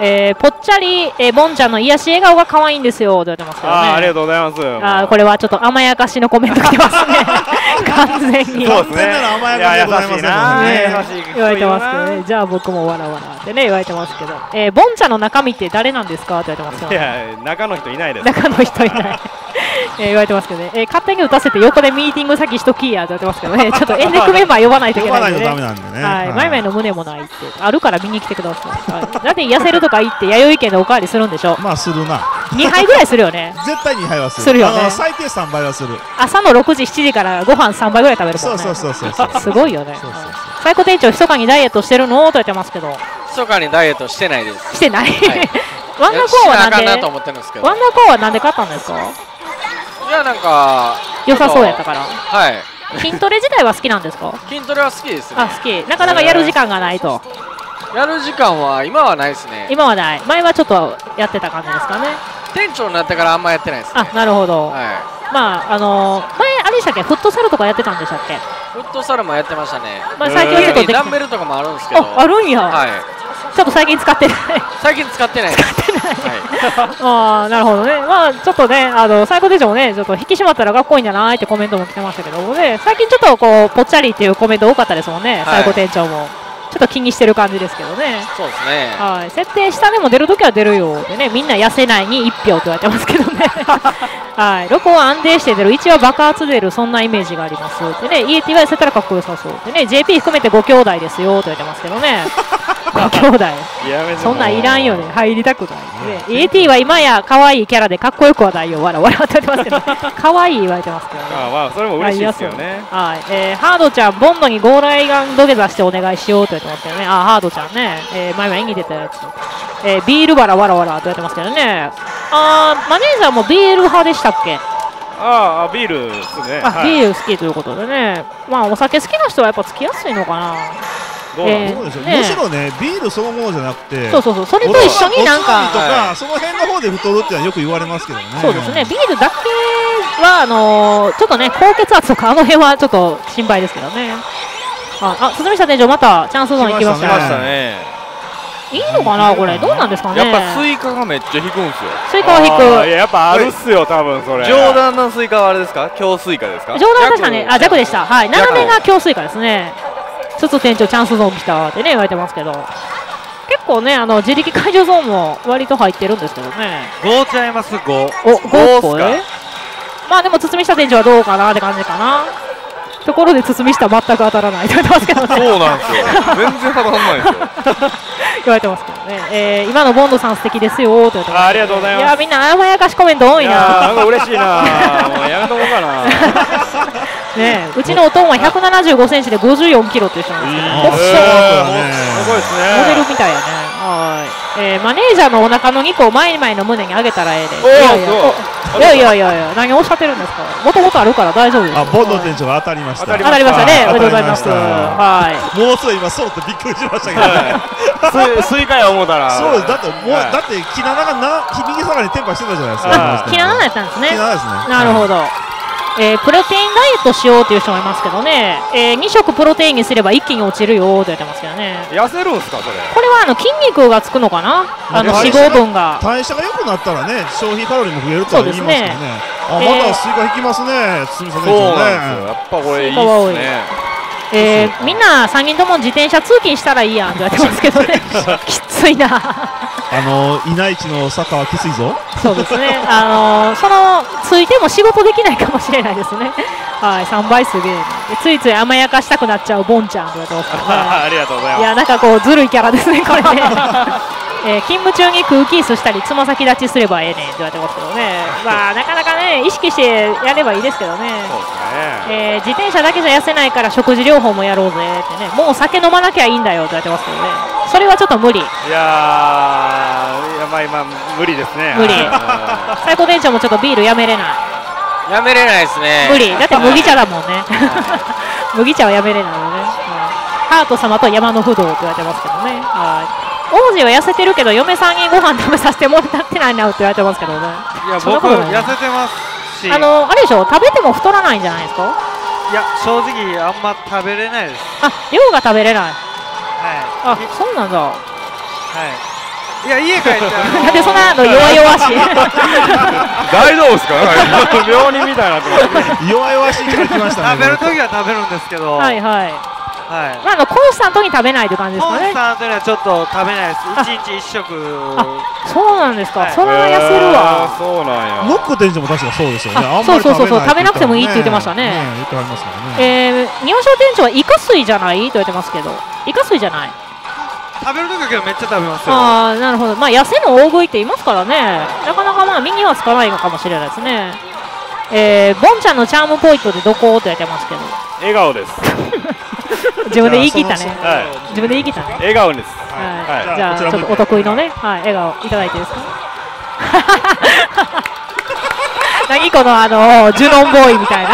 S2: えー、ぽっちゃり、えー、ボンちゃんの癒し笑顔が可愛いんですよって言われてますけどね。
S7: あ, ありがとうございます。
S2: あこれはちょっと甘やかしのコメント来てますね。完全に。
S7: そうですね。
S6: 甘やかしでございます
S2: ね。言われてますけどね。じゃあ僕もわらわらってね言われてますけど、えー、ボンちゃんの中身って誰なんですかって言われてますけど、ね。
S7: いや中の人いないです。
S2: 中の人いない。えー、言われてますけどね、えー、勝手に打たせて横でミーティング先しときやって言われてますけどね、ちょっとエンデックメンバー呼ばないといけないんでね、
S6: 呼ばないとダメなんでね、
S2: はい、前々の胸もないって、あるから見に来てください。はい、だって痩せるとか言って、弥生県でおかわりするんでしょ、
S6: まあするな、
S2: にはいぐらいするよね、
S6: 絶対にはいはする、
S2: するよね、
S6: 最低さんばいはする、
S2: 朝のろくじ、しちじからご飯さんばいぐらい食べるもんね、
S6: そうそうそうそう、
S2: すごいよね、最高店長、密かにダイエットしてるのと言ってますけど、
S5: 密かにダイエットしてないです。
S2: してない、ワンダーコアはなんで、ワンダーコアはなんで買ったんですか？
S5: いやなんか
S2: 良さそうやったから。
S5: はい。
S2: 筋トレ自体は好きなんですか？
S5: 筋トレは好きですね。
S2: あ、好き。なかなかやる時間がないと。
S5: やる時間は今はないですね。
S2: 今はない。前はちょっとやってた感じですかね。
S5: 店長になってからあんまやってないです、ね。
S2: あ、なるほど。
S5: はい。
S2: まああのー、前あれでしたっけ？フットサルとかやってたんでしたっけ？
S5: フットサルもやってましたね。
S2: まあ最近はちょっと
S5: ダンベルとかもあるんですけど。
S2: あ、あるんや。
S5: はい。
S2: ちょっと最近使ってない
S5: 最近使ってない
S2: 使ってない、はい、ああなるほどね。まあちょっとねあの最高店長もねちょっと引き締まったらかっこいいんじゃないってコメントも来てましたけどもね、最近ちょっとこうぽっちゃりっていうコメント多かったですもんね、最高店長もちょっと気にしてる感じですけどね。
S5: そうですね。
S2: はい、設定下でも出るときは出るよでね、みんな痩せないにいち票と言われてますけどね。はい、ろくは安定して出る、いちは爆発出る、そんなイメージがありますでね、イーエーティー が痩せたらかっこよさそうでね、ジェーピー 含めてご兄弟ですよと言われてますけどね。ご兄弟そんなんいらんよね、入りたくないね。イーエーティー は今や可愛いキャラでかっこよくはないよ、わらわらって言ってますけど、可愛い言われてますけどね。
S7: あまあそれも嬉しいですよね。
S2: はい、えー、ハードちゃんボンドにゴーライガン土下座してお願いしようと言ってますけどね。あハードちゃんね、えー、前は演技出たやつ、えー、ビールバラわらわらと言ってますけどね。あーマネージャーもビール派でしたっけ？
S7: ああビールですね。
S2: あ、はい、ビール好きということでね、まあお酒好きな人はやっぱつきやすいのかな。
S6: どうなんでしょう、むしろねビールそのものじゃなくて、
S2: そうそうそう、それと一緒になんか
S6: とかその辺の方で太るっていうのはよく言われますけどね。
S2: そうですね、ビールだけはあのー、ちょっとね高血圧とかあの辺はちょっと心配ですけどね。あ、あ鈴見下店長またチャンスゾーン行きましたね。
S7: 来ましたね。
S2: いいのかなこれ、どうなんですかね。
S7: やっぱスイカがめっちゃ引くんですよ。
S2: スイカは引く。
S7: いややっぱあるっすよ多分それ。
S4: 上段のスイカはあれですか？強スイカですか？
S2: 上段確かね、あ弱でした。はい、斜めが強スイカですね。つつ店長チャンスゾーン来たってね言われてますけど、結構ねあの自力解除ゾーンも割と入ってるんですけどね。
S3: ごちゃいます。ご。
S2: おごっぽい。まあでも堤下店長はどうかなって感じかな。ところで堤下全く当たらないと言われてますけどね。
S7: そうなんですよ。全然当たらないですよ。
S2: 言われてますけどね。えー、今のボンドさん素敵ですよと言ってます。
S7: ありがとうございます。
S2: いやみんな甘やかしコメント多いな。
S7: なんか嬉しいな。もうやめとこうかな。
S2: ねうちのおとんはひゃくななじゅうごセンチでごじゅうよんキロっていう人なんですけど、細
S7: いすごいですね。
S2: モデルみたいやね。はい、えー、マネージャーのお腹の肉を前々の胸に上げたらええで。いやいやいやいやいや何をおっしゃってるんですか。もともとあるから大丈夫です。
S6: あボンド店長が当たりました。
S2: 当たりましたね。おめでとうございます。はい。
S6: もうすぐ今そうってびっくりしましたけど。
S7: スイカや思うたら。
S6: そうです。だってもうだって木七がな右下がりテンパしてたじゃないですか。
S2: 木七やったんですね。
S6: 木七ですね。
S2: なるほど。えー、プロテインダイエットしようという人もいますけどね、えー、に食プロテインにすれば一気に落ちるよと言ってますけどね。
S7: 痩せるんですかそれ。
S2: これはあの筋肉がつくのかな、あの脂肪分が。
S6: 代謝が良くなったらね消費カロリーも増えるとは言いますけどね。あまだスイカ引きますね。堤さんね。
S7: そうなんですよ。やっぱこれいいですね。
S2: えー、みんなさんにんとも自転車通勤したらいいやんって言われてますけどね。きついな。
S6: あの稲市の坂はきついぞ。
S2: そうですね。あのー、そのついても仕事できないかもしれないですね。はい、さんばいすげえ。ついつい甘やかしたくなっちゃうボンちゃんって言われてますからね。
S7: ありがとうございます。
S2: いやなんかこうずるいキャラですねこれね。えー、勤務中に空気椅子したりつま先立ちすればええねんって言われてますけどね。まあなかなかね意識してやればいいですけどね。
S7: そうですね。
S2: えー、自転車だけじゃ痩せないから食事療法もやろうぜってね、もう酒飲まなきゃいいんだよって言われてますけどね。それはちょっと無理。い
S7: やーいやまあ今無理ですね。
S2: 無理。最高店長もちょっとビールやめれない。
S5: やめれないですね。
S2: 無理。だって麦茶だもんね。麦茶はやめれないよね。ハート様と山の不動って言われてますけどね。はい。王子は痩せてるけど嫁さんにご飯食べさせてもらってないなって言われてますけどね。
S3: いや僕痩せてますし、
S2: あのあれでしょ、食べても太らないんじゃないですか。
S3: いや正直あんま食べれないです。
S2: あ、量が食べれない。はい。あ、
S3: あ
S2: そうなんだ。はい
S3: いや家帰って
S2: なんでそんなの弱々しい。
S7: 大丈夫ですか。病人みたいなってます。
S6: 弱々しいから来ましたね。
S3: 食べる時は食べるんですけど。
S2: はいはい。はい。まああのコンスタントに食べないという感じですかね。
S3: コンスタントにはちょっと食べないです。一日一食。
S2: あ、そうなんですか。それは痩せるわ。
S7: そうなんや。
S6: ノック店長も確かそうですよね。あんまり
S2: そうそうそうそう、食べなくてもいいって言ってましたね。
S6: 言ってはりますからね。
S2: ええ、庭商店長はイカ水じゃないと言ってますけど、イカ水じゃない。
S3: 食べる時はめっちゃ食べますよ。
S2: ああ、なるほど。まあ痩せの大食いって言いますからね。なかなかまあ身にはつかないのかもしれないですね。えー、ボンちゃんのチャームポイントでどこって言われてますけど。
S7: 笑顔です。
S2: 自分で言い切ったね。はい。自分で言い切ったね。
S7: 笑顔です。
S2: はい。じゃあちょっとお得意のね、はい、笑顔いただいていいですか。何このあのジュノンボーイみたいな。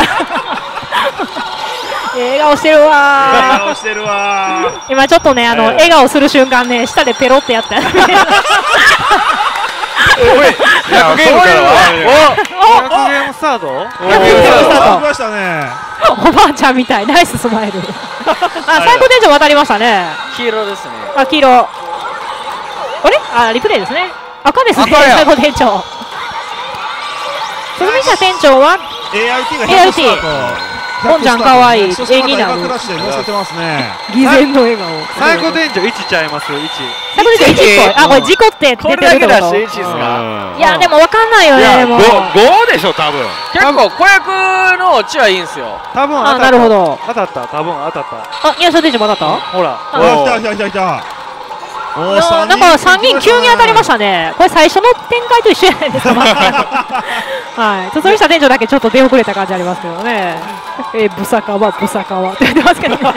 S2: 笑顔してるわー。
S6: 笑顔してるわー。
S2: 今ちょっとね、あの、えー、笑顔する瞬間ね、舌でペロってやった。おい、
S7: 逆ゲームからは。
S3: お、逆ゲームスタート。
S2: 逆ゲームスタート。
S6: 来ましたね。
S2: おばあちゃんみたい、ナイススマイル。あ、最高店長渡りましたね。
S5: 黄色ですね。
S2: あ、黄色。 あれあリプレイですね。赤ですね、最後店長。鈴見下店長は
S6: エーアールティー が
S2: エーアールティー。ボンちゃんかわいい。絵になる。偽善の笑顔。
S3: 最後店長いちちゃいます。いち。
S2: 最後店長いちっぽい。あこれ事故って出てるってこと。
S7: いちですか。
S2: いやでもわかんないよね。でも
S7: ごでしょ多分。
S5: 結構子役のオチはいいんすよ。
S3: 多分
S2: あなるほど。
S3: 当たった多分当たった。
S2: あ、いやそれ店長当たった？
S3: ほら。
S6: 来た来た来た来た。
S2: なんかさんにん急に当たりましたね。これ最初の展開と一緒じゃないですか。はい。とそりした店長だけちょっと出遅れた感じありますけどね。えブサカワブサカワって言ってますけどね。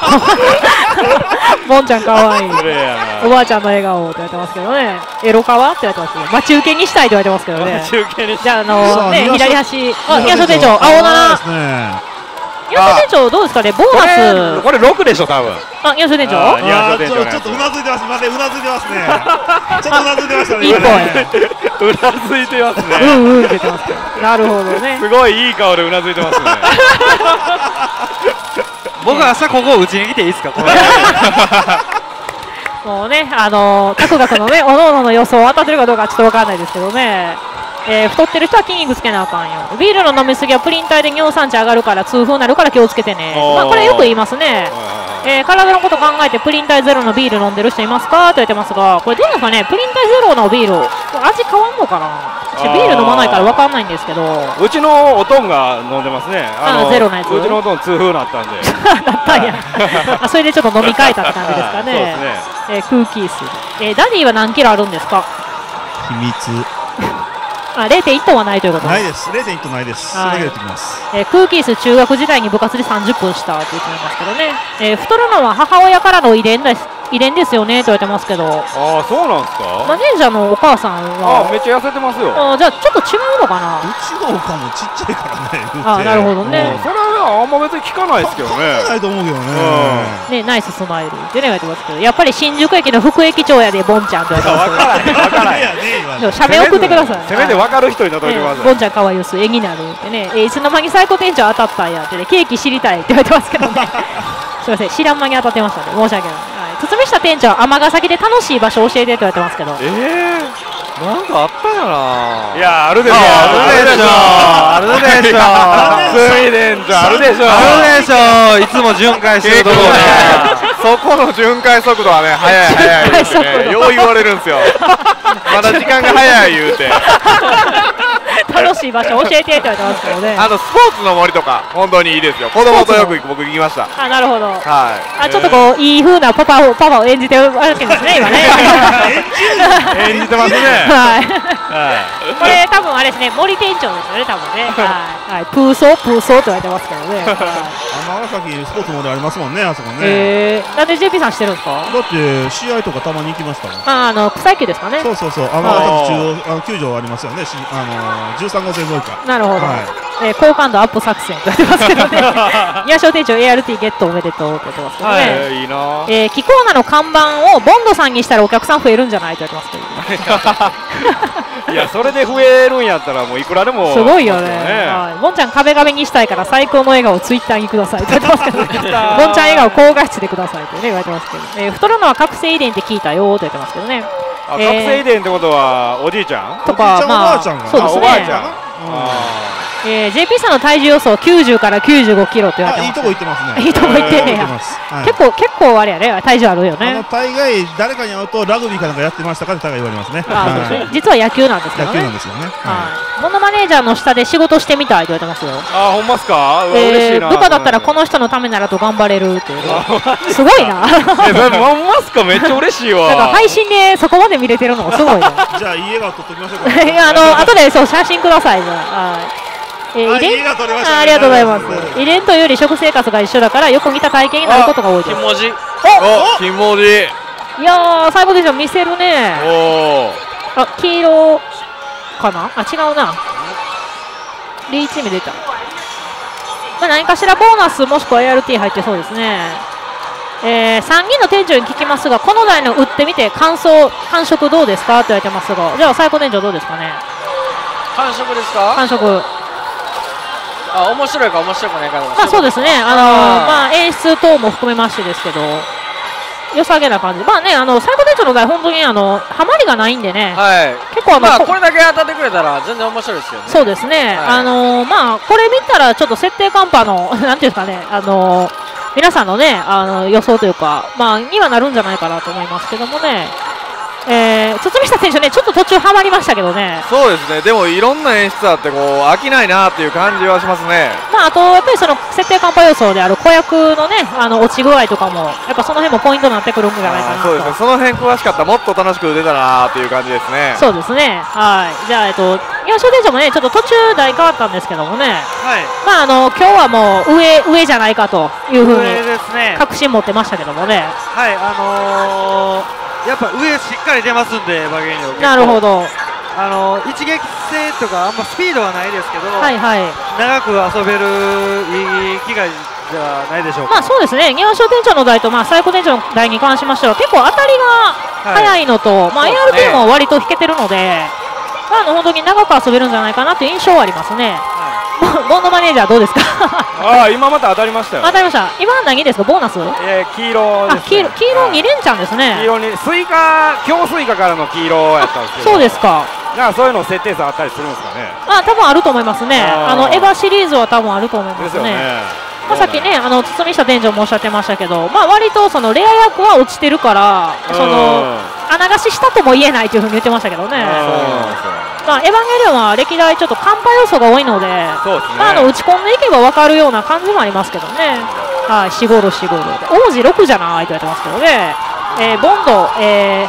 S2: ボンちゃんかわいい。おばあちゃんの笑顔って言ってますけどね。エロカワって言ってますけど、待ち受けにしたいと言われてますけどね。
S3: 待ち受けに。
S2: じゃああのね左端。あ、宮下店長青七。宮下店長どうですかね、ボーナス。
S7: これろくでしょ多分。
S2: あ、宮下店長。
S6: あ、ちょっとうなずいてます。まだうなずいてますね。ちょっとうなずいてましたね。
S2: いい声。
S7: うなずいてますね。
S2: うんうんって言ってますけど。なるほどね。
S7: すごいいい顔でうなずいてますね。
S3: 僕は朝ここを打ちに来ていいですかこれ。
S2: もうね、あの各学のね、おのおのの予想当たってるかどうかちょっとわかんないですけどね。えー、太ってる人は筋肉つけなあかんよ。ビールの飲みすぎはプリン体で尿酸値上がるから痛風になるから気をつけてね。まあこれよく言いますね。えー、体のこと考えてプリン体ゼロのビール飲んでる人いますかと言ってますが、これどうですかね、プリン体ゼロのビール味変わんのかな。私ビール飲まないからわかんないんですけど。
S7: うちのおとんが飲んでますね。
S2: あのゼロのやつ。
S7: うちのおとん痛風になったんで。
S2: なったんや。あ、それでちょっと飲み替えたって感じですかね。
S7: そうですね。
S2: えー、空気椅子。えー、ダディは何キロあるんですか。
S6: 秘密。
S2: あ、れいてんいちトンはないということ
S6: ないです。れいてんいちトンないです。それだけ言ってきます。
S2: えー、空気椅子中学時代に部活でさんじゅっぷんしたって言ってますけどね。えー、太るのは母親からの遺伝です。遺伝ですよねと言われてますけど。
S7: ああ、そうなんですか。
S2: マネージャーのお母さんは。
S7: あ、めっちゃ痩せてますよ。
S2: あ、じゃあちょっと違うのかな。
S6: うちのおかもちっちゃいからね。
S2: あ、なるほどね。
S7: それはあんま別に聞かないですけどね。
S6: 聞かないと思うけどね。
S2: ね、ナイススマイルってね言われてますけど、やっぱり新宿駅の副駅長やでボンちゃんと言われてますけど。
S7: わからない。
S2: でも写メ送ってください。
S7: せめて分かる人になっといてください。
S2: ボンちゃんかわいいす絵になるってね、えいつの間に最高店長当たったんやってね、ケーキ知りたいって言われてますけどね。すみません、知らん間に当たってましたね。申し訳ない。堤下店長、尼崎で楽しい場所教えてって言われてますけど。
S3: ええ、なんかあったやな。
S7: いや、あるでしょ。
S3: あるでしょ。
S7: あるでしょ。スイデンじゃあるでしょ。
S3: あるでしょ。いつも巡回してるところで。
S7: そこの巡回速度はね、速い速い言うてね、よう言われるんですよ。まだ時間が早い言うて。
S2: 楽しい場所教えてって言われてますけどね。
S7: あのスポーツの森とか本当にいいですよ。子供とよく僕行きました。
S2: あ、なるほど。はい。
S7: あ、
S2: ちょっとこういい風なパパをパパを演じてるわけですね今ね。
S7: 演じてますね。
S2: はい。これ多分あれですね、森店長ですよね多分ね。はい。プーソープーソーと言われてますけどね。
S6: 尼崎スポーツモールありますもんね、あそこね。
S2: ええ、なんで ジェーピー さんしてるんですか。
S6: だって試合とかたまに行きましたもん。
S2: あ、あの草野球ですかね。
S6: そうそうそう。尼崎中央あの球場ありますよね。あのじゅうさんごう線沿いか。
S2: なるほど。えー、好感度アップ作戦と言ってますけどね。宮下店長 エーアールティー ゲットおめでとうって言ってますけどね。
S7: はい、いいな。
S2: えー、キコーナの看板をボンドさんにしたらお客さん増えるんじゃないと言ってますけど。
S7: いや、それで増えるんやったらもういくらでも。
S2: すごいよね。はい。ボンちゃん壁紙にしたいから最高の笑顔をツイッターにくださいと言ってますけどね。ボンちゃん笑顔高画質でくださいってね言われてますけど。えー、太るのは覚醒遺伝って聞いたよと言ってますけどね。
S7: あ、覚醒遺伝ってことはおじいちゃん
S2: とか、まあ
S6: そう
S2: ですね。
S7: おばあちゃん。
S2: えー、ジェーピー さんの体重予想きゅうじゅうからきゅうじゅうごキロって言われてます。
S6: いいとこ行ってますね。
S2: いいとこ行ってんねや。結構結構あれやね、体重あるよね。
S6: あの大概誰かに会うとラグビーかなんかやってましたかって大概言われますね。
S2: 実は野球なんですけどね。
S6: 野球なんですよね。
S2: はい。モノマネージャーの下で仕事してみたいと言われてますよ。
S7: あ、ほんますか。
S2: 嬉しいな。部下だったらこの人のためならと頑張れるっていう。すごいな。
S7: ほんますか、めっちゃ嬉しいわ。
S2: なんか配信でそこまで見れてるのがすごいな。
S6: じゃあいい笑顔撮っときましょうか。
S2: いや、あの後でそう写真くださいじゃあ。えー、遺伝 あ, あ, ありがとうございます。遺伝というより食生活が一緒だからよく似た体型になることが多いです。
S5: 金文字。
S7: お、金文字。
S2: いやー、最後でしょ、見せるね。
S7: お
S2: あ、黄色かな。あ、違うな。リーチ目出た。まあ、何かしらボーナスもしくは エーアールティー 入ってそうですね。えー、さんにんの店長に聞きますが、この台の打ってみて感想感触どうですかって言われてますが、じゃあ最高店長どうですかね。
S5: 感触ですか。
S2: 感触。
S5: あ、面白いか面白くないか。
S2: まあそうですね。あのー、まあ演出等も含めましてですけど、 良さげな感じ。まあね、あの最高店長の台本当にあのハマりがないんでね、
S5: はい、
S2: 結構あの、
S5: まあ、これだけ当たってくれたら全然面白いですよね。
S2: そうですね、はい、あのまあこれ見たらちょっと設定カンパのなんていうんですかね、あの皆さんのねあの予想というか、まあにはなるんじゃないかなと思いますけどもね。えー、堤下選手ね、ちょっと途中はまりましたけどね。
S7: そうですね、でもいろんな演出あってこう飽きないなっていう感じはしますね。
S2: まああとやっぱりその設定カンパ予想である子役のねあの落ち具合とかもやっぱその辺もポイントになってくるんじゃないかなと。
S7: そうですね、その辺詳しかったらもっと楽しく出たなっていう感じですね。
S2: そうですね、はい。じゃあえっと岩所店長もねちょっと途中台変わったんですけどもね、はい、まああの今日はもう上上じゃないかというふうに確信持ってましたけどもね。
S3: はい、あのーやっぱ上しっかり出ますんで、エヴァゲリオン。
S2: なるほど。
S3: あの一撃性とかあんまスピードはないですけど、
S2: はいはい、
S3: 長く遊べるいい機会じゃないでしょうか。
S2: まあそうですね、庭所店長の台とまあ最高店長の台に関しましては結構当たりが早いのと、はい、まあ エーアールティー も割と引けてるので、まあ、あの本当に長く遊べるんじゃないかなという印象はありますね。ボンドマネージャーどうですか？
S7: ああ、今また当たりましたよ。
S2: 当たりました。今何ですか？ボーナス？
S7: えー、黄色です、ね。
S2: あ、黄色、黄色に連チャンですね。
S7: 黄色にスイカ、強スイカからの黄色やったんですけど。
S2: そうですか。
S7: なんかそういうの設定差あったりするんですかね。
S2: あ、多分あると思いますね。あ, あのエヴァシリーズは多分あると思いますね。
S7: ね
S2: まあさっきね、あの堤下店長もおっしゃってましたけど、まあ割とそのレア役は落ちてるから、その穴貸ししたとも言えないというふうに言ってましたけどね。まあ、エヴァンゲリオンは歴代ちょっとカンパ要素が多いので、そうですね、まあ、あの打ち込んでいけば分かるような感じもありますけどね。はい、しゴールしゴール王子ろくじゃないと言われてますけどね。えー、ボンド、え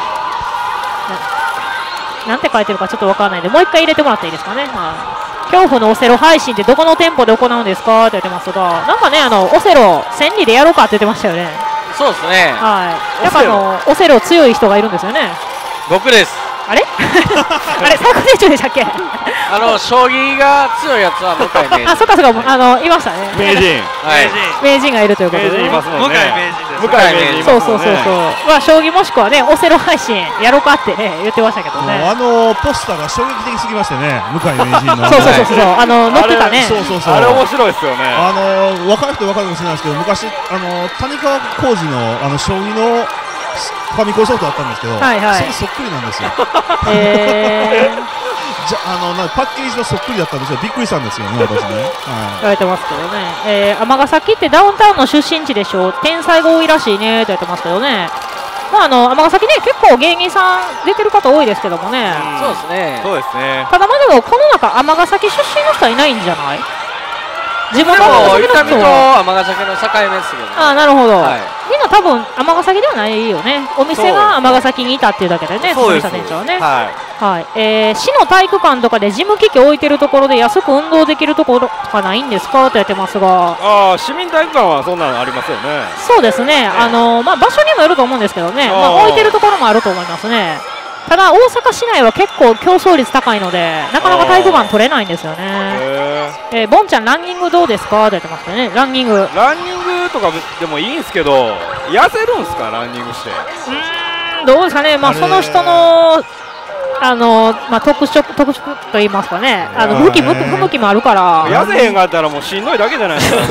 S2: ー、な, なんて書いてるかちょっと分からないんでもう一回入れてもらっていいですかね。はい、恐怖のオセロ配信ってどこの店舗で行うんですかって言ってますが、なんかねあのオセロ千里でやろうかって言ってましたよね。
S5: そうですね、
S2: はい、やっぱあのオセロ強い人がいるんですよね。
S5: 僕です。
S2: あれあれ最高店長でしたっけ？
S5: あの将棋が強いやつは向井名人。
S2: あ、そっかそっか、あのいましたね。
S7: 名人、
S5: はい、
S2: 名人がいるということで、ね。
S7: 名人いますもんね。
S3: 向井名人です。
S7: 向井名人。
S2: そうそうそうそう。まあ将棋もしくはねオセロ配信やろうかってね言ってましたけどね。
S6: あのポスターが衝撃的すぎましてね、向井名人の。
S2: そうそうそうそう、あの載ってたね。
S6: そうそうそう。
S7: あれ面白いですよね。
S6: あの若い人分かるかもしれないですけど、昔あの谷川浩司のあの将棋のファミコンソフトあったんですけど、はいはい、それそっくりなんですよ。えー、じゃあのなパッケージはそっくりだったんですよ。びっくりしたんですよね、私ね。はい、
S2: 言われてますけどね。えー、尼崎ってダウンタウンの出身地でしょ。天才が多いらしいねと言ってますけどね。まああの尼崎ね結構芸人さん出てる方多いですけどもね。
S5: そうですね。
S7: そうですね。
S2: ただまあでもこの中尼崎出身の人はいないんじゃない？地元
S5: の伊丹と尼崎の境目ですけどね。
S2: ああ、なるほど、はい、みんな多分尼崎ではないよね。お店が尼崎にいたっていうだけでね、堤下店長はね。はい、はい、えー、市の体育館とかで事務機器置いてるところで安く運動できるところとかないんですかとやってますが、
S7: ああ、市民体育館はそんなのありますよね。
S2: そうですね、あのー、まあ場所にもよると思うんですけどね、まあ、置いてるところもあると思いますね。ただ大阪市内は結構競争率高いのでなかなか体育館取れないんですよね。えー、ボンちゃんランニングどうですかって言ってますね。ランニング
S7: ランニングとかでもいいんですけど痩せるんですかランニングして。
S2: うーんどうですかね、まあ、その人のあのまあ、特色特色と言いますかね、あの向き向き不向きもあるから
S7: 痩せへんかったらもうしんどいだけじゃないですか。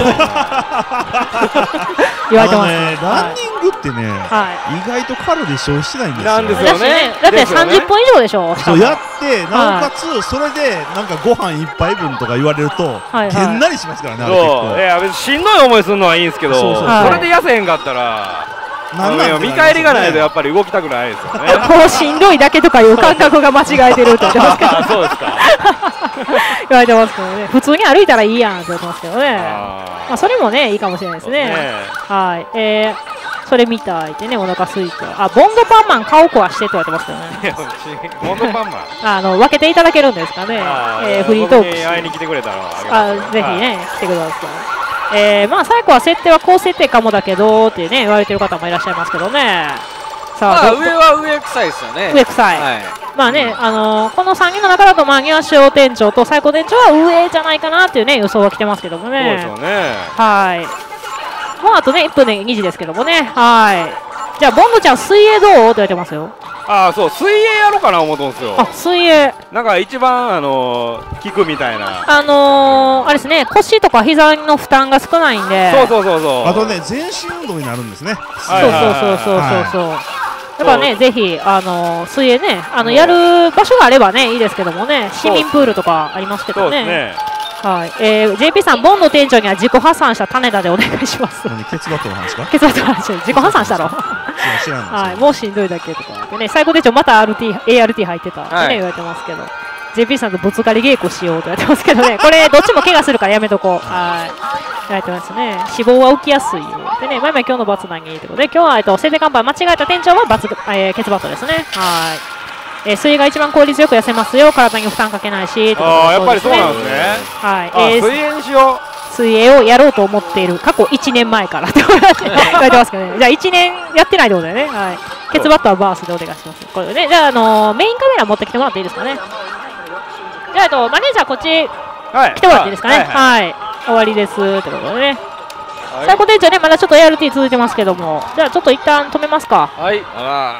S2: 言われてます、
S6: ね、ランニングってね、はい、意外とカロリー消費しないんですよ。
S7: なんですよね。
S2: だってさんじゅっぷん以上でしょ。
S6: そうやってなおかつそれでなんかご飯一杯分とか言われるとげんなりしますからね。
S7: そういや別にしんどい思いするのはいいんですけど、それで痩せへんかったらなんなん見返りがないとやっぱり動きたくないですよね。
S2: こうしんどいだけとかいう感覚が間違えてるって言ってますけど。
S7: そうですか。
S2: 言われてますけどね。普通に歩いたらいいやんって言ってますけどね。まあそれもねいいかもしれないですね。はい。えー、それみたいってねお腹空いて、あボンドパンマン買おうこはしてって言われてますけど
S7: ね。ボンドパンマン。
S2: あの分けていただけるんですかね。えー、フリートークして。
S7: 会いに来てくれたら
S2: あぜひね来てください。えー、まあ最後は設定は高設定かもだけどってね言われてる方もいらっしゃいますけどね。
S5: さあ、まあ、上は上臭いですよね。
S2: 上臭い、はい、まあね、あのー、このさんにんの中だとまあ庭師店長と最高店長は上じゃないかなっていうね予想は来てますけどもね。
S7: そうですよね。
S2: はい。もうあとねいっぷんでにじですけどもね。はい。 じゃあボンドちゃん水泳どうって言われてますよ。
S7: ああそう水泳やろうかな思うんですよ。
S2: あ水泳
S7: なんか一番あのー、効くみたいな。
S2: あのー、あれですね腰とか膝の負担が少ないんで。
S7: そうそうそうそう。
S6: あとね全身運動になるんですね。
S2: そうそうそうそうそうそう。だからねぜひあのー、水泳ねあのやる場所があればねいいですけどもね市民プールとかありますけどね。そうですね。はい、えー、ジェーピー さん、ボンの店長には自己破産した種田でお願いします。
S6: 何ケツバットの話か？
S2: ケツバットの話、自己破産したろ。
S6: 知らん
S2: はい、もうしんどいだけとかでね、最高店長また アールティー、エーアールティー 入ってたってね、はい、言われてますけど、ジェーピー さんとぶつかり稽古しようと言われてますけどね、これどっちも怪我するからやめとこう。はい、言われてますね。死亡は起きやすいよ。でね、まいまい今日の罰何ってことで、今日はえっと宣伝看板間違えた店長は罰、えー、ケツバットですね。はい。えー、水泳が一番効率よく痩せますよ、体に負担かけないし、
S7: ああ、やっぱりそうなんですね。
S2: はい、
S7: えー、水泳にしよ
S2: う。水泳をやろうと思っている、過去いちねんまえからって言われてますけどね、じゃあいちねんやってないってことだよね、はい、ケツバットはバースでお願いします。これね、じゃあ、あのー、メインカメラ持ってきてもらっていいですかね。じゃあ、えっと、マネージャー、こっち、はい、来てもらっていいですかね、はい、はいはい、終わりですってことでね。最高店長ね、まだちょっと エーアールティー 続いてますけども、じゃあ、ちょっと一旦止めますか。
S7: はい、あ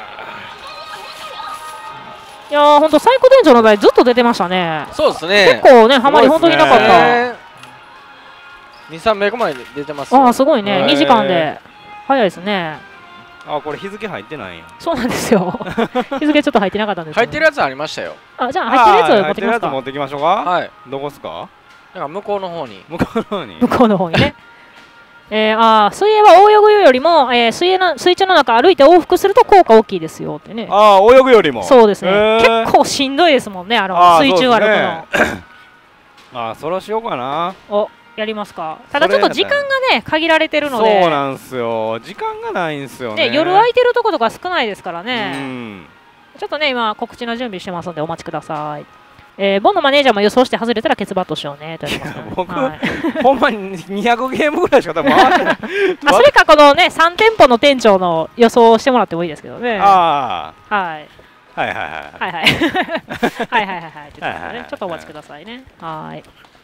S2: いやー、ほんと最高店長の場合ずっと出てましたね。
S5: そうですね。
S2: 結構ね、ハマり本当になかった。
S5: に、さんめいまで出てます。
S2: ああ、すごいね。にじかんで早いですね。
S7: あ、これ日付入ってないんや。
S2: そうなんですよ。日付ちょっと入ってなかったんです。
S5: 入ってるやつありましたよ。
S2: あ、じゃあ入ってるやつ持ってきますか。
S7: 持ってきましょうか。はい。どこですか？
S5: なんか向こうの方に。
S7: 向こうの方に。
S2: 向こうの方にね。えー、あ水泳は泳ぐよりも、えー、水泳の水中の中歩いて往復すると効果大きいですよってね。
S7: ああ、泳ぐよりも。
S2: そうですね。結構しんどいですもんね、あの水中歩くの。あ
S7: あ、それはしようかな。
S2: お、やりますか。ただちょっと時間がね限られてるので。
S7: そうなんですよ。時間がないんですよね。
S2: ね、夜空いてるとことか少ないですからね。うん。ちょっとね今告知の準備してますのでお待ちください。えー、ボンのマネージャーも予想して外れたらケツバットしようねと言ってます、ね、
S7: 僕、はい、ほんまににひゃくゲームぐらいしか多分回ってない
S2: あそれかこのねさん店舗の店長の予想をしてもらってもいいですけどね。
S7: あ
S2: あ、はい、
S7: はいはいはいはい
S2: はいはいはいはいはいはいちょっとお待ちくださいね。はい。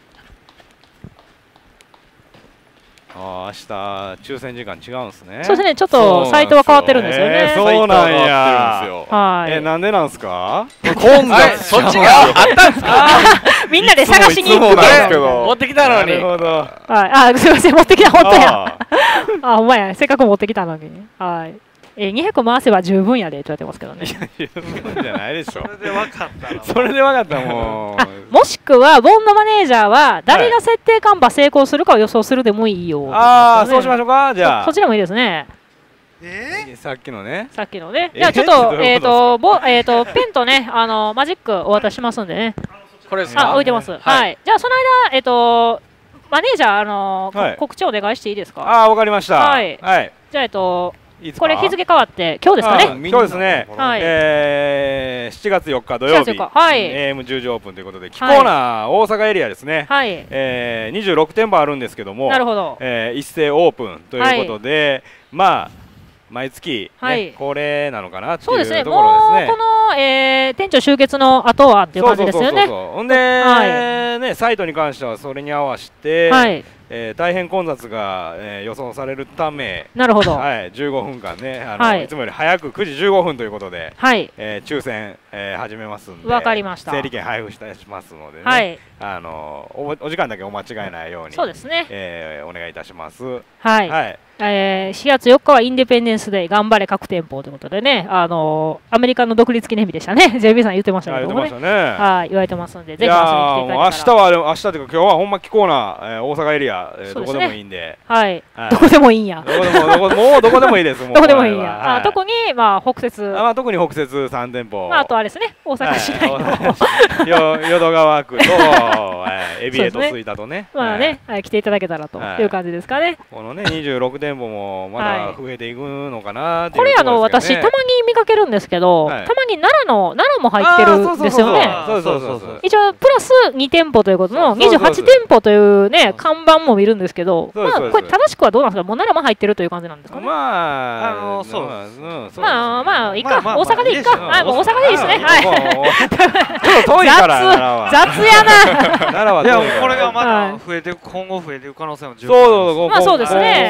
S7: ああ、明日抽選時間違うんですね。
S2: そうですね、ちょっとサイトは変わってるんですよね。
S7: えー、そうなんや。
S2: はい。
S7: えー、なんでなんですか？
S5: 今度そっちがあったんですか？
S2: みんなで探しに行く
S7: けど。
S5: 持ってきたのに。なるほど。
S2: はい。あ、すみません、持ってきた本当や。あ、ほんまや、せっかく持ってきたのに。はい。えー、にひゃく回せば十分やでって言われてますけどね。
S7: 十分じゃないでしょ。
S3: それで分かったの。
S7: それで分かったも
S2: う。もしくはボンドマネージャーは誰が設定看板成功するかを予想するでもいいよ。
S7: ああ、そうしましょうか。じゃあ。
S2: そっちでもいいですね。
S7: えー、さっきのね。
S2: さっきのね。じゃあちょっとえっとボえっとペンとねあのマジックお渡ししますんでね。
S5: これですか？
S2: あ、置いてます。はい。じゃあその間えっとマネージャーあの告知お願いしていいですか？
S7: ああ、わかりました。はい。はい。
S2: じゃあえっと。これ日付変わって今日ですかね。
S7: 今日ですね。はい。ええしちがつよっか土曜日。
S2: はい。
S7: エーエムじゅうじオープンということで、キコーナー大阪エリアですね。はい。ええにじゅうろくてん舗あるんですけども。
S2: なるほど。
S7: ええ一斉オープンということで、まあ毎月恒例なのかなっていうところですね。
S2: もうこのえ店長集結の後はっていう感じですよね。
S7: ほんでねサイトに関してはそれに合わせて。はい。えー、大変混雑が、えー、予想されるため、
S2: なるほど、
S7: はい、じゅうごふんかんねあの、はい、いつもより早くくじじゅうごふんということで、はいえー、抽選、えー、始めますんで、
S2: わかりました。
S7: 整理券配布したしますのでね、はい、あの お, お時間だけお間違えないように
S2: そうですね、
S7: えー、お願いいたします。
S2: はい、はいえー、しがつよっかはインデペンデンスデー頑張れ各店舗ということでね、あのー、アメリカの独立記念日でしたね。ジェイビー さん言ってましたけどもね、言ってましたね、はい言われてますので、ぜひ遊びに来ていただけたら。
S7: 明日は明日というか今日はほんまキコーナー、えー、大阪エリア、えー、どこでもいいんで、
S2: はい、はい、どこでもいいんや。
S7: どこでもどこもうどこでもいいです。もう
S2: どこでもいいんや。はい、あ特にまあ北摂、
S7: あまあ特に北摂さん店舗、
S2: まああとあれですね大阪市内の、
S7: はい、淀川区と、えー、エビエと吹田とね、
S2: まあね、はい、来ていただけたらという感じですかね。
S7: このねにじゅうろく店舗もまだ増えていくのかなっていう、
S2: これあの私たまに見かけるんですけど、たまに奈良の奈良も入ってるんですよね。
S7: そうそうそうそう。
S2: 一応プラスに店舗ということのにじゅうはち店舗というね看板も見るんですけど、まあこれ正しくはどうなんですか。もう奈良も入ってるという感じなんですかね。
S7: まあ
S3: あのそう
S2: まあまあいいか、大阪でいいか。はいもう大阪でいいですね。はい。
S7: ちょっと遠いから
S2: 雑やな。
S7: 奈良は。
S3: いやこれがまだ増えて今後増えていく可能性も十分。
S7: そう
S2: まあそうですね。
S7: 今月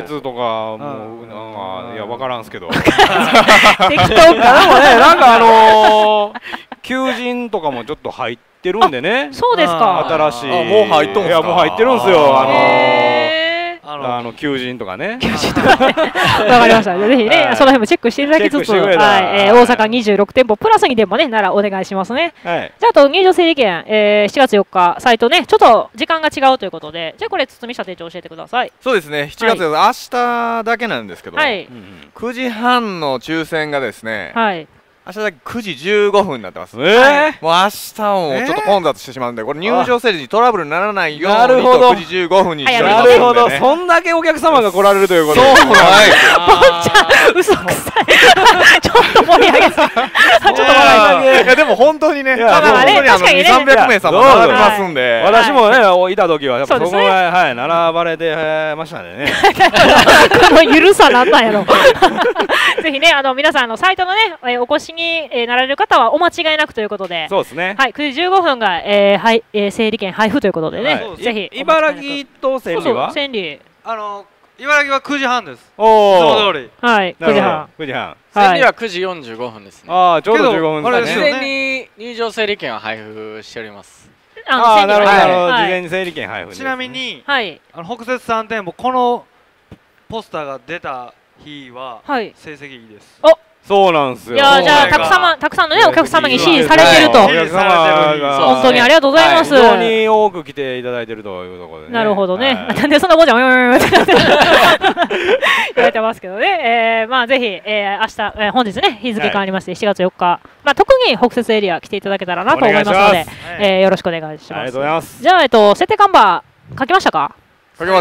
S7: 月とかもうなんかいや分からんすけど。
S2: 適当か。
S7: でもねなんかあの求人とかもちょっと入ってるんでね。
S2: そうですか。
S7: 新しい。
S4: もう入っとんすか。
S7: いやもう入ってるんすよ。あの
S3: あの
S7: あの求人とかね。
S2: 求人とかね。わかりました。ぜひねその辺もチェックしていただきつつ、はい、大阪にじゅうろくてんぽプラスにでもねならお願いしますね。じゃあと入場整理券しちがつよっかサイトねちょっと時間が違うということで、じゃあこれ堤下店長教えてください。
S4: そうですね。しちがつ明日だけなんですけど、くじはんの抽選がですね。はい。明日だけくじじゅうごふんになってます。えー、もう明日もちょっと混雑してしまうんで、これ入場整理にトラブルにならないようにとくじじゅうごふんにしておりますので、ね。
S7: なるほど、そんだけお客様が来られるということで。
S4: そうなんですよ。
S2: ぼんちゃん、嘘くさい。ちょっと盛り上げすぎ。ちょっと笑い。
S4: いやでも本当にね、
S2: まあまあね、確かにね、
S4: にせんさんびゃくめいさんも並びますんで、
S7: 私もねいた時はやっぱそこがはい並ばれてましたね。
S2: このゆるさなんなんやろ。ぜひねあの皆さんのサイトのねお越しになられる方はお間違いなくということで、
S7: そうですね。
S2: はい、くじじゅうごふんが、えーはいえー、整理券配布ということでね、はい、ぜひ
S7: 茨城と千里は
S2: 千里
S3: あの茨城はくじはんです。
S7: お
S3: いつも通り。
S2: はいくじはん
S7: くじはん
S5: 千里はくじよんじゅうごふんですね。
S7: ああちょうどじゅうごふんですね。
S5: 事前に入場整理券を配布しております。
S7: ああなるほどなるほど、事前に整理券配布。
S3: ちなみに
S2: はい
S3: あの北摂さん店舗このポスターが出た日は成績いいです。
S2: お
S7: そうなんですよ。
S2: いやじゃあたくさんたくさんのねお客様に支持されてると。
S3: お客様が
S2: 本当にありがとうございます。
S7: 非常に多く来ていただいてるというところでね。
S2: なるほどね。なんでそんなもんじゃんうんって言われてますけどね。えまあぜひえ明日本日ね日付変わりましてしちがつよっかまあ特に北摂エリア来ていただけたらなと思いますのでえよろしくお願いします。
S7: ありがとうございます。
S2: じゃあえっと設定看板書きましたか。
S4: 書きました。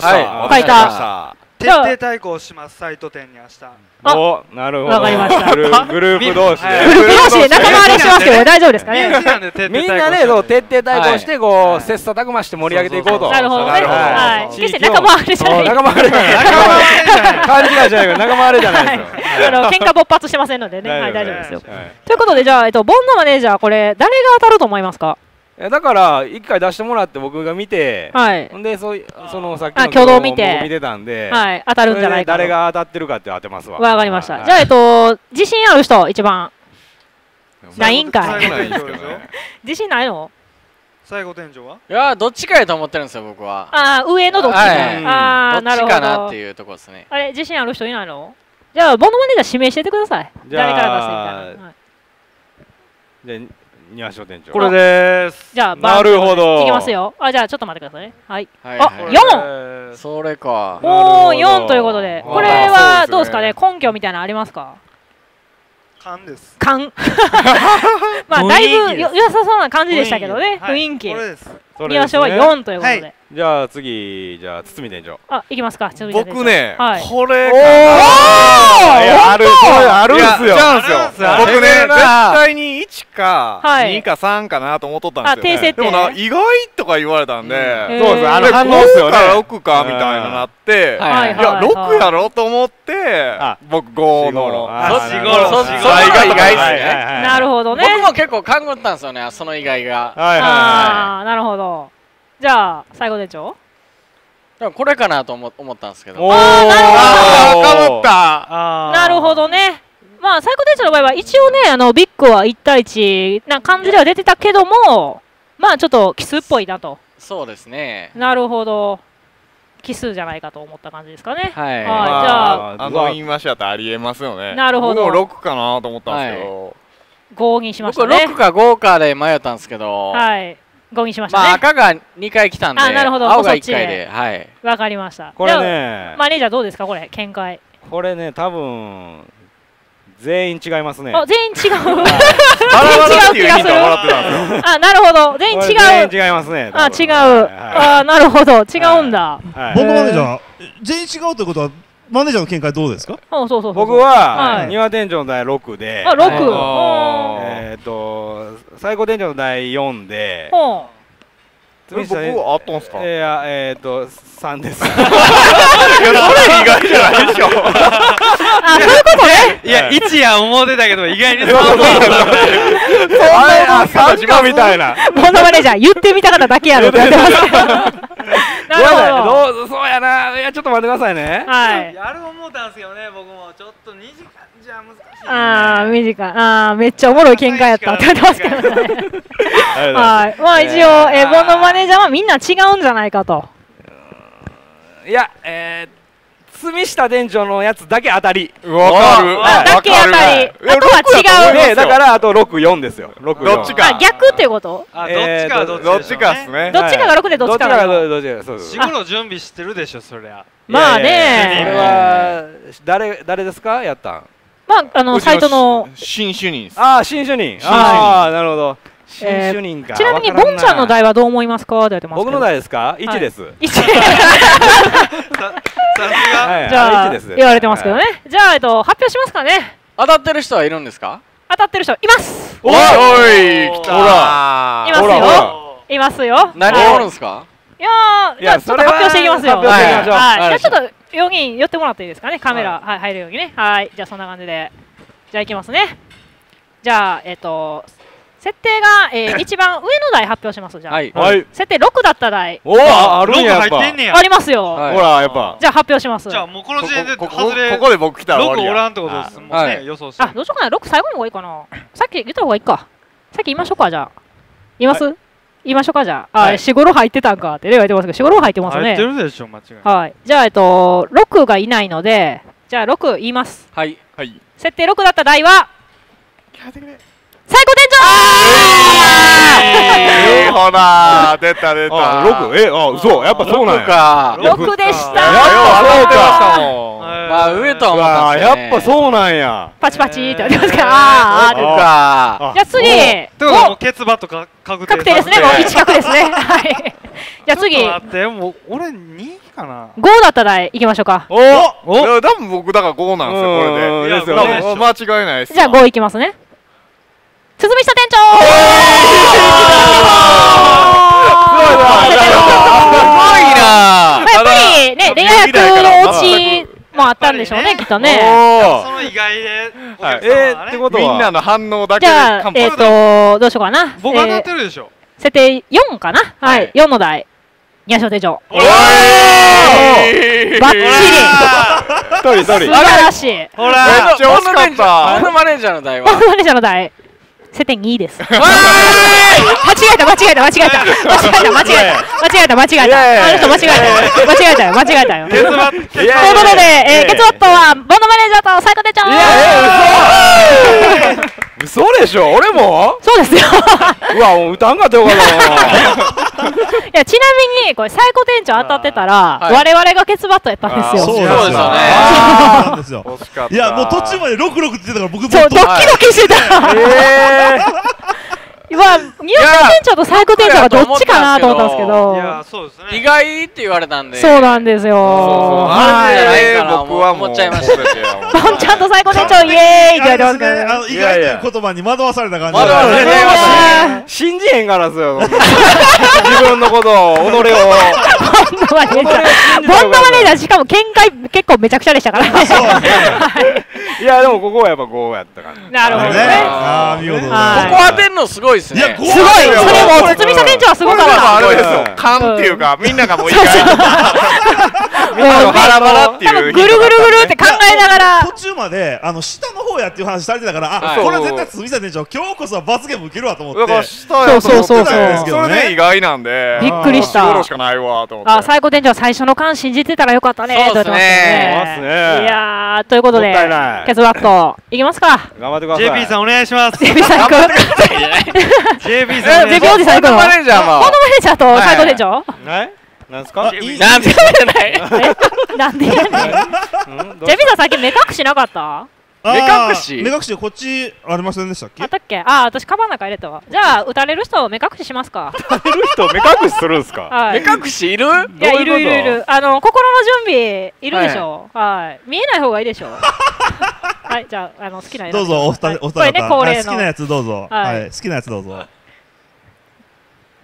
S2: 書いた。
S3: 徹底対抗しますサイト店に明日。
S7: おなるほど。
S2: わかりました。
S7: グループ同士で。
S2: グループ同士で仲間割れしますけど大丈夫ですかね。
S7: みんなね徹底対抗してこう切磋琢磨して盛り上げていこうと。
S2: なるほどね。はい。決して仲間割れじゃない。
S7: 仲間割れじゃない。仲間割れじゃない。勘違いじゃないけど仲間割れじゃないですよ。
S2: あの喧嘩勃発してませんのでね。はい大丈夫ですよ。ということでじゃあえっとボンのマネージャーこれ誰が当たると思いますか。
S7: だから一回出してもらって僕が見て、
S2: はい、
S7: でそうそのさっきの
S2: 挙動を見て
S7: 見てたんで、
S2: はい、当たるんじゃないかと。
S7: 誰が当たってるかって当てますわ。
S2: わかりました。じゃあえっと自信ある人一番ないんかい。自信ないの？
S3: 最後店長は？
S5: いやどっちかやと思ってるんですよ僕は。
S2: ああ上のどっちか。
S5: ああなるほど。どっちかなっていうところですね。
S2: あれ自信ある人いないの？じゃあボンドマネージャー指名しててください。誰から出すみたいな。
S7: で庭師店長
S3: これです。
S2: じゃあ
S7: なるほど。
S2: いきますよ。あじゃあちょっと待ってくださいね。はい。
S5: あ
S2: よん。
S5: それか。
S2: おおよんということでこれはどうですかね根拠みたいなのありますか。
S3: 勘です。
S2: 勘。まあだいぶよ良さそうな感じでしたけどね雰囲気。庭師はよんということで。
S7: じゃあ次じゃあ堤店長。
S2: あいきますか。
S4: 僕ねこれ
S7: あるあるんすよ。
S4: 僕ね絶対にいちかにかさんかなと思っとったんですよ。でもな意外とか言われたんで、
S7: そうですあの反応っすよね。
S4: ごかろくかみたいななって、いやろくやろと思って僕ごの
S5: そっちが意外ですね。
S2: なるほどね。
S5: 僕も結構勘ぐったんですよねその意外が。
S2: ああなるほど。じゃあ最後店長。
S5: これかなと思ったんですけど。
S2: ああ
S4: かぶった。
S2: なるほどね。まあ最後店長の場合は一応ねあのビッグはいち対いちな感じでは出てたけどもまあちょっと奇数っぽいなと。
S5: そうですね。
S2: なるほど。奇数じゃないかと思った感じですかね。
S5: はい。
S2: じゃあ
S4: あの言い回しだとありえますよね。
S2: なるほど。
S4: 僕もろくかなと思ったんですけど。
S2: ごにしましたね。
S5: 僕ろくかごかで迷ったんですけど。
S2: はい。ごにしましたね。
S5: まあ赤がにかい来たんで、
S2: あなるほど
S5: 青がいっかいで、はい。
S2: わかりました。
S7: これね。
S2: マネージャーどうですかこれ見解。
S7: これね多分全員違いますね。
S2: あ全員違う。全員違う
S4: 気がする。
S2: あなるほど全員違う。
S7: 全員違いますね。
S2: あ違う。あなるほど違うんだ。
S6: 僕マネージャー全員違うということはマネージャーの見解どうですか。
S2: そうそうそう。
S7: 僕は庭店長の代ろくで。
S2: あろく。
S7: えっと最高店長の代よんで。
S4: 僕あったんすか。
S7: いやえっとさんです。
S4: いやそれ意外じゃないでしょ。
S2: あ、そういうことね。
S3: いや、一夜思ってたけど、意外にそう。
S7: あれ、参加みたいな。
S2: モノマネじゃ言ってみたかっただけやろってやってますけど。なるほ
S7: ど。そうやな。いや、ちょっと待ってくださいね。
S2: はい。
S3: やる思ったんですけどね、僕もちょっとにじかんじゃ難しい。
S2: ああ、短い。ああ、めっちゃおもろい喧嘩やったって言ってますけどね。はい。まあ一応、え、モノマネじゃみんな違うんじゃないかと。
S7: いや、えー。住下店長のやつだけ当たり。
S4: わかる。
S2: だけ当たり。あとは違う
S7: ね。だからあと六四ですよ。六
S4: どっちか。
S2: 逆っていうこと？
S3: あ、どっちかど
S4: っちかですね。
S2: どっちかが六でどっちかが
S7: どっちか。そうそう。
S3: 仕事準備してるでしょそりゃ。
S2: まあね。
S7: それは誰誰ですかやったん？
S2: まああのサイトの
S4: 新主任。
S7: ああ新主任。ああなるほど。新主任か。
S2: ちなみにボンちゃんの代はどう思いますかって言ってます。
S7: 僕の代ですか？一です。
S2: 一。
S3: さすが。
S2: じゃあ言われてますけどね。じゃあえっと発表しますかね。
S5: 当たってる人はいるんですか？
S2: 当たってる人います。
S4: おい来た。ほら。
S2: いますよ。いますよ。
S5: 何がおるんですか？
S2: いやー、じゃあちょっと発表していきますよ。
S7: 発表していきましょう。
S2: はい。じゃあちょっとよにん寄ってもらっていいですかね。カメラはい入るようにね。はい。じゃあそんな感じで。じゃあいきますね。じゃあえっと。設定が、えー、一番上の台発表します。じゃあ、
S7: はい、
S2: 設定ろくだった台。
S7: おお、あるんや
S3: 入ってんねや。
S2: ありますよ。
S4: ほらやっぱ。
S2: じゃあ発表します。
S3: じゃあもうこの時点で
S4: ここで僕来たら
S3: ろくおらんってことですもんね。予想して。
S2: あ、どうしようかな。ろく最後の方がいいかな。さっき言った方がいいか。さっき言いましょうかじゃあ。言います？言いましょうかじゃあ。あ、しごろ入ってたんかって言われてますけど、しごろ入ってますね。
S3: 入ってるでしょ間違い。
S2: はい。じゃあえっとろくがいないので、じゃあろく言います。
S5: はい
S4: はい。
S2: 設定ろくだった台は。最高店
S4: 長。ほら出た出た。
S7: 六えあ嘘やっぱそうなん
S5: か。
S2: 六でした。
S7: やっぱそうか。
S5: まあ上とは思ったんです
S7: ね。やっぱそうなんや。
S2: パチパチって言ってますから。ああ。じゃあ次。
S3: ということもケツバットか確定。
S2: 確定ですね。もう一角ですね。はい。じゃあ次。
S3: 待ってもう俺にかな。
S2: 五だったら行きましょうか。
S4: おお。多分僕だから五なんですよこれで。間違いないです。
S2: じゃあ五行きますね。鈴見下店長。
S5: すごいな。
S2: やっぱりねレア役の落ちもあったんでしょうねきっとね。
S3: その意外で。
S7: えってことは
S4: みんなの反応だけ
S2: で。じゃあえっとどうしようかな。
S3: 僕当たってるでしょ。
S2: 設定四かな。はい四の台。ニャショ店長。
S4: おー
S2: バッチリ。
S7: 一人一人。
S2: 素晴らしい。
S3: ほら。
S4: めっちゃ惜しかった。
S5: モノマネージャーの台は。
S2: モノマネージャーの台。設定にです。間違えた間違えた間違えた間違えた間違えた間違えた間違えたあの人間違えた間違えたよ間違えたよ。ということでえケツバットはモノマネージャーと最高店長。
S7: 嘘でしょ俺も？
S2: そうですよ。
S7: うわもう歌んかったよかった。
S2: いやちなみにこれ最高店長当たってたら我々がケツバットやったんですよ。
S6: そうですよね。いやもう途中までろくろくって言ってたから僕も
S2: ドッキドキしてた。うわ、宮下店長と最高店長がどっちかなと思ったんですけど。
S3: いや、そうですね。
S5: 意外って言われたんで。
S2: そうなんですよ。
S5: あれじゃないかな僕は思っちゃいました。
S2: ボンちゃんと最高店長イエーイって言われてますから。
S6: 意外という言葉に惑わされた感じ。
S5: 惑わされてま
S7: した。信じへんからですよ。自分のことを、己を。ボンド
S2: マネージャー。ボンドマネージャーしかも見解結構めちゃくちゃでしたからね。
S7: いやでもここはやっぱごやったから。
S2: なるほどね。
S6: ああ見事。こ
S5: こ当てんのすごいですね。
S2: すごい。それも堤下店長はすごかった。
S4: あれですよ。勘っていうかみんながもう意外とみんなのバラバラっていう。
S2: ぐるぐるぐるって考えながら。
S6: 途中まであの下の方やっていう話されてたから、あこれは絶対堤下店長今日こそは罰ゲーム受けるわと思って。
S4: だから下やと思ってたんですけど
S6: それ
S4: ね意外なんで。
S2: びっくりした。
S4: しごろしかないわと思って。
S2: あ最高店長最初の勘信じてたらよかったね。
S5: そうですね。
S2: いやということでケツバットいきますか。
S7: 頑張ってください。
S3: ジェーピー さんお願いします。
S2: ジェーピー さん行く。
S3: ジェーピー さん。
S2: ジェーピー おじさん行くの。
S5: モノマネージャーも。
S2: モノマネージャーと最高店長。
S7: はい。なんですか？
S5: なんでやね
S2: ん。なんでやねん。ジェーピー さん最近目隠しなかった？
S5: 目隠し？
S6: 目隠しこっちありませんでしたっけ？
S2: あったっけ？あ私カバンの中入れたわ。じゃあ撃たれる人目隠ししますか？
S7: 撃たれる人目隠しするんですか？
S5: 目隠しいる？
S2: いやいるいるいる。あの心の準備いるでしょ。はい。見えない方がいいでしょ。はいじゃああの好きなやつ。
S6: どうぞお二人お二人。
S2: これね恒例の。
S6: 好きなやつどうぞ。はい好きなやつどうぞ。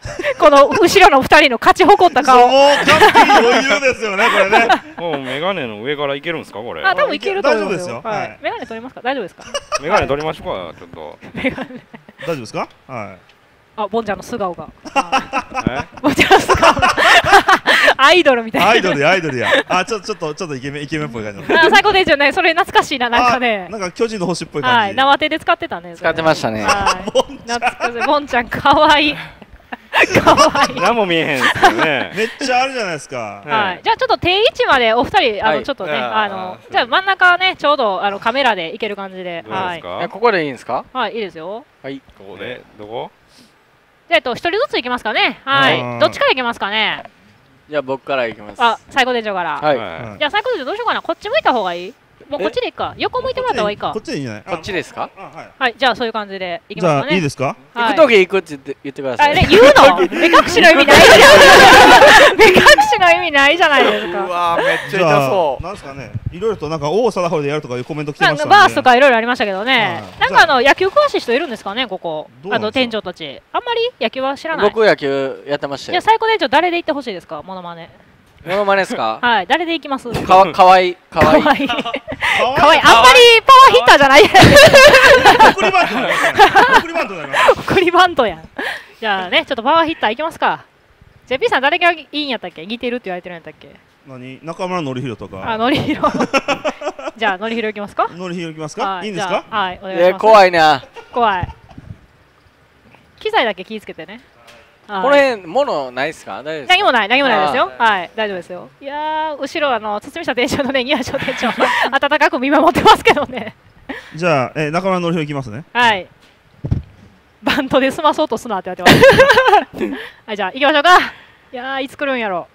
S2: この後ろのふたりの勝ち誇った顔。
S6: もう完璧に余裕ですよねこれね。
S7: もうメガネの上からいけるんですかこれ。
S2: あ、多分いけると思います
S6: 大丈夫
S2: よ。はい。メガネ取りますか？大丈夫ですか？
S7: メガネ取りましょうかちょっと。
S2: メガネ。
S6: 大丈夫ですか？はい。
S2: あ、ボンちゃんの素顔が。ボンちゃんの素顔が。アイドルみたいな。
S6: アイドルやアイドルや。あ、ちょちょっとちょっとイケメンイケメンっぽい感じ。
S2: あ、最高ですよね。それ懐かしいな、なんかね。
S6: なんか巨人の星っぽい感じ。
S2: はい、縄手で使ってたね。
S5: 使ってましたね。
S2: 懐かしい。ボンちゃん可愛い。可愛い。
S7: 何も見えへんですよね。
S6: めっちゃあるじゃないですか。
S2: はい。じゃあちょっと定位置までお二人あのちょっとねあのじゃあ真ん中ねちょうどあのカメラでいける感じで。
S7: はい。
S5: ここでいいんですか？
S2: はい、いいですよ。
S5: はい。
S7: ここでどこ？
S2: じゃあえっと一人ずついきますかね。はい。どっちからいきますかね。
S5: じゃあ僕からいきます。
S2: あ、最高店長から。
S5: はい。
S2: じゃあ最高店長どうしようかな。こっち向いた方がいい？もうこっちでいいか。横向いてもらった方がいいか。
S6: こっちでいいんじゃない？
S5: こっちですか？
S2: はい。じゃあそういう感じでいきますかね。
S6: じゃあいいですか？
S5: 行く時行くって言って言ってください。
S2: あれ言うの？目隠しの意味ないじゃん。目隠しの意味ないじゃないですか。
S4: うわめっちゃ痛そう。
S6: なんですかね。いろいろとなんか王貞治でやるとかいうコメント来てましたね。
S2: バースとかいろいろありましたけどね。なんかあの野球詳しい人いるんですかねここ。あの店長たち。あんまり野球は知らない。
S5: 僕野球やってましたよ。
S2: じゃあ最高店長誰で行ってほしいですかモノマネ。
S5: モノマネですか？
S2: はい、誰で行きます？
S5: かわかわいいかわいい。
S2: かわいい。かわいい。あんまりパワーヒッターじゃない。
S6: 送りバント。送りバントだよ。
S2: 送りバントやん。じゃあね、ちょっとパワーヒッター行きますか。ジェピーさん誰がいいんやったっけ？似てるって言われてるんやったっけ？
S6: 何？中村典弘とか。
S2: あ、典弘。じゃあ典弘行きますか？
S6: 典弘行きますか？いいんですか？
S2: はい、お願いします。
S5: 怖いな。
S2: 怖い。機材だけ気をつけてね。
S5: この辺物ないですか？大丈夫ですか？
S2: 何もない何もないですよ。はい、大丈夫ですよ。いやー後ろあの堤下店長のね宮下店長温かく見守ってますけどね。
S6: じゃあ、えー、中村典弘いきますね。
S2: はい。バントで済まそうとすなって言われてます。はい、じゃあ行きましょうか。いやーいつ来るんやろ。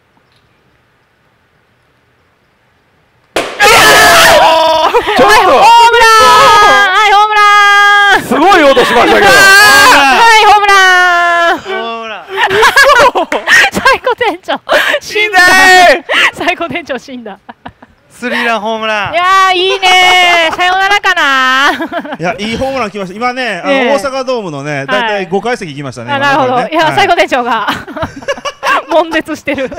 S7: ちょっと。
S2: ホームラン。はいホームラン。
S7: すごい音しましたけど。
S2: はいホームラン。
S3: ホームラン。
S2: 最高店長死んだ。最高店長死んだ。
S3: スリーランホームラン。
S2: いやーいいねー。さよならかな。
S6: いやいいホームラン来ました。今ねあの大阪ドームのねだいたいごかい席行きましたね。
S2: なるほど。いや最高店長が悶絶してる。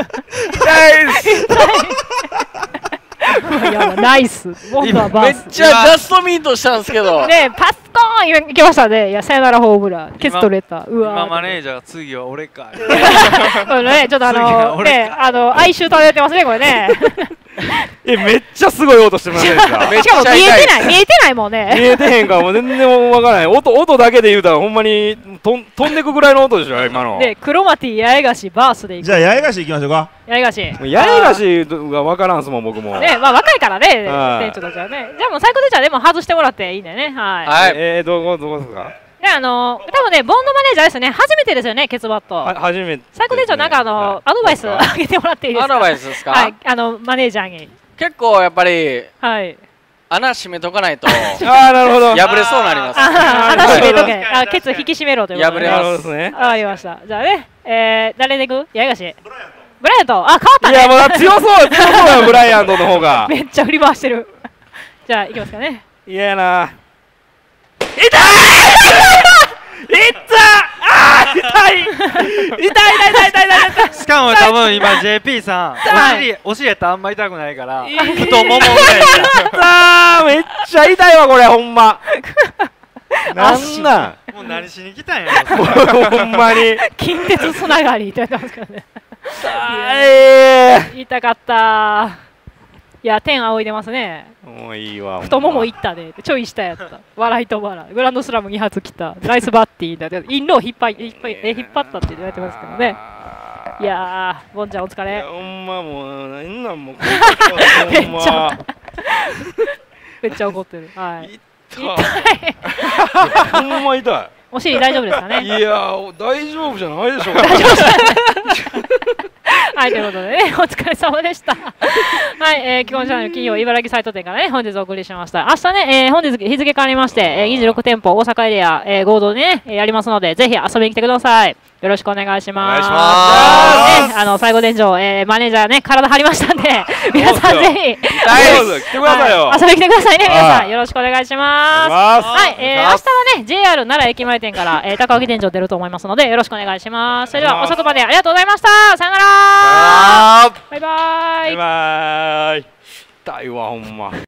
S2: ナイス。
S5: めっちゃジャストミートしたんですけど。
S2: ねパスコーンいきましたね。いやさよならホームラン。ケツ取れた。うわ。
S3: 今マネージャー次は俺か。
S2: ねちょっとあのねあの哀愁漂ってますねこれね。
S7: えめっちゃすごい音してますね。
S2: しかも見えてない見えてないもんね。
S7: 見えてへんからもう全然わからない。音音だけで言うたらほんまにとん飛んでくぐらいの音でしょ今の。
S2: でクロマティ八重樫バースでいく。
S6: じゃあ八重樫行きましょうか。
S2: 八重樫。
S7: 八重樫がわからんすもん僕も。
S2: ねまあ若いからね店長たちはね。じゃあもう最高店長はでも外してもらっていいんだよね。はい。
S5: はい。
S7: えどこどこですか？
S2: であの多分ねボンドマネージャーですね初めてですよねケツバット。
S7: 初めて。
S2: 最高店長なんかあのアドバイスあげてもらっていいですか？
S5: アドバイスですか？
S2: はいあのマネージャーに。
S5: 結構やっぱり
S2: はい
S5: 穴閉めとかないと
S7: ああなるほど
S5: 破れそうになります。
S2: 穴閉めとけ。あケツ引き締めろということで。
S5: 破れます
S7: ね。
S2: わかりました。じゃあねえ誰でいく？八重樫。ブライアント。あ変わったね。
S7: いやまだ強そう強そうやブライアントの方が。
S2: めっちゃ振り回してる。じゃあいきますかね。
S7: 嫌やな。痛いいったあー痛い痛い痛い痛い痛い痛い。
S3: しかも多分今 ジェーピー さんお尻お尻やったらあんま痛くないから太ももぐらい
S7: あーめっちゃ痛いわこれほんま。なんなん
S3: もう何しに来たんや
S7: ほんまに
S2: 近鉄つながりって言ってますからね。痛かった。いや天仰いでますね。
S7: もういいわ。
S2: 太ももいったでちょい下やった。笑いと笑い。グランドスラムに発来た。ナイスバッティーだ。インロー引っ張引っ張え引っ張ったって言われてますけどね。いやーボンちゃんお疲れ。
S7: ほんまもうなんなんもう
S2: めっちゃめっちゃ怒ってる。はい。
S7: 痛い。ほんま痛い。
S2: お尻大丈夫ですかね。
S7: いや大丈夫じゃないでしょうか。
S2: 大丈夫じゃない。はい、ということでね、お疲れ様でした。はい、えー、基本チャンネル金曜茨城サイト店からね、本日お送りしました。明日ね、えー、本日日付変わりまして、えー、にじゅうろく店舗大阪エリア、えー、合同でね、やりますので、ぜひ遊びに来てください。 よろしくお願いします。
S4: お願いします。
S2: ね、あの最後店長、えー、マネージャーね体張りましたんで、皆さんぜひ
S7: 来てくださいよ。
S2: 遊びに来てくださいね、皆さんよろしくお願いします。はい、えー、明日はね ジェイアール 奈良駅前店から、えー、高木店長出ると思いますのでよろしくお願いします。それでは遅くまでありがとうございました。さよなら。バイバイ。
S7: バイバイ。痛いわほんま。